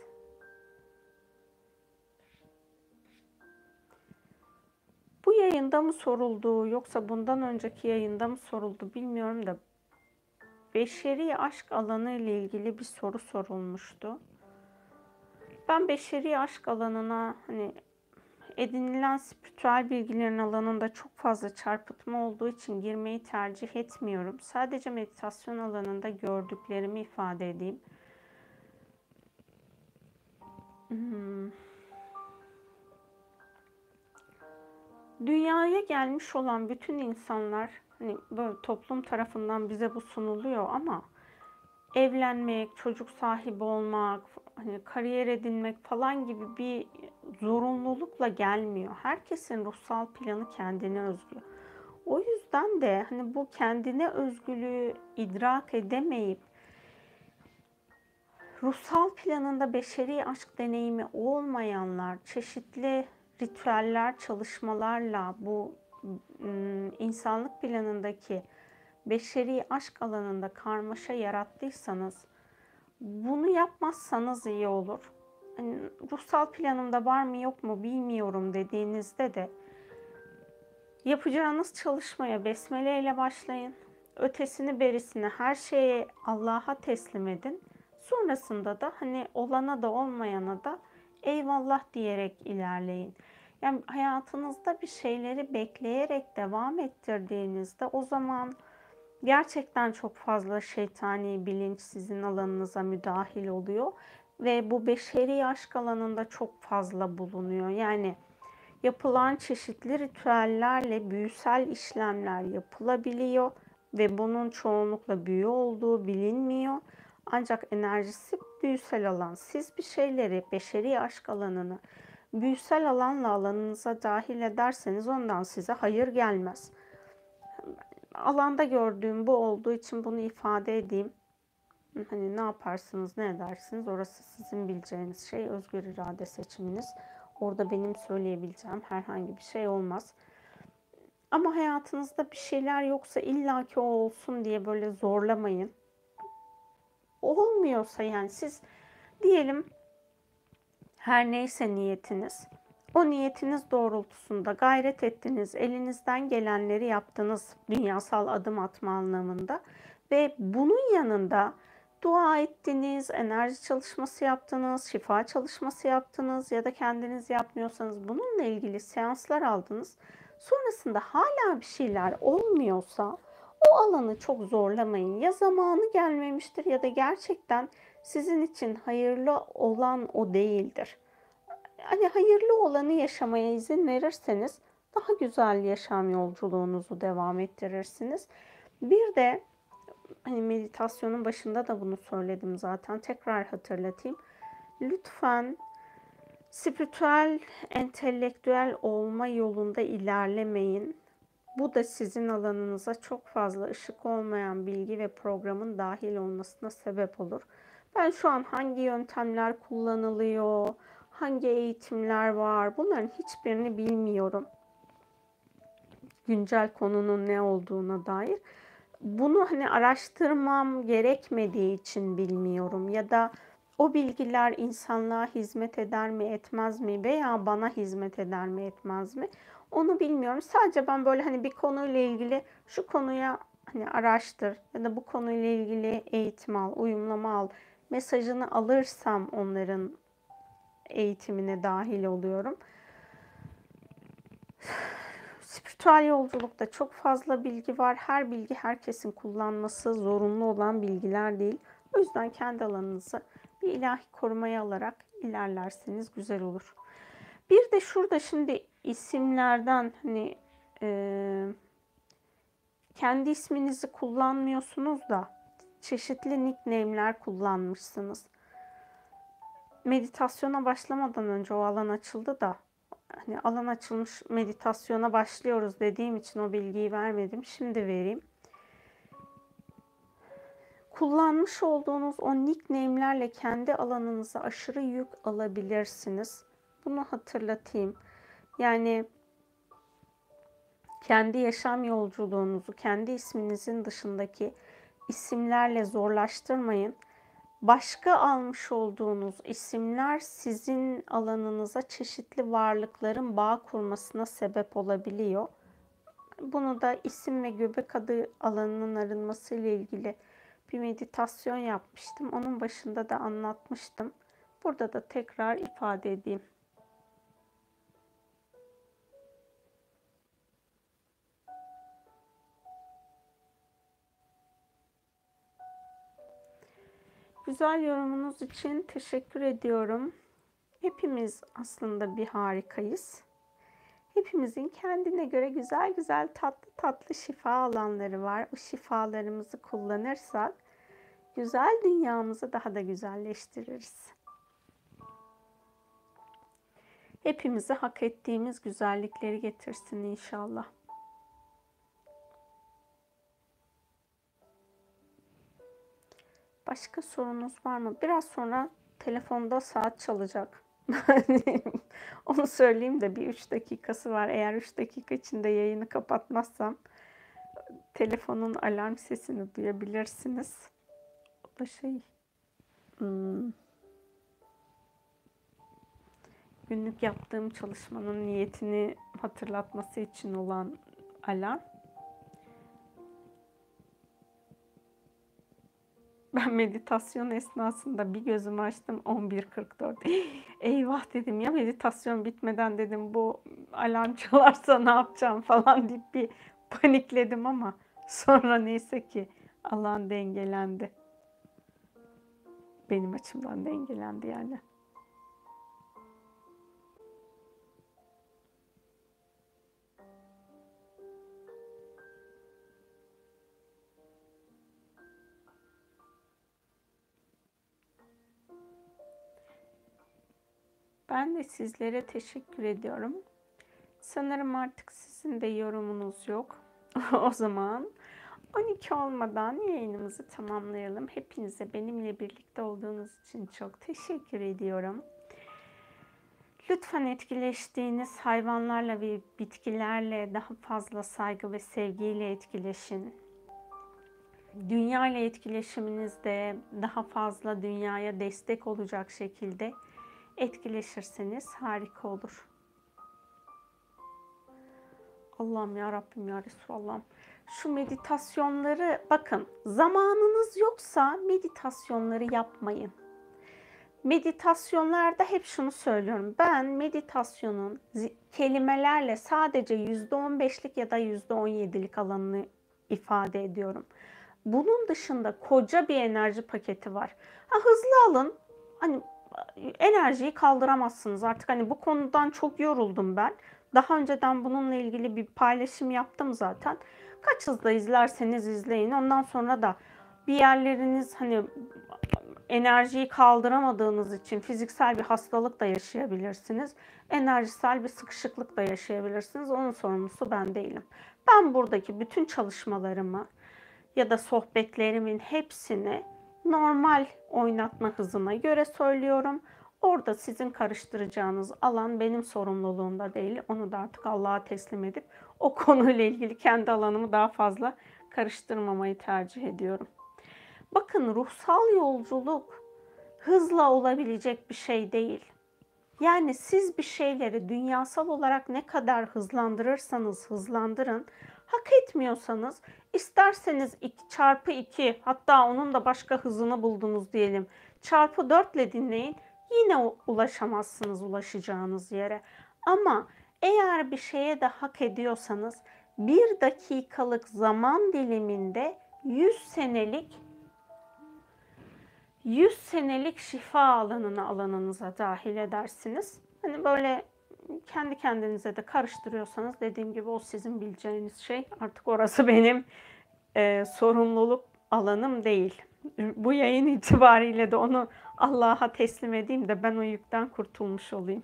Bu yayında mı soruldu yoksa bundan önceki yayında mı soruldu bilmiyorum da beşeri aşk alanı ile ilgili bir soru sorulmuştu. Ben beşeri aşk alanına hani edinilen spiritüel bilgilerin alanında çok fazla çarpıtma olduğu için girmeyi tercih etmiyorum. Sadece meditasyon alanında gördüklerimi ifade edeyim. Hmm. Dünyaya gelmiş olan bütün insanlar hani böyle toplum tarafından bize bu sunuluyor ama evlenmek, çocuk sahibi olmak, hani kariyer edinmek falan gibi bir zorunlulukla gelmiyor. Herkesin ruhsal planı kendine özgü. O yüzden de hani bu kendine özgülüğü idrak edemeyip ruhsal planında beşeri aşk deneyimi olmayanlar çeşitli ritüeller, çalışmalarla bu insanlık planındaki beşeri aşk alanında karmaşa yarattıysanız bunu yapmazsanız iyi olur. Yani ruhsal planımda var mı yok mu bilmiyorum dediğinizde de yapacağınız çalışmaya besmele ile başlayın. Ötesini berisini her şeye Allah'a teslim edin. Sonrasında da hani olana da olmayana da eyvallah diyerek ilerleyin. Yani hayatınızda bir şeyleri bekleyerek devam ettirdiğinizde o zaman gerçekten çok fazla şeytani bilinç sizin alanınıza müdahil oluyor. Ve bu beşeri aşk alanında çok fazla bulunuyor. Yani yapılan çeşitli ritüellerle büyüsel işlemler yapılabiliyor ve bunun çoğunlukla büyü olduğu bilinmiyor. Ancak enerjisi büyüsel alan. Siz bir şeyleri, beşeri aşk alanını büyüsel alanla alanınıza dahil ederseniz ondan size hayır gelmez. Alanda gördüğüm bu olduğu için bunu ifade edeyim. Hani ne yaparsınız, ne edersiniz orası sizin bileceğiniz şey, özgür irade seçiminiz. Orada benim söyleyebileceğim herhangi bir şey olmaz. Ama hayatınızda bir şeyler yoksa illaki o olsun diye böyle zorlamayın. Olmuyorsa yani siz diyelim her neyse niyetiniz. O niyetiniz doğrultusunda gayret ettiniz, elinizden gelenleri yaptınız dünyasal adım atma anlamında. Ve bunun yanında dua ettiniz, enerji çalışması yaptınız, şifa çalışması yaptınız ya da kendiniz yapmıyorsanız bununla ilgili seanslar aldınız. Sonrasında hala bir şeyler olmuyorsa o alanı çok zorlamayın. Ya zamanı gelmemiştir ya da gerçekten sizin için hayırlı olan o değildir. Hani hayırlı olanı yaşamaya izin verirseniz daha güzel yaşam yolculuğunuzu devam ettirirsiniz. Bir de hani meditasyonun başında da bunu söyledim zaten. Tekrar hatırlatayım. Lütfen Spiritüel, entelektüel olma yolunda ilerlemeyin. Bu da sizin alanınıza çok fazla ışık olmayan bilgi ve programın dahil olmasına sebep olur. Ben şu an hangi yöntemler kullanılıyor, hangi eğitimler var, bunların hiçbirini bilmiyorum. Güncel konunun ne olduğuna dair. Bunu hani araştırmam gerekmediği için bilmiyorum ya da o bilgiler insanlığa hizmet eder mi etmez mi veya bana hizmet eder mi etmez mi onu bilmiyorum. Sadece ben böyle hani bir konuyla ilgili şu konuya hani araştır ya da bu konuyla ilgili eğitim al, uyumlama al mesajını alırsam onların eğitimine dahil oluyorum. Spiritüel yolculukta çok fazla bilgi var. Her bilgi herkesin kullanması zorunlu olan bilgiler değil. O yüzden kendi alanınızı bir ilahi korumaya alarak ilerlerseniz güzel olur. Bir de şurada şimdi isimlerden hani e, kendi isminizi kullanmıyorsunuz da çeşitli nickname'ler kullanmışsınız. Meditasyona başlamadan önce o alan açıldı da hani alan açılmış, meditasyona başlıyoruz dediğim için o bilgiyi vermedim. Şimdi vereyim. Kullanmış olduğunuz o nickname'lerle kendi alanınıza aşırı yük alabilirsiniz. Bunu hatırlatayım. Yani kendi yaşam yolculuğunuzu kendi isminizin dışındaki isimlerle zorlaştırmayın. Başka almış olduğunuz isimler sizin alanınıza çeşitli varlıkların bağ kurmasına sebep olabiliyor. Bunu da isim ve göbek adı alanının arınması ile ilgili bir meditasyon yapmıştım. Onun başında da anlatmıştım. Burada da tekrar ifade edeyim. Güzel yorumunuz için teşekkür ediyorum. Hepimiz aslında bir harikayız. Hepimizin kendine göre güzel güzel tatlı tatlı şifa alanları var. O şifalarımızı kullanırsak güzel dünyamızı daha da güzelleştiririz. Hepimize hak ettiğimiz güzellikleri getirsin inşallah. Başka sorunuz var mı? Biraz sonra telefonda saat çalacak. Onu söyleyeyim de bir üç dakikası var. Eğer üç dakika içinde yayını kapatmazsam telefonun alarm sesini duyabilirsiniz. O da şey hmm, günlük yaptığım çalışmanın niyetini hatırlatması için olan alarm. Ben meditasyon esnasında bir gözümü açtım on bir kırk dört. Eyvah dedim ya meditasyon bitmeden dedim bu alarm çalarsa ne yapacağım falan deyip bir panikledim ama sonra neyse ki alan dengelendi. Benim açımdan dengelendi yani. Ben de sizlere teşekkür ediyorum. Sanırım artık sizin de yorumunuz yok. O zaman on iki olmadan yayınımızı tamamlayalım. Hepinize benimle birlikte olduğunuz için çok teşekkür ediyorum. Lütfen etkileştiğiniz hayvanlarla ve bitkilerle daha fazla saygı ve sevgiyle etkileşin. Dünya ile etkileşiminizde daha fazla dünyaya destek olacak şekilde etkileşirseniz harika olur. Allah'ım ya Rabbim ya Resulallah'ım. Şu meditasyonları bakın zamanınız yoksa meditasyonları yapmayın. Meditasyonlarda hep şunu söylüyorum. Ben meditasyonun kelimelerle sadece yüzde on beşlik ya da yüzde on yedilik alanını ifade ediyorum. Bunun dışında koca bir enerji paketi var. Ha, hızlı alın. Hani enerjiyi kaldıramazsınız artık. Hani bu konudan çok yoruldum ben. Daha önceden bununla ilgili bir paylaşım yaptım zaten. Kaç hızla izlerseniz izleyin. Ondan sonra da bir yerleriniz hani enerjiyi kaldıramadığınız için fiziksel bir hastalık da yaşayabilirsiniz. Enerjisel bir sıkışıklık da yaşayabilirsiniz. Onun sorumlusu ben değilim. Ben buradaki bütün çalışmalarımı ya da sohbetlerimin hepsini normal oynatma hızına göre söylüyorum. Orada sizin karıştıracağınız alan benim sorumluluğumda değil. Onu da artık Allah'a teslim edip o konuyla ilgili kendi alanımı daha fazla karıştırmamayı tercih ediyorum. Bakın, ruhsal yolculuk hızla olabilecek bir şey değil. Yani siz bir şeyleri dünyasal olarak ne kadar hızlandırırsanız hızlandırın, hak etmiyorsanız isterseniz iki, çarpı iki, hatta onun da başka hızını buldunuz diyelim, çarpı dört ile dinleyin, yine ulaşamazsınız ulaşacağınız yere. Ama eğer bir şeye de hak ediyorsanız bir dakikalık zaman diliminde yüz senelik yüz senelik şifa alanını alanınıza dahil edersiniz. Hani böyle kendi kendinize de karıştırıyorsanız, dediğim gibi o sizin bileceğiniz şey. Artık orası benim e, sorumluluk alanım değil. Bu yayın itibariyle de onu Allah'a teslim edeyim de ben o yükten kurtulmuş olayım.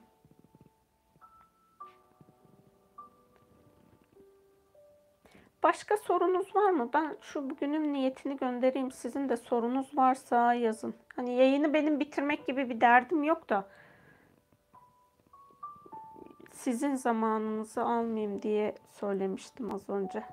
Başka sorunuz var mı? Ben şu bugünün niyetini göndereyim. Sizin de sorunuz varsa yazın. Hani yayını benim bitirmek gibi bir derdim yok da sizin zamanınızı almayayım diye söylemiştim az önce.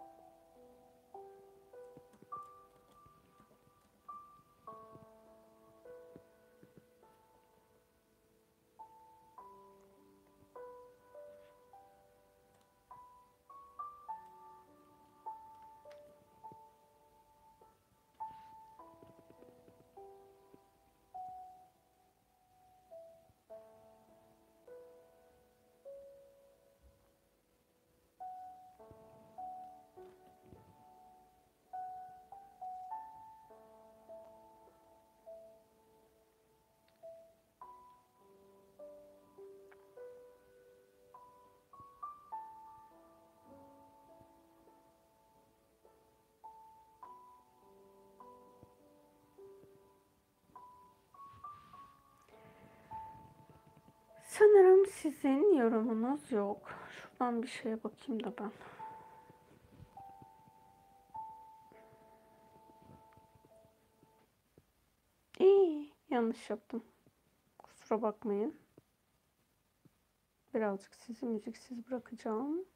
Sanırım sizin yorumunuz yok. Şuradan bir şeye bakayım da ben. İyi, yanlış yaptım. Kusura bakmayın. Birazcık sizi müziksiz bırakacağım.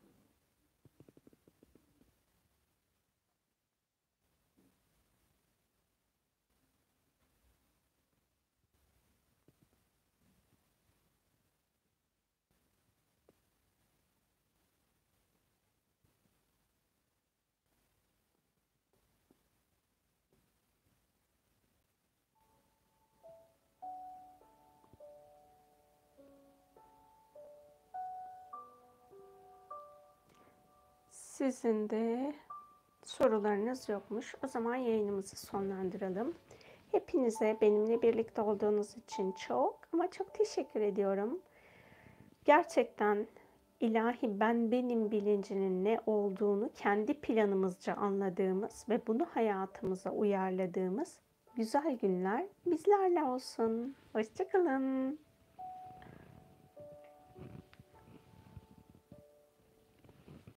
Sizin de sorularınız yokmuş. O zaman yayınımızı sonlandıralım. Hepinize benimle birlikte olduğunuz için çok ama çok teşekkür ediyorum. Gerçekten ilahi ben benim bilincinin ne olduğunu kendi planımızca anladığımız ve bunu hayatımıza uyarladığımız güzel günler bizlerle olsun. Hoşça kalın.